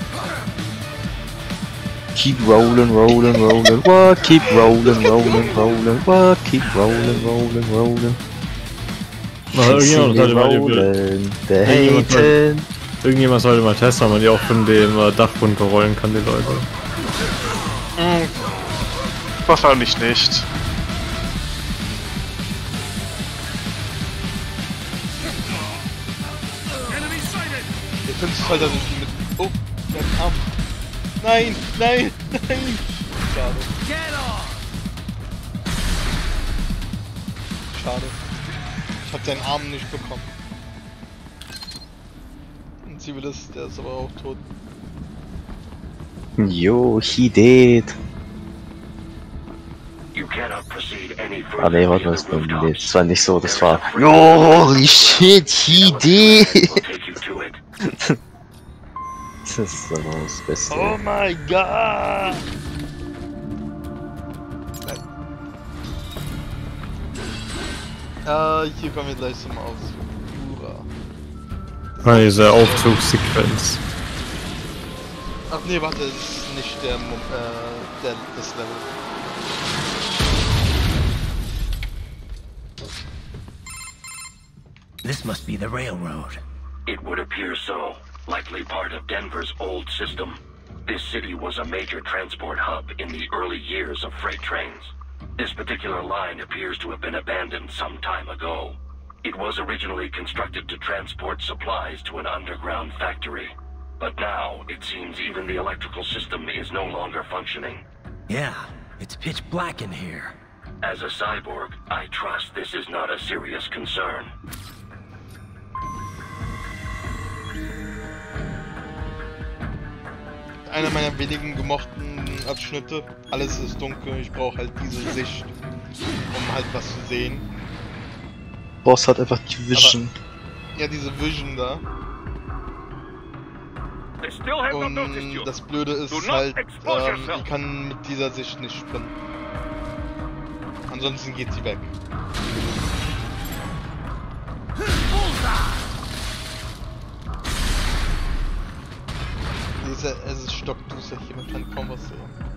Speaker 3: Keep rolling, rolling, rolling, what? Keep rolling, rolling, rolling, what? Keep rolling, rolling, rolling.
Speaker 2: Na, irgendjemand sollte mal
Speaker 3: rollen, der haten.
Speaker 2: Irgendjemand sollte mal testen, ob man die auch von dem äh, Dach runterrollen kann, die Leute.
Speaker 5: Hm. Wahrscheinlich nicht.
Speaker 1: Ihr könnt es halt also mit... Oh, der hat einen Arm. Nein, nein, nein! Schade. Schade. Ich hab seinen Arm nicht bekommen. Ein Zivilist, der ist aber auch tot.
Speaker 3: Yo, he did. Ah ne, warte mal, das war nicht so, das war... Yo, holy shit, he did! Das ist aber das Beste.
Speaker 1: Oh my god! Äh, hier kommen wir gleich zum Ausflug. Jura.
Speaker 2: Ah, diese Aufzugssequenz.
Speaker 1: Ach nee, warte, das ist nicht der, äh, der, das Level.
Speaker 13: This must be the railroad.
Speaker 17: It would appear so. Likely part of Denver's old system. This city was a major transport hub in the early years of freight trains. This particular line appears to have been abandoned some time ago. It was originally constructed to transport supplies to an underground factory. But now, it seems even the electrical system is no longer functioning.
Speaker 13: Yeah, it's pitch black in here.
Speaker 17: As a cyborg, I trust this is not a serious concern.
Speaker 1: Einer meiner wenigen gemochten Abschnitte. Alles ist dunkel, ich brauche halt diese Sicht, um halt was zu sehen.
Speaker 3: Boss hat einfach die Vision.
Speaker 1: Aber, ja, diese Vision da. Und das Blöde ist halt, ähm, ich kann mit dieser Sicht nicht sprinten. Ansonsten geht sie weg. Es ist stockduster hier, man kann kaum was sehen.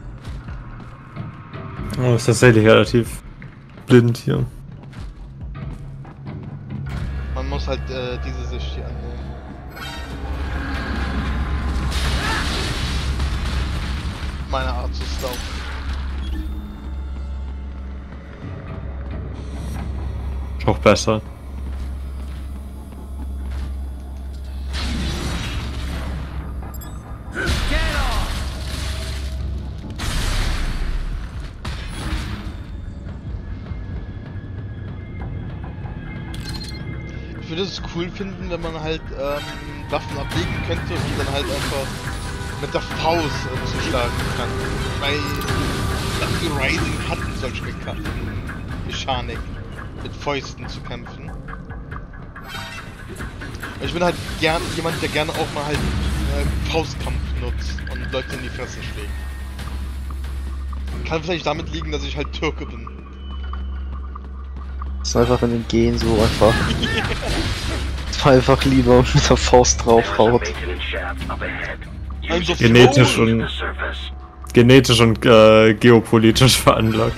Speaker 2: Oh, ist tatsächlich relativ blind hier.
Speaker 1: Man muss halt äh, diese Sicht hier annehmen. Meine Art zu laufen.
Speaker 2: Ist auch besser.
Speaker 1: Ich würde es cool finden, wenn man halt ähm, Waffen ablegen könnte und dann halt einfach mit der Faust äh, zuschlagen kann. Weil die Rising hatten solche Mechanik, mit Fäusten zu kämpfen. Ich bin halt gern jemand, der gerne auch mal halt äh, Faustkampf nutzt und Leute in die Fresse schlägt. Kann vielleicht damit liegen, dass ich halt Türke bin.
Speaker 3: Das ist einfach in den Gehen so einfach. Das war einfach lieber mit der Faust draufhaut.
Speaker 1: Also
Speaker 2: genetisch und genetisch und äh, geopolitisch veranlagt.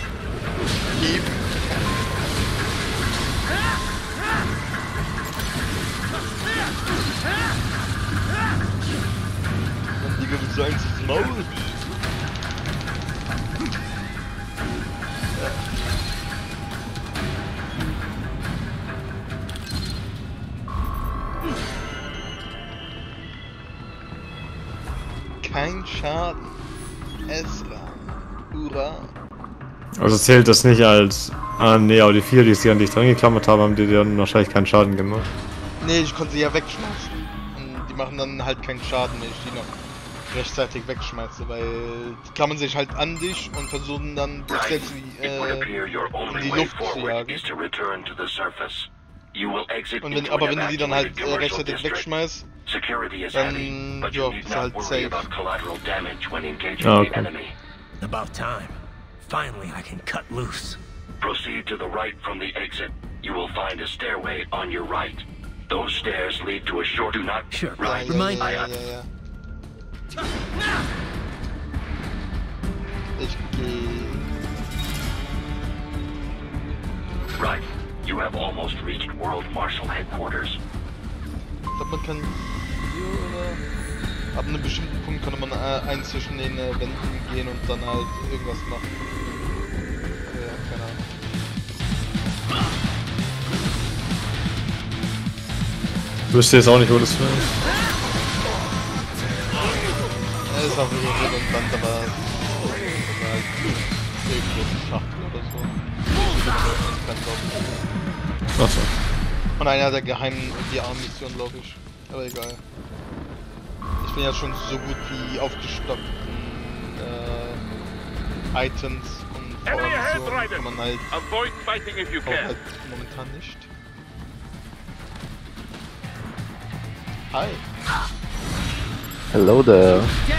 Speaker 1: Die gibt so eins ins Maul. kein Schaden. Ezra. Hurra.
Speaker 2: Also zählt das nicht als... Ah nee, aber die vier, die sie an dich dran geklammert haben, haben dir dann wahrscheinlich keinen Schaden gemacht.
Speaker 1: Nee, ich konnte sie ja wegschmeißen. Und die machen dann halt keinen Schaden, wenn ich die noch rechtzeitig wegschmeiße, weil die klammern sich halt an dich und versuchen dann dich selbst äh, in die Luft zu jagen. Und wenn, aber wenn du die dann halt äh, rechtzeitig wegschmeißt, dann ja, ist halt safe.
Speaker 2: Ah, okay.
Speaker 13: About time. Finally, I can cut loose.
Speaker 17: Proceed to the right from the exit. You will find a stairway on your right. Those stairs lead to a short. Do not.
Speaker 13: Sure.
Speaker 17: Right.
Speaker 13: Remind me.
Speaker 1: Ja, ja, ja. Ich geh.
Speaker 17: Right. You have almost reached World Marshal Headquarters.
Speaker 1: Ich glaube, man kann hier oder ab einem bestimmten Punkt kann man äh, ein zwischen den äh, Wänden gehen und dann halt irgendwas machen. Ja, keine Ahnung.
Speaker 2: Ich wüsste jetzt auch nicht, wo das wäre.
Speaker 1: Ja, ist auch wirklich redundant, aber halt irgendwo ein Schachtel oder so.
Speaker 2: Achso.
Speaker 1: Und einer der geheimen D R-Missionen, glaube ich. Aber egal. Ich bin ja schon so gut wie aufgestockten äh, Items und V-Missionen kann man halt auch halt momentan nicht. Hi.
Speaker 3: Hello there.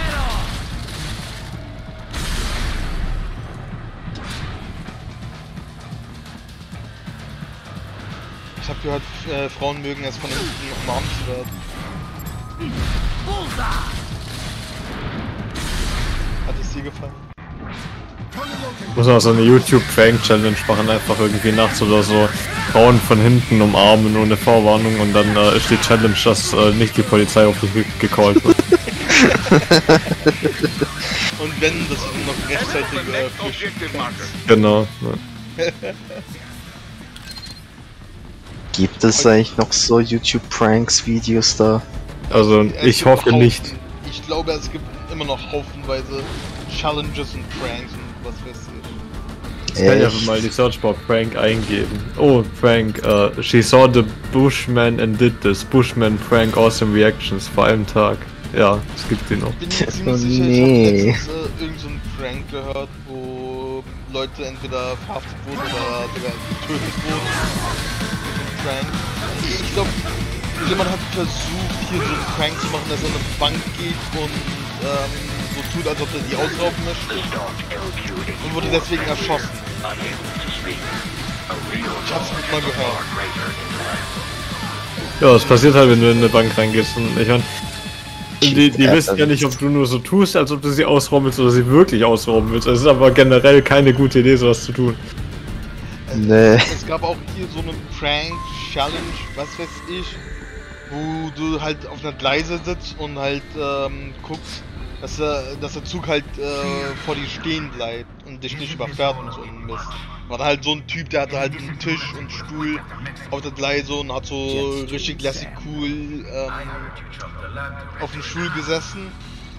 Speaker 1: Ich hab gehört, äh, Frauen mögen es von hinten umarmt zu werden. Hat es dir gefallen?
Speaker 2: Muss man so eine YouTube-Prank-Challenge machen, einfach irgendwie nachts oder so Frauen von hinten umarmen ohne Vorwarnung und dann äh, ist die Challenge, dass äh, nicht die Polizei auf dich ge gecallt wird.
Speaker 1: Und wenn, dass du noch rechtzeitig äh, flüchten kannst.
Speaker 2: Genau. Ja.
Speaker 3: Gibt es eigentlich noch so YouTube-Pranks-Videos da?
Speaker 2: Also ich hoffe nicht.
Speaker 1: Ich glaube, es gibt immer noch haufenweise Challenges und Pranks und was weiß ich.
Speaker 2: Ich kann ja mal die Searchbar Prank eingeben. Oh, Prank, uh, she saw the Bushman and did this. Bushman Prank Awesome Reactions vor einem Tag. Ja, es gibt die noch.
Speaker 1: Ich bin mir ziemlich sicher,
Speaker 3: nee.
Speaker 1: ich habe letztens äh, irgend so einen Prank gehört, wo Leute entweder verhaftet wurden oder sogar getötet wurden. Prank. Ich glaube, jemand hat versucht, hier so einen Prank zu machen, dass er in eine Bank geht und ähm, so tut, als ob er die ausrauben möchte. Und wurde deswegen erschossen. Ich hab's nicht mal gehört.
Speaker 2: Ja, das passiert halt, wenn du in eine Bank reingehst. Und ich meine, die, die wissen ja nicht, ob du nur so tust, als ob du sie ausrauben willst oder sie wirklich ausrauben willst. Es ist aber generell keine gute Idee, sowas zu tun.
Speaker 3: Nee.
Speaker 1: Es gab auch hier so eine Prank-Challenge, was weiß ich, wo du halt auf einer Gleise sitzt und halt ähm, guckst, dass der, dass der Zug halt äh, vor dir stehen bleibt und dich nicht überfährt und so ein Mist. War da halt so ein Typ, der hatte halt einen Tisch und Stuhl auf der Gleise und hat so richtig lässig cool ähm, auf dem Stuhl gesessen.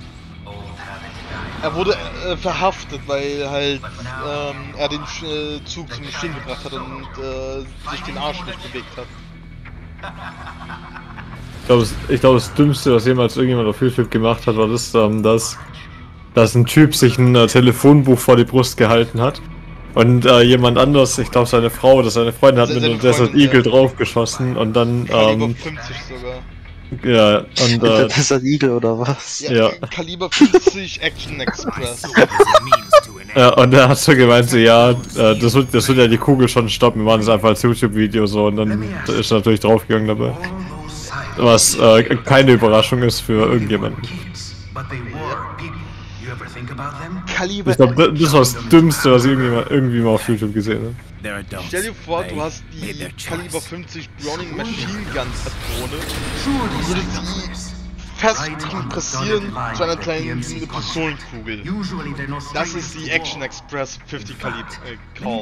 Speaker 1: Er wurde äh, verhaftet, weil halt ähm, er den äh, Zug zum Stehen gebracht hat und äh, sich den Arsch nicht bewegt hat.
Speaker 2: Ich glaube, das, glaub, das Dümmste, was jemals irgendjemand auf YouTube gemacht hat, war das, ähm, dass, dass ein Typ sich ein äh, Telefonbuch vor die Brust gehalten hat und äh, jemand anders, ich glaube seine Frau oder seine Freundin hat mit einem Desert Eagle ja. draufgeschossen und dann...
Speaker 1: Ähm, fünfzig sogar.
Speaker 2: Ja, und äh...
Speaker 3: Desert Eagle oder was?
Speaker 1: Ja,
Speaker 2: ja.
Speaker 1: Kaliber fünfzig Action Express.
Speaker 2: Ja, und er hat so gemeint, so, ja, äh, das, wird, das wird ja die Kugel schon stoppen, wir machen das einfach als YouTube-Video so und dann ist er natürlich draufgegangen dabei. Was äh, keine Überraschung ist für irgendjemanden.
Speaker 1: Kaliber
Speaker 2: ich glaube, das war das Dümmste, was ich irgendwie, irgendwie mal auf YouTube gesehen habe.
Speaker 1: Stell dir vor, du hast die Kaliber fünfzig Browning Machine Gun Patrone und würdest die fest kompressieren zu einer kleinen Pistolenkugel. Das ist die Action Express fünfzig Kaliber äh, Call.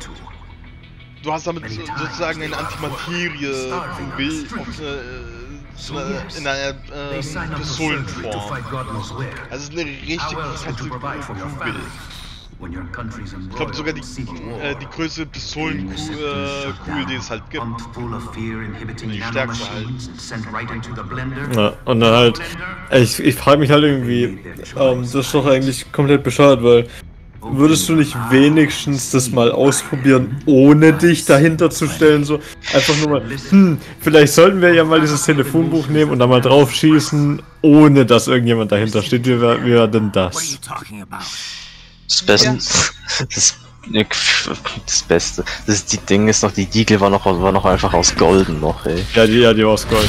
Speaker 1: Du hast damit sozusagen eine Antimaterie-Kugel auf eine So eine, in einer äh, Pistolenform. Also es ist eine richtig krasse Kugel. Ich glaube sogar die, äh, die größte Pistolenkugel, äh, die es halt gibt. Und die stärkste halt.
Speaker 2: Ja, und dann halt, ich, ich frage mich halt irgendwie, ähm, das ist doch eigentlich komplett bescheuert, weil würdest du nicht wenigstens das mal ausprobieren, ohne dich dahinter zu stellen, so einfach nur mal, hm, vielleicht sollten wir ja mal dieses Telefonbuch nehmen und dann mal drauf schießen, ohne dass irgendjemand dahinter steht, wie wäre wär denn das?
Speaker 3: Das Beste, das, das Beste, das die Ding ist noch, die Diegel war noch, war noch einfach aus Golden noch, ey.
Speaker 2: Ja, die, ja, die war aus Gold,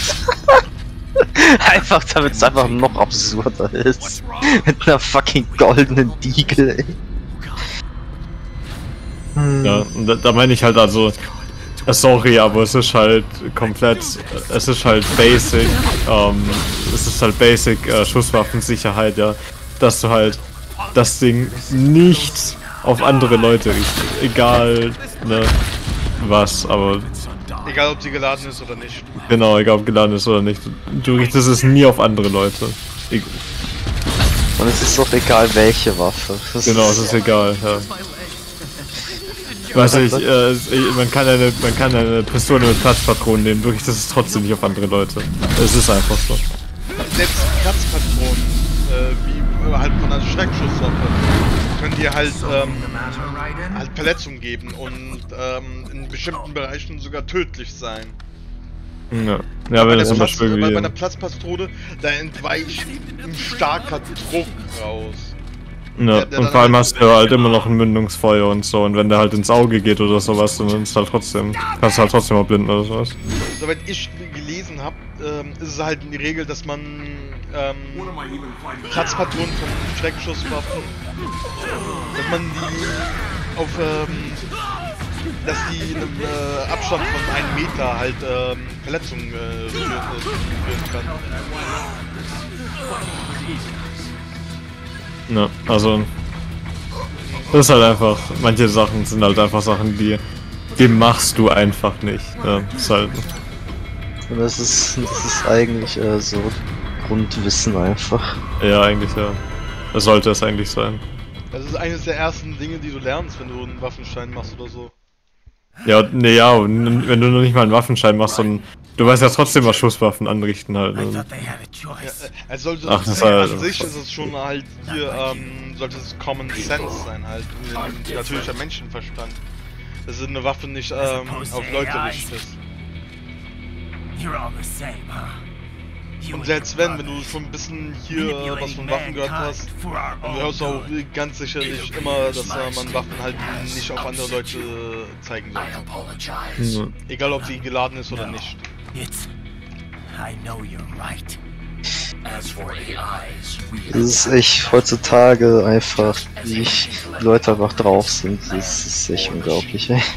Speaker 2: ja.
Speaker 3: Einfach, damit es einfach noch absurder ist. Mit einer fucking goldenen Diegel, ey.
Speaker 2: Hm. Ja, und da, da meine ich halt also, sorry, aber es ist halt komplett, es ist halt basic, ähm, es ist halt basic äh, Schusswaffensicherheit, ja, dass du halt das Ding nicht auf andere Leute richtet, egal, ne, was, aber...
Speaker 1: Egal ob sie geladen ist oder nicht.
Speaker 2: Genau, egal ob geladen ist oder nicht. Du richtest es nie auf andere Leute. E
Speaker 3: Und es ist doch egal welche Waffe. Das
Speaker 2: genau, es ist egal, ja. Weißt du, ich, äh, man kann eine, man kann eine Pistole mit Platzpatronen nehmen, du richtest es trotzdem nicht auf andere Leute. Es ist einfach so.
Speaker 1: Selbst Platzpatronen, äh, wie halt von einer Schreckschusswaffe, können dir halt, ähm, halt Verletzungen geben und ähm, in bestimmten Bereichen sogar tödlich sein.
Speaker 2: Ja, ja wenn das zum Beispiel
Speaker 1: wie... Bei
Speaker 2: wie...
Speaker 1: einer Platzpistole, da entweicht ein starker Druck raus.
Speaker 2: Ja,
Speaker 1: der, der
Speaker 2: und vor allem hast du halt immer noch ein Mündungsfeuer und so, und wenn der halt ins Auge geht oder sowas, dann ist halt trotzdem, kannst du halt trotzdem mal blinden oder sowas.
Speaker 1: Soweit ich gelesen habe, ähm, ist es halt in der Regel, dass man ähm, Platzpatronen von Schreckschusswaffen, dass man die auf, ähm, dass die in einem äh, Abstand von einem Meter halt ähm, Verletzungen äh, führen, äh, führen kann.
Speaker 2: Ja, also das ist halt einfach, manche Sachen sind halt einfach Sachen, die, die machst du einfach nicht. Ja, ist halt.
Speaker 3: Und das ist, das ist eigentlich äh, so Grundwissen einfach.
Speaker 2: Ja, eigentlich ja. Das sollte es eigentlich sein.
Speaker 1: Das ist eines der ersten Dinge, die du lernst, wenn du einen Waffenschein machst oder so.
Speaker 2: Ja, ne, ja, wenn du noch nicht mal einen Waffenschein machst, dann du weißt ja trotzdem, was Schusswaffen anrichten halt. Ne?
Speaker 1: Ja, also sollte
Speaker 2: Ach,
Speaker 1: das
Speaker 2: das halt,
Speaker 1: an sich ist es schon halt hier, ähm, sollte es Common Sense sein halt, natürlicher Menschenverstand. Dass eine Waffe nicht ähm, auf Leute richtet. Und selbst wenn, wenn du schon ein bisschen hier was von Waffen gehört hast, dann hörst du auch ganz sicherlich immer, dass äh, man Waffen halt nicht auf andere Leute zeigen soll. Mhm. Egal ob sie geladen ist oder nicht.
Speaker 3: Das ist echt heutzutage einfach, wie ich, die Leute einfach drauf sind, das ist echt unglaublich, ey.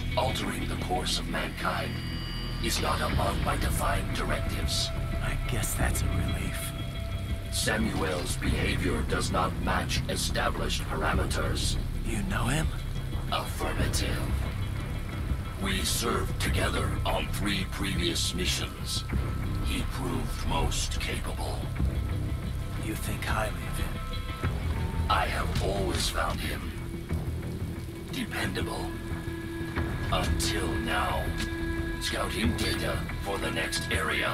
Speaker 9: I guess that's a relief.
Speaker 17: Samuel's behavior does not match established parameters.
Speaker 9: You know him?
Speaker 17: Affirmative. We served together on three previous missions. He proved most capable.
Speaker 9: You think highly of him?
Speaker 17: I have always found him dependable. Until now. Scouting data for the next area.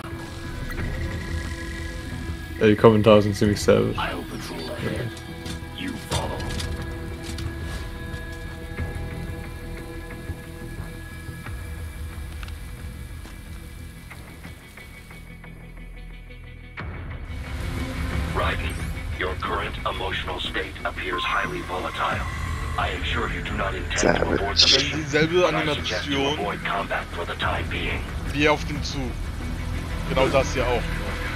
Speaker 2: Ja, die Kommentare sind ziemlich selber.
Speaker 17: I'll patrol ahead. You follow. Raiden, your current emotional state appears highly volatile. I am sure you do not intend to abort the mission.
Speaker 1: Dieselbe Animation wie auf dem Zug. Genau das hier auch.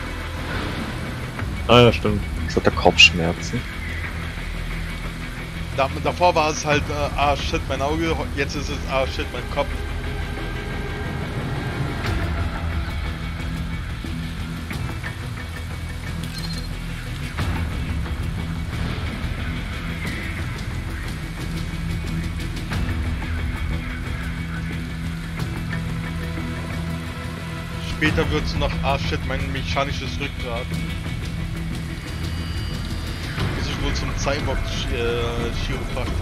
Speaker 2: Ah ja, stimmt.
Speaker 3: Das hat der Kopfschmerzen.
Speaker 1: Da, davor war es halt, äh, ah shit, mein Auge, jetzt ist es, ah shit, mein Kopf. später wird es noch, ah shit, mein mechanisches Rückgrat. Muss ich wohl zum Cyborg-Chiropraktiker.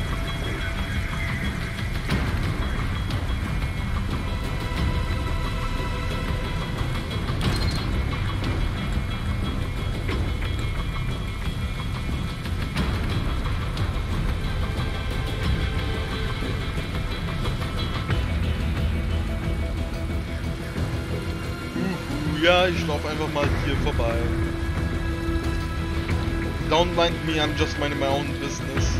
Speaker 1: Ja, ich lauf einfach mal hier vorbei. Don't mind me, I'm just minding my own business.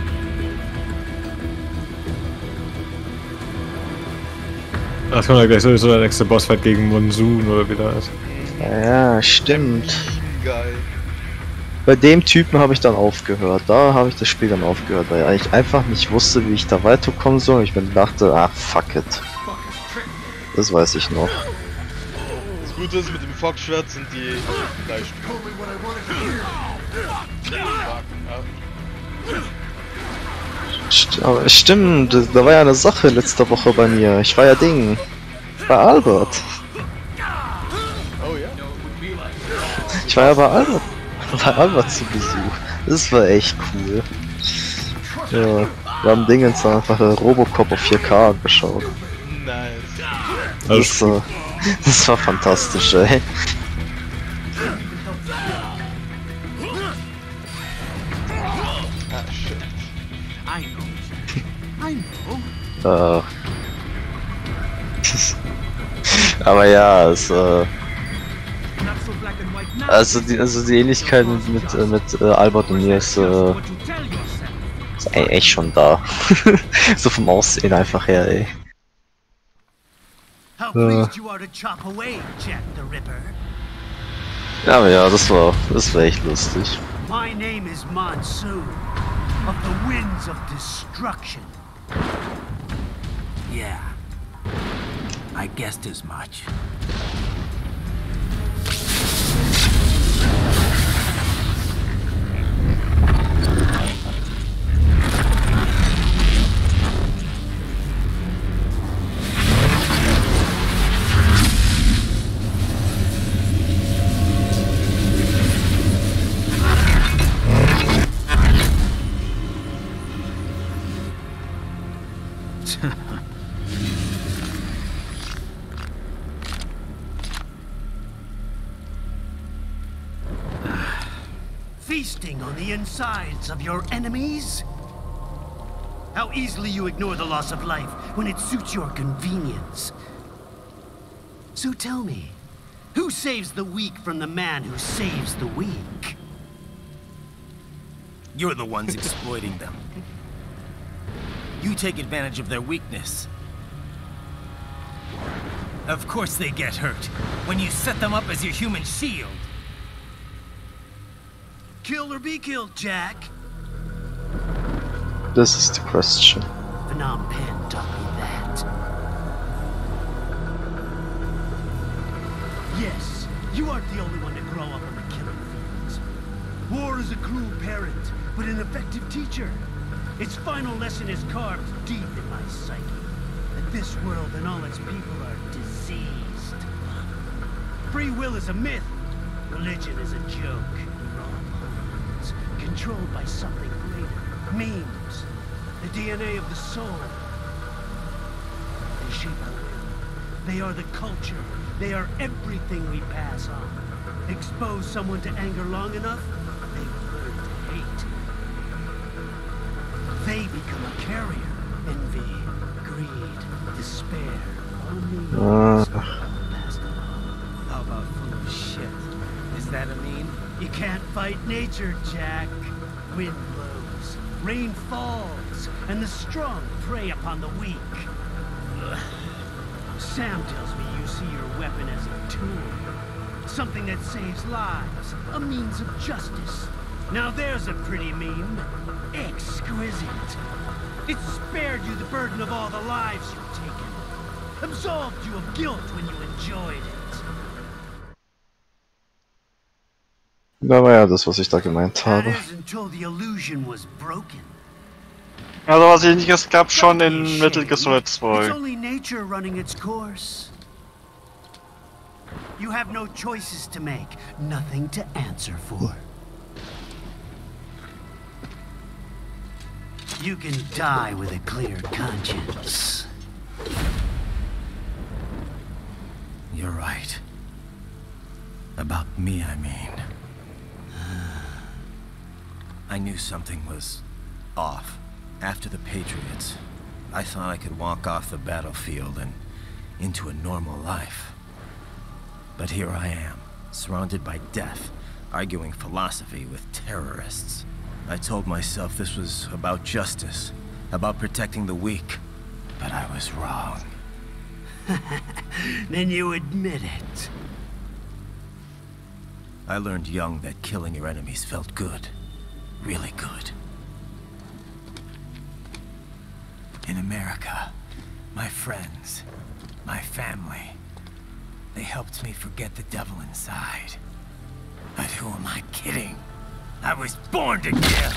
Speaker 2: Das kommt ja gleich sowieso der nächste Bossfight gegen Monsoon oder wie das ist.
Speaker 3: Ja, stimmt.
Speaker 1: Geil.
Speaker 3: Bei dem Typen habe ich dann aufgehört. Da habe ich das Spiel dann aufgehört, weil ich einfach nicht wusste, wie ich da weiterkommen soll. Ich mir dachte, ah fuck it. Das weiß ich noch.
Speaker 1: Das Gute ist, mit dem Fox-Schwert sind die gleich.
Speaker 3: St aber stimmt, da war ja eine Sache letzte Woche bei mir. Ich war ja Ding. Bei Albert.
Speaker 1: Oh ja?
Speaker 3: Ich war ja bei Albert. Bei Albert zu Besuch. Das war echt cool. Ja, wir haben Dingens einfach Robocop auf vier K geschaut.
Speaker 1: Nice.
Speaker 3: Das, äh, das war fantastisch, ey.
Speaker 1: Ah, shit.
Speaker 3: äh. Aber ja, es äh. Also die, also die Ähnlichkeit mit, mit, äh, mit äh, Albert und mir ist, äh, ist ey, echt schon da. So vom Aussehen einfach her, ey. Äh. Ja, aber ja, das war, das war echt lustig.
Speaker 16: My name is Monsoon, of the winds of destruction.
Speaker 9: Yeah, I guessed as much.
Speaker 16: Feasting on the insides of your enemies? How easily you ignore the loss of life when it suits your convenience. So tell me, who saves the weak from the man who saves the weak?
Speaker 9: You're the ones exploiting them. You take advantage of their weakness. Of course they get hurt when you set them up as your human shield.
Speaker 16: Kill or be killed, Jack?
Speaker 3: This is the question.
Speaker 16: Phnom Penh taught me that. Yes, you aren't the only one to grow up in the killing fields. War is a cruel parent, but an effective teacher. Its final lesson is carved deep in my psyche. That this world and all its people are diseased. Free will is a myth. Religion is a joke. Controlled by something greater. Memes. The D N A of the soul. They shape our will. They are the culture. They are everything we pass on. Expose someone to anger long enough, they will learn to hate. They become a carrier. Envy, greed, despair.
Speaker 3: Uh.
Speaker 16: How about full of shit? Is that a meme? You can't fight nature, Jack. Wind blows, rain falls, and the strong prey upon the weak. Ugh. Sam tells me you see your weapon as a tool. Something that saves lives, a means of justice. Now there's a pretty meme. Exquisite. It spared you the burden of all the lives you've taken. Absolved you of guilt when you enjoyed it.
Speaker 3: Da war ja das, was ich da gemeint habe.
Speaker 5: Also was ähnliches gab schon in Metal Gear Solid zwei.
Speaker 7: You have no choices to make, nothing to answer for. You can die with a clear conscience.
Speaker 13: You're right. About me, I mean. I knew something was off. After the Patriots, I thought I could walk off the battlefield and into a normal life. But here I am, surrounded by death, arguing philosophy with terrorists. I told myself this was about justice, about protecting the weak, but I was wrong.
Speaker 7: Then you admit it.
Speaker 13: I learned young that killing your enemies felt good. Really good. In America, my friends, my family, they helped me forget the devil inside. But who am I kidding? I was born to kill!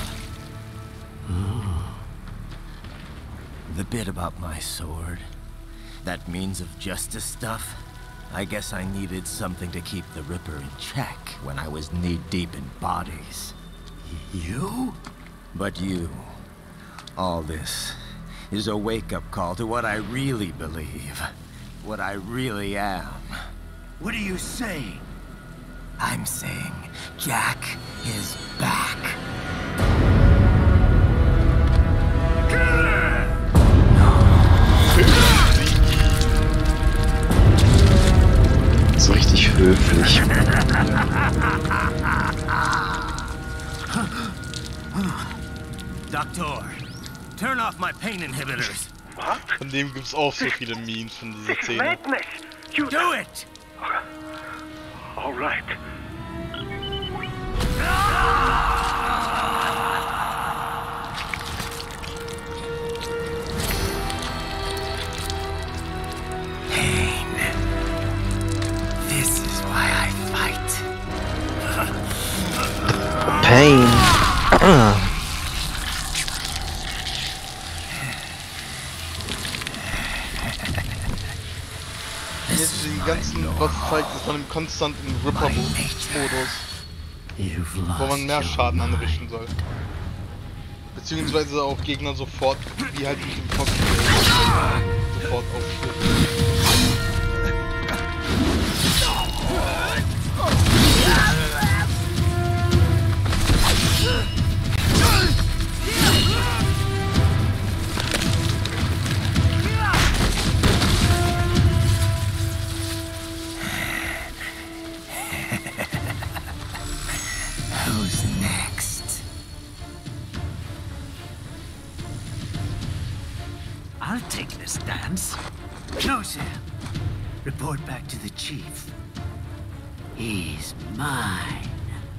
Speaker 13: The bit about my sword, that means of justice stuff, I guess I needed something to keep the Ripper in check when I was knee-deep in bodies.
Speaker 7: You?
Speaker 13: But you, all this, is a wake-up call to what I really believe. What I really am.
Speaker 7: What are you saying?
Speaker 13: I'm saying Jack is back.
Speaker 3: So richtig höflich.
Speaker 13: Doctor, turn off my pain inhibitors.
Speaker 1: What? Von dem gibt's auch so viele Memes von dieser Szene.
Speaker 13: You do it.
Speaker 17: All right.
Speaker 13: Pain. This is why I fight.
Speaker 3: Pain.
Speaker 1: Jetzt die ganzen Boss-Fights ist man im konstanten Ripper-Modus, wo man mehr Schaden anrichten soll. Beziehungsweise auch Gegner sofort, wie halt mit dem Cosplay, sofort aufstehen.
Speaker 13: Who's next?
Speaker 7: I'll take this dance. No, Sam. Report back to the chief. He's mine.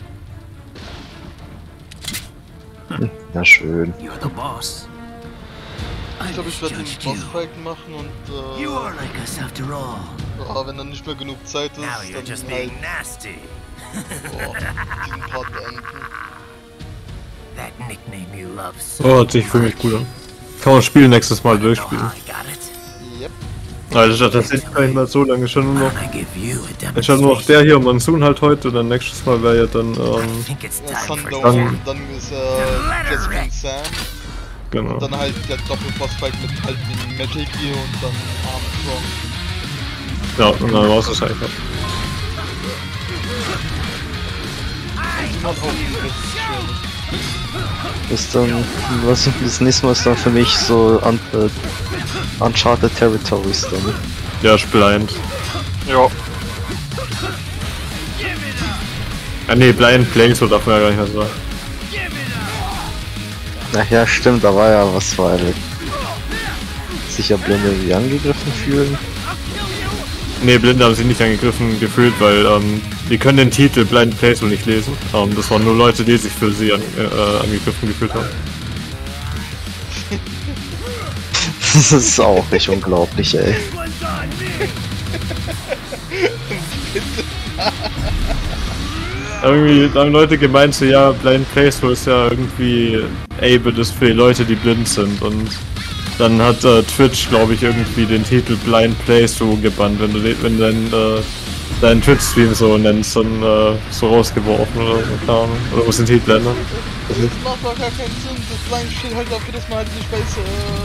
Speaker 3: Na schön.
Speaker 7: You're the boss.
Speaker 1: Ich glaube, ich werde den Bossfight machen und äh,
Speaker 7: You are like us after all.
Speaker 1: ja, wenn dann nicht mehr genug Zeit ist,
Speaker 13: Now you're just
Speaker 1: dann halt
Speaker 13: being nasty.
Speaker 1: oh, diesen Part beenden.
Speaker 13: That nickname you love so.
Speaker 2: Oh, hört sich für mich gut an. Kann man das Spiel nächstes Mal durchspielen.
Speaker 1: Yep.
Speaker 2: Also das ist gar nicht mal so lange, schon nur noch. Ich schon nur noch der hier, Monsoon halt heute und dann nächstes Mal wäre ja dann ähm,
Speaker 1: Ja, Sundown, dann ist äh, Jessica und Sam.
Speaker 2: Genau.
Speaker 1: Und dann halt der Doppelbossfight mit halt dem Metal Gear und dann Armstrong.
Speaker 2: Ja, und dann war es das einfach.
Speaker 3: Ist dann, was das nächste Mal ist dann für mich so un, äh, Uncharted Territories dann.
Speaker 2: Ja, Blind.
Speaker 5: Ja.
Speaker 2: Ah ne, Blind Plays, so darf man ja gar nicht mehr sagen.
Speaker 3: Ach ja, stimmt, da war ja was, weil sich ja Blinde irgendwie angegriffen fühlen.
Speaker 2: Ne, Blinde haben sich nicht angegriffen gefühlt, weil ähm, die können den Titel Blind Playthrough nicht lesen. Ähm, das waren nur Leute, die sich für sie an, äh, angegriffen gefühlt haben.
Speaker 3: Das ist auch echt unglaublich, ey.
Speaker 2: Irgendwie haben Leute gemeint, so ja, Blind Playthrough ist ja irgendwie able, das für Leute, die blind sind, und dann hat äh, Twitch, glaube ich, irgendwie den Titel Blind Playthrough gebannt, wenn du wenn dein äh, deinen Twitch-Stream so nennst, dann äh, so rausgeworfen oder so, keine Ahnung. Oder wo sind Hitler, ne?
Speaker 1: Das macht doch gar keinen Sinn, das Line steht halt dafür, dass man halt nicht weiß,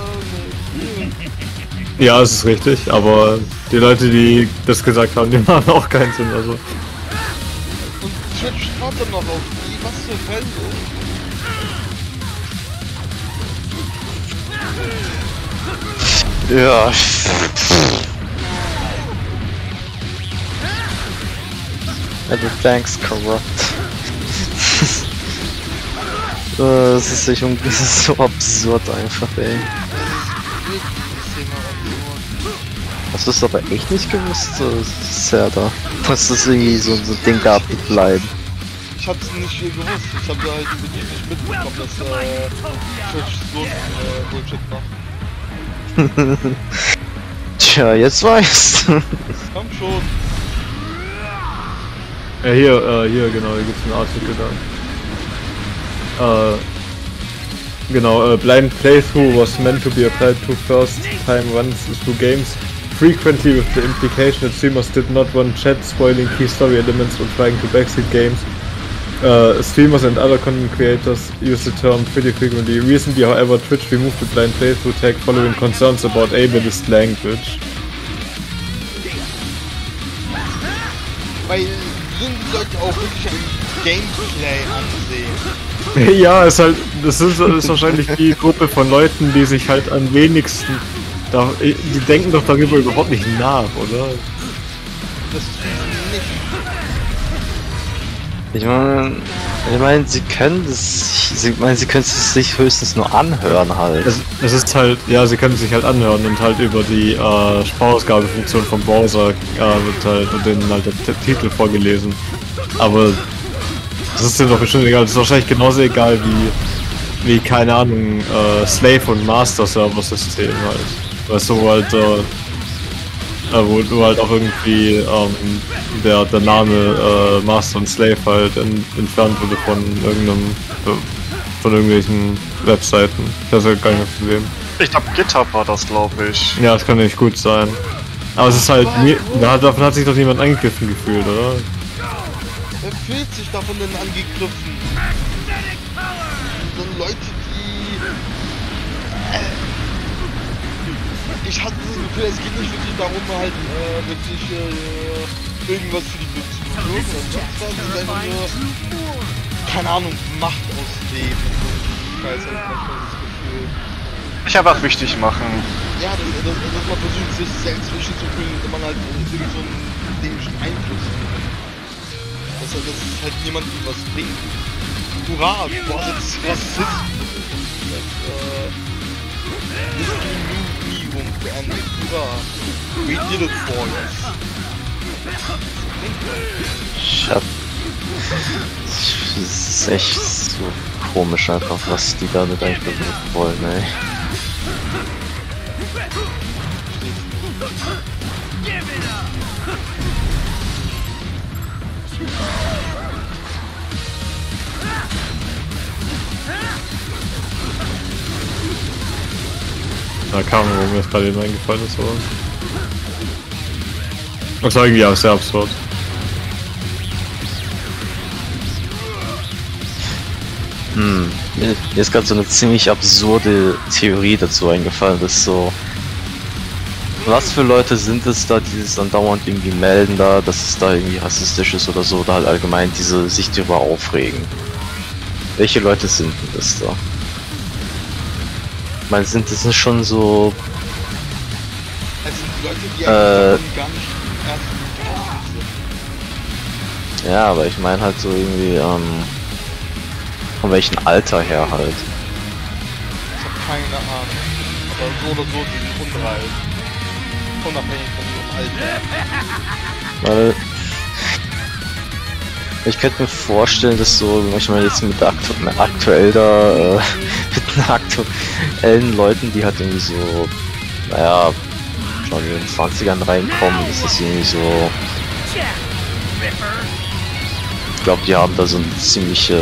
Speaker 1: äh...
Speaker 2: Ja, es ist richtig, aber die Leute, die das gesagt haben, die machen auch keinen Sinn, also.
Speaker 1: Und Twitch schaut dann noch auf die, was für Fälle?
Speaker 3: Ja. Everything's corrupt. Das ist, nicht, das ist so absurd einfach, ey. Hast du es aber echt nicht gewusst? Das ist ja da. Dass es irgendwie so ein so Ding gab mit Bleiben.
Speaker 1: Ich hab's nicht gewusst, ich hab da halt wirklich nicht mitbekommen, dass äh, Twitch so äh, Bullshit macht.
Speaker 3: Tja, jetzt weißt du.
Speaker 1: Komm schon.
Speaker 2: Ja, hier, äh, hier, genau, hier gibt's einen Artikel da. Äh, genau, uh, blind playthrough was meant to be applied to first time runs through games, frequently with the implication that streamers did not want chat spoiling key story elements or trying to backseat games. Uh, streamers and other content creators use the term pretty frequently. Recently, however, Twitch removed the blind playthrough tag following concerns about ableist language.
Speaker 1: Weil sind die Leute auch wirklich ein Gameplay ansehen?
Speaker 2: Ja, ist halt, das ist, ist wahrscheinlich die Gruppe von Leuten, die sich halt am wenigsten, da, die denken doch darüber überhaupt nicht nach, oder?
Speaker 1: Das tun sie nicht.
Speaker 3: Ich meine, ich meine, sie können das, sie meinen, sie können es sich höchstens nur anhören halt.
Speaker 2: Es, es ist halt, ja, sie können sich halt anhören und halt über die äh, Sprachausgabefunktion vom Browser äh, wird halt und denen halt der T Titel vorgelesen. Aber das ist dir doch bestimmt egal, das ist wahrscheinlich genauso egal wie, wie keine Ahnung, äh, Slave- und Master-Server-System halt. Weißt du, wo halt, äh, wo du halt auch irgendwie ähm, der, der Name äh, Master und Slave halt in, entfernt wurde von irgendeinem von irgendwelchen Webseiten. Das ist halt gar nicht das Problem.
Speaker 5: Ich glaube GitHub war das, glaube ich.
Speaker 2: Ja, das kann nicht gut sein. Aber es ist halt, davon hat sich doch niemand angegriffen gefühlt, oder?
Speaker 1: Wer fühlt sich davon denn angegriffen? So Leute, die... Ich hatte das Gefühl, es geht nicht wirklich darum, halt äh, wirklich äh, irgendwas für die Beziehung oder sonst was. Es ist einfach nur, keine Ahnung, Macht ausleben und so. Scheiße, ich hab das Gefühl.
Speaker 5: Ich einfach wichtig machen.
Speaker 1: Ja, dass, dass, dass man versucht, sich selbst wichtig zu fühlen, wenn man halt irgendwie so einen dämlichen Einfluss hat. Dass, dass es halt niemandem was bringt. Hurra, du hast jetzt Rassismus und äh, Diskriminierung beendet. Hurra, we did it for us.
Speaker 3: Ich hab... Das ist echt so komisch einfach, was die damit eigentlich bewirken wollen, ey.
Speaker 2: Da kam, wo mir das gerade eben eingefallen ist, oder? Das war irgendwie auch sehr absurd.
Speaker 3: Hm, mir ist gerade so eine ziemlich absurde Theorie dazu eingefallen, dass so... Was für Leute sind es da, die es dann dauernd irgendwie melden da, dass es da irgendwie rassistisch ist oder so, oder halt allgemein diese sich darüber aufregen? Welche Leute sind denn das da? Ich meine, sind das nicht schon so...
Speaker 1: Es sind die Leute, die
Speaker 3: äh,
Speaker 1: gar nicht erst sind.
Speaker 3: Ja, aber ich meine halt so irgendwie, ähm... von welchem Alter her halt?
Speaker 1: Ich hab keine Ahnung. Aber so oder so, die sind unreif. Unabhängig von ihrem Alter.
Speaker 3: Weil... Ich könnte mir vorstellen, dass so manchmal jetzt mit aktu aktuell da, äh, mit den aktuellen Leuten, die halt irgendwie so, naja, schon in den zwanzigern reinkommen, ist das irgendwie so... Ich glaube, die haben da so eine ziemliche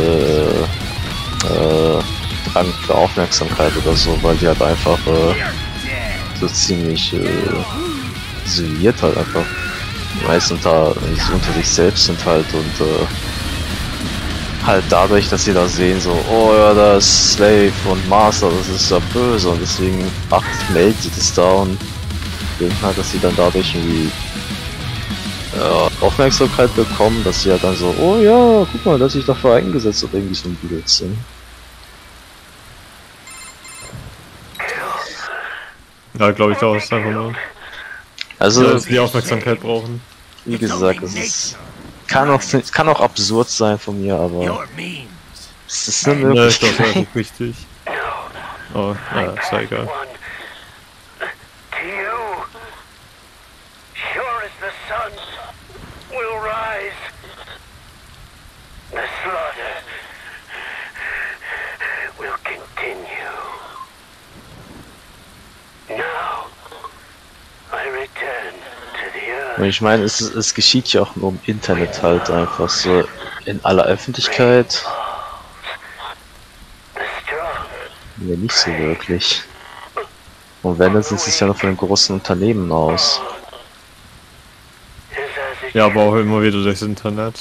Speaker 3: äh, Drang für Aufmerksamkeit oder so, weil die halt einfach äh, so ziemlich äh, isoliert halt einfach meist unter, unter sich selbst sind halt und äh, halt dadurch, dass sie da sehen, so, oh ja, da ist Slave und Master, das ist ja böse und deswegen ach, melden sie das da und denken halt, dass sie dann dadurch irgendwie äh, Aufmerksamkeit bekommen, dass sie ja dann so, oh ja, guck mal, dass ich dafür eingesetzt oder irgendwie so ein Blödsinn.
Speaker 2: Ja, glaube ich auch, ist einfach nur.
Speaker 3: Also,
Speaker 2: ja, dass die Aufmerksamkeit brauchen.
Speaker 3: Wie gesagt, es ist, kann auch, es kann auch absurd sein von mir, aber es ist eine Möglichkeit.
Speaker 2: Ja, ich glaube, das ist richtig. Oh, ja, ist ja egal.
Speaker 3: Und ich meine, es, es geschieht ja auch nur im Internet halt einfach so in aller Öffentlichkeit. Ja, nicht so wirklich. Und wenn, dann sieht es ja noch von den großen Unternehmen aus.
Speaker 2: Ja, aber auch immer wieder durchs Internet.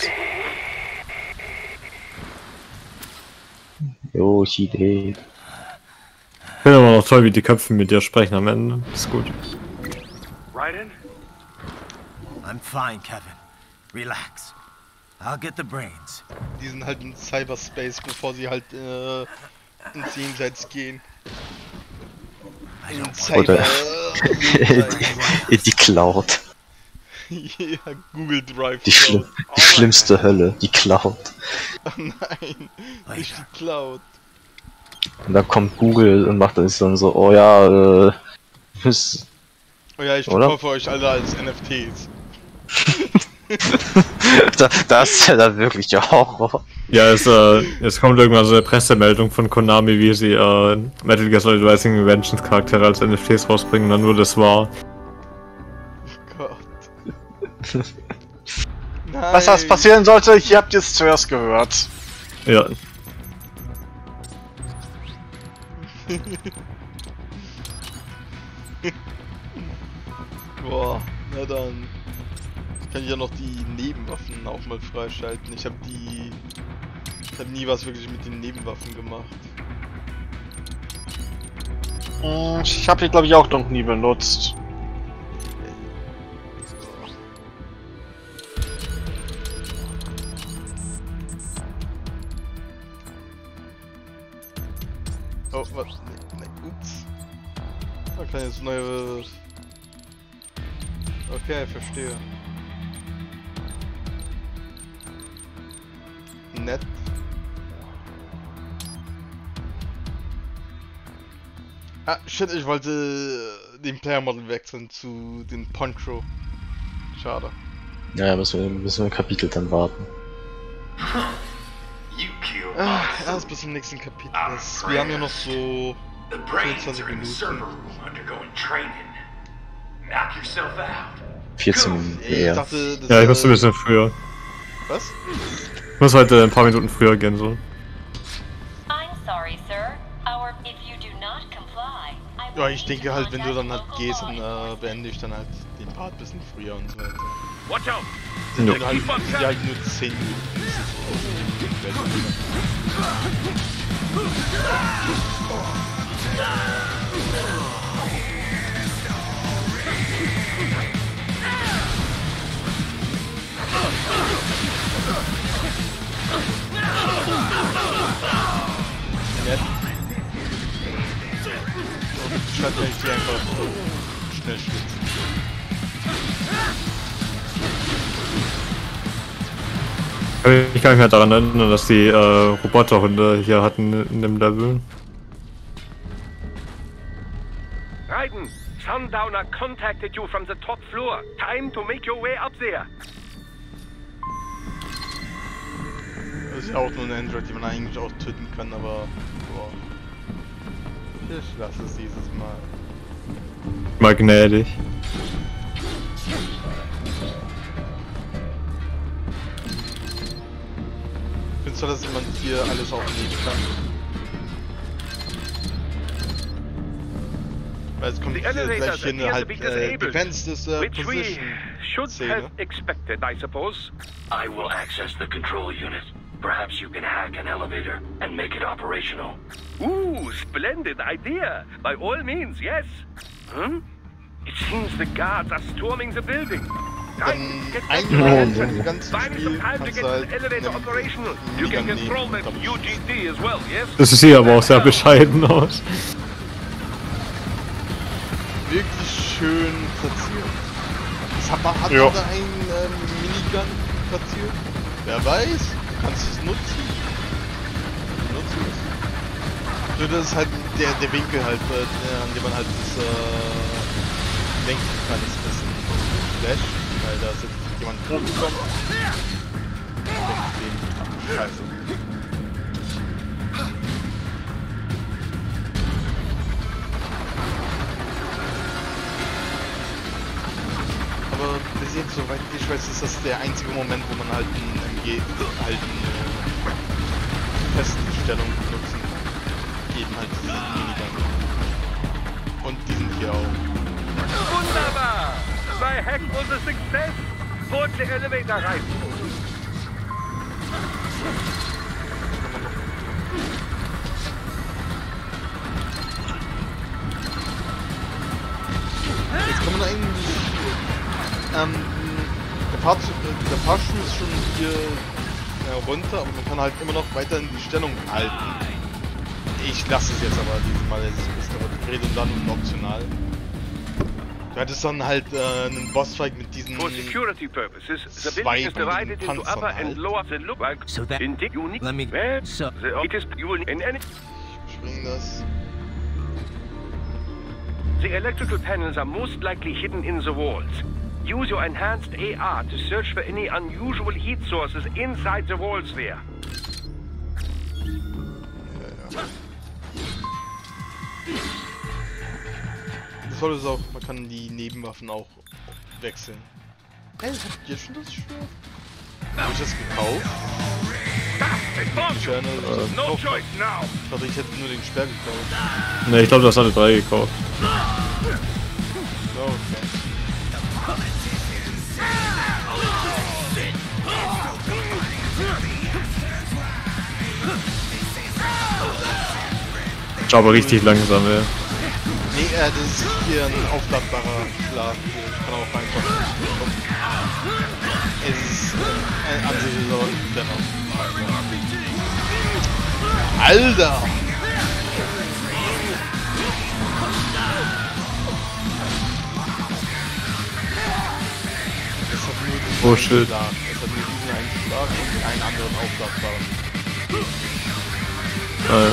Speaker 3: Jo, Idee.
Speaker 2: Ich finde aber noch toll, wie die Köpfe mit dir sprechen am Ende. Ist gut.
Speaker 12: Raiden?
Speaker 9: I'm fine, Kevin. Relax. I'll get the brains.
Speaker 1: Die sind halt in Cyberspace, bevor sie halt äh, ins Jenseits gehen. In Cyber...
Speaker 3: Oder in die Cloud.
Speaker 1: Ja, Google Drive.
Speaker 3: Die, schli die schlimmste Hölle, die Cloud.
Speaker 1: Oh nein, nicht die Cloud.
Speaker 3: Und dann kommt Google und macht das dann so, oh ja, äh... Ist,
Speaker 1: oh ja, ich verkaufe euch alle als N F Ts.
Speaker 3: da, das ist ja dann wirklich der Horror.
Speaker 2: Ja, es, äh, es kommt irgendwann so eine Pressemeldung von Konami, wie sie äh, Metal Gear Solid Rising Revengeance Charaktere als N F Ts rausbringen, dann nur das war.
Speaker 1: Oh Gott.
Speaker 5: Was das passieren sollte, hier habt ihr es zuerst gehört.
Speaker 2: Ja.
Speaker 1: Boah, na dann kann ich ja noch die Nebenwaffen auch mal freischalten. Ich habe die... Ich habe nie was wirklich mit den Nebenwaffen gemacht.
Speaker 5: Ich habe die glaube ich auch noch nie benutzt.
Speaker 1: Oh, was? Ne, ne, ups. Da kann jetzt neue... Okay, verstehe. Nett. Ah, shit, ich wollte den Player Model wechseln zu den Poncho. Schade.
Speaker 3: Ja, müssen wir, müssen wir ein Kapitel dann warten.
Speaker 1: Ah, erst bis zum nächsten Kapitel. Das, wir haben ja noch so vierundzwanzig Minuten.
Speaker 3: vierzehn Minuten,
Speaker 1: Ey,
Speaker 3: ja.
Speaker 1: Ich dachte, das
Speaker 2: Ja, ich musste ein bisschen früher.
Speaker 1: Was?
Speaker 2: Ich muss heute ein paar Minuten früher gehen, so.
Speaker 1: Ja, ich denke halt, wenn du dann halt gehst, dann äh, beende ich dann halt den Part ein bisschen früher und so weiter.
Speaker 12: Watch out!
Speaker 1: Sind ja halt, sind ja halt nur zehn Minuten. Nett. Statt wenn ich die einfach so schnell schwitzen.
Speaker 2: Ich kann mich mehr daran erinnern, dass die äh, Roboterhunde hier hatten in dem Level.
Speaker 12: Raiden, Sundowner contacted you from the top floor. Time to make your way up there.
Speaker 1: Das ist ja auch nur ein Android, die man eigentlich auch töten kann, aber boah. Ich lasse es dieses Mal.
Speaker 2: Mal gnädig.
Speaker 1: Findest du, dass jemand hier alles aufnehmen kann? Weil es kommt hier gleich hin, halt äh, Defense is uh, position.
Speaker 17: should have expected, I suppose. I will access the control unit. Perhaps you can hack an elevator and make it operational. Ooh, splendid idea. By all means, yes. Hmm? It seems the guards are storming the building.
Speaker 1: Dann einmal im ganzen Spiel kannst du halt
Speaker 17: elevator operational. You can control that U G D as well, yes?
Speaker 2: Das sieht aber auch sehr bescheiden aus.
Speaker 1: Wirklich schön platziert. Das hat man, hat
Speaker 2: ja.
Speaker 1: man da einen ähm, Minigun platziert? Wer weiß? Kannst du es nutzen? Nutzen es. So, das ist halt der, der Winkel halt, äh, an dem man halt das äh, lenken kann, ist ein bisschen Flash, weil da ist jetzt jemand hochgekommen. Scheiße. Aber bis jetzt, soweit ich weiß, ist das der einzige Moment, wo man halt einen M G halt eine Feststellung benutzen kann. Eben halt diesen Minigun. Und diesen hier auch.
Speaker 17: Wunderbar! My hack was a success! Board the elevator rein!
Speaker 1: Jetzt kann man eigentlich ähm, der, Fahr der Fahrstuhl ist schon hier äh, runter, aber man kann halt immer noch weiter in die Stellung halten. Ich lasse es jetzt aber diesmal, es ist aber redundant und optional. Du hattest dann halt äh, einen Bossfight mit diesen
Speaker 17: For security purposes, the
Speaker 1: zwei
Speaker 17: building is divided into upper
Speaker 1: halt.
Speaker 17: and lower. The look like
Speaker 9: so that
Speaker 17: in the unique.
Speaker 9: let me
Speaker 17: Where
Speaker 9: so
Speaker 17: the it is you will in any.
Speaker 1: Ich spring das.
Speaker 17: The electrical panels are most likely hidden in the walls. Use your enhanced A R to search for any unusual heat sources inside the walls there.
Speaker 1: Das soll es auch, man kann die Nebenwaffen auch wechseln. Hey, habt ihr schon das Schwert? Hab ich das gekauft? Ich, äh,
Speaker 17: no choice now.
Speaker 1: Ich dachte, ich hätte nur den Speer gekauft.
Speaker 2: Ne, ich glaube, du hast alle drei gekauft.
Speaker 1: Oh, okay.
Speaker 2: Ist aber richtig langsam, ja.
Speaker 1: Nee, äh, das ist hier ein aufladbarer Schlag. Ich kann auch reinkommen. Es ist äh, ein ansehnlicher dennoch. Alter! Das hat nur diesen
Speaker 2: oh shit.
Speaker 1: Schlag. Es hat nur diesen einen Schlag und einen anderen aufladbaren.
Speaker 2: Äh.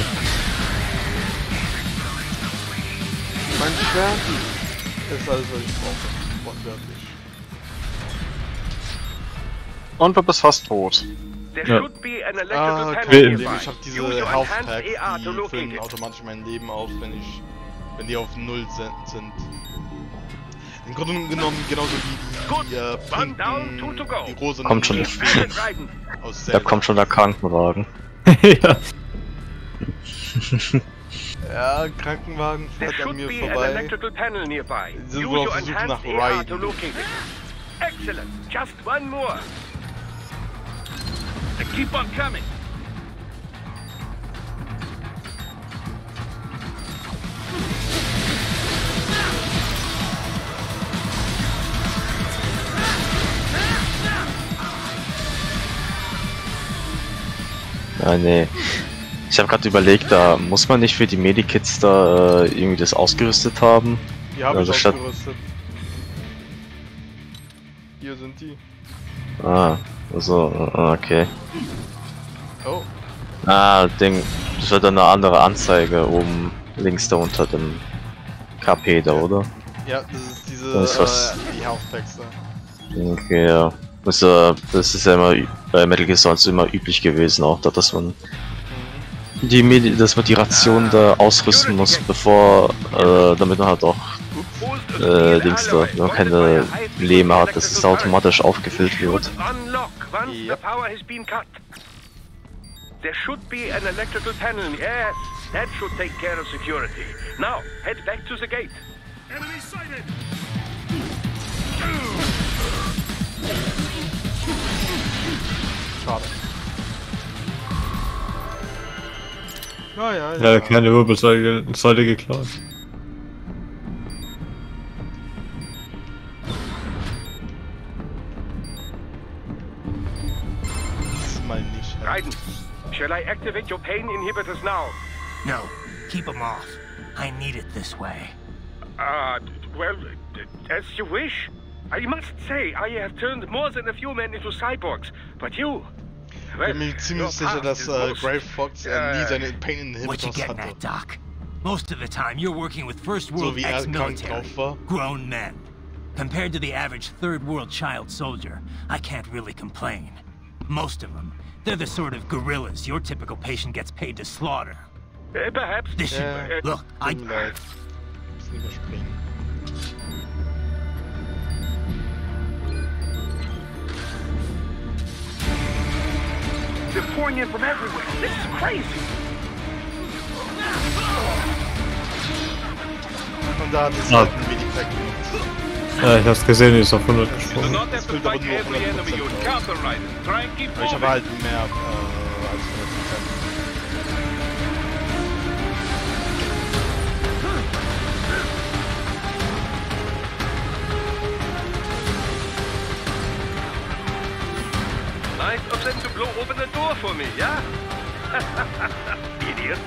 Speaker 1: Mein Schwert ist alles, was ich brauche. Wortwörtlich.
Speaker 5: Und du bist fast tot.
Speaker 2: Ja.
Speaker 1: Ah, okay. Ich hab diese Health Packs, die füllen automatisch mein Leben auf, wenn ich, wenn die auf null sind. Im Grunde genommen genauso wie die äh, pinken, die rosa
Speaker 3: kommt schon.
Speaker 1: aus
Speaker 3: Da kommt schon der Krankenwagen.
Speaker 2: Ja.
Speaker 1: Ja, Krankenwagen fährt an mir vorbei. Sind wohl auf der Suche nach Raiden.
Speaker 17: Excellent. Just one more. Keep on coming.
Speaker 3: Ja, nee. Ich habe gerade überlegt, da muss man nicht für die Medikits da äh, irgendwie das ausgerüstet haben.
Speaker 1: Die haben
Speaker 3: also
Speaker 1: ich
Speaker 3: statt...
Speaker 1: ausgerüstet. Hier sind die.
Speaker 3: Ah, also, okay.
Speaker 1: Oh.
Speaker 3: Ah, Ding, das wird dann eine andere Anzeige oben links da unter dem K P da, oder?
Speaker 1: Ja, das ist diese,
Speaker 3: das ist was...
Speaker 1: äh, die Health Packs da.
Speaker 3: Okay, ja. Das, äh, das ist ja immer bei Metal Gear Solid immer üblich gewesen, auch da, dass man die Medi dass man die Ration da ausrüsten muss, bevor, äh, damit man halt auch äh, Dings da, wenn man keine Leben hat, dass es automatisch aufgefüllt wird.
Speaker 17: Yep. There should be an electrical panel. Yes, that should take care of security. Now, head back to the gate. Enemy sighted.
Speaker 5: schade.
Speaker 1: Ja, ja,
Speaker 2: ja. Ja, keine Wirbelsäule Säule geklaut.
Speaker 1: Mal nicht.
Speaker 12: Raiden, shall I activate your pain inhibitors now?
Speaker 9: No, keep them off. I need it this way.
Speaker 12: Ah, uh, well, as you wish. I must say, I have turned more than a few men into cyborgs, but you...
Speaker 1: Well, ich bin mir ziemlich sicher, dass uh, Grey Fox uh, nie seine Pain Inhibitors hatte.
Speaker 9: At, Doc? Most of the time, you're working with first world
Speaker 1: so
Speaker 9: ex-military, grown men. Compared to the average third world child soldier, I can't really complain. Most of them, they're the sort of gorillas your typical patient gets paid to slaughter.
Speaker 12: Uh, perhaps...
Speaker 9: This should...
Speaker 1: Yeah,
Speaker 9: Look, I...
Speaker 12: They're pouring in from everywhere. This is crazy.
Speaker 1: Und da hat es halt ein wenig weggemacht.
Speaker 2: Ja, ich hab's gesehen, die ist auf hundert gesprungen.
Speaker 1: Das füllt aber nur hundert Prozent. Ich habe halt mehr äh, als hundert Prozent.
Speaker 12: Nice of them to blow open the door for me, yeah? Idiots.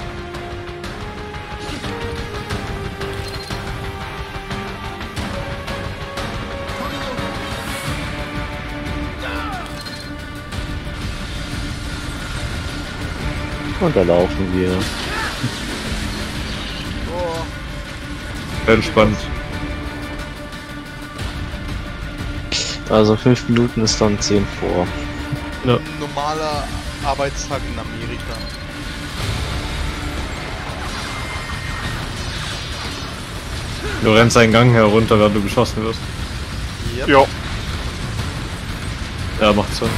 Speaker 3: Und da laufen wir.
Speaker 1: Oh.
Speaker 2: Entspannt.
Speaker 3: Also fünf Minuten ist dann zehn vor.
Speaker 1: Ja. Ein normaler Arbeitstag in Amerika.
Speaker 2: Du rennst einen Gang herunter, während du geschossen wirst.
Speaker 1: Yep.
Speaker 5: Jo.
Speaker 2: Ja, macht Sinn.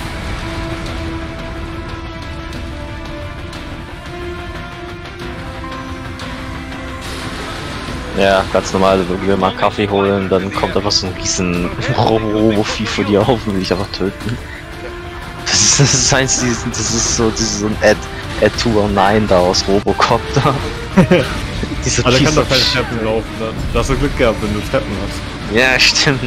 Speaker 3: Ja, ganz normal, du willst mal Kaffee holen, dann kommt einfach so ein riesen Robo-Vieh vor dir auf und will dich einfach töten. Das ist, das ist eins, das ist so, das ist so ein Ed, Ed zweihundertneun da aus Robocop da.
Speaker 2: Dieser Aber der kann doch keine Treppen laufen, dann. Da hast du Glück gehabt, wenn du Treppen hast.
Speaker 3: Ja, stimmt.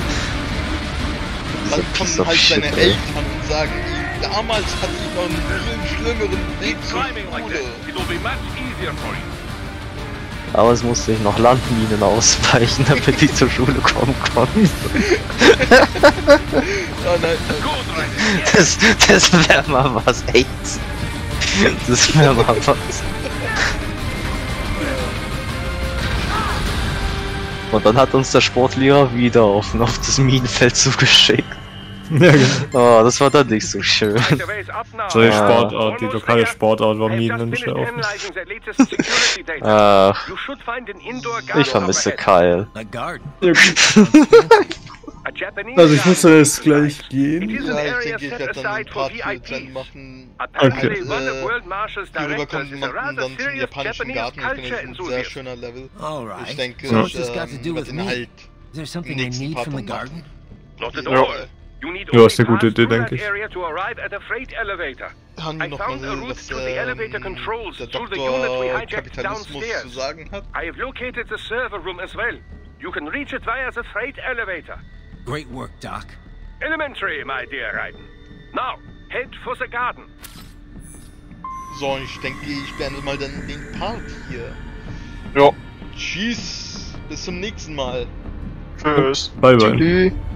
Speaker 1: Dann kommen halt seine Eltern und sagen, damals hatte ich noch einen viel schlimmeren Weg zur Schule.
Speaker 3: Aber es musste ich noch Landminen ausweichen, damit ich zur Schule kommen konnte.
Speaker 1: Oh nein,
Speaker 3: das das wäre mal was, echt. Das wäre mal was. Und dann hat uns der Sportlehrer wieder auf, auf das Minenfeld zugeschickt.
Speaker 2: Ja, genau.
Speaker 3: Oh, das war dann nicht so schön.
Speaker 2: So die Sportart, die lokale Sportart war Minen nicht auf.
Speaker 3: Ach, ich vermisse Kyle.
Speaker 2: Also ich muss jetzt gleich gehen.
Speaker 1: Ja, ich denke, ich werde dann ein Part für Zen machen.
Speaker 2: Okay.
Speaker 1: Äh, die rüberkommen und machen dann zum japanischen Garten. Ich finde, das ist ein sehr schöner Level. Ich denke,
Speaker 2: ja.
Speaker 1: ich ähm, werde ihn halt im nächsten Part dann machen.
Speaker 2: Ja. Ja, ist eine gute Idee, denke ich.
Speaker 1: Haben wir noch mal sehen, was ähm, der Doktor Kapitalismus zu sagen hat?
Speaker 12: I have located the server room as well. You can reach it via the freight elevator.
Speaker 9: Great work, Doc.
Speaker 12: Elementary, my dear Raiden. Now, head for the garden.
Speaker 1: So, ich denke, ich beende mal dann den Part hier.
Speaker 5: Ja.
Speaker 1: Tschüss, bis zum nächsten Mal.
Speaker 5: Tschüss.
Speaker 2: Bye, bye.
Speaker 3: Tschüss.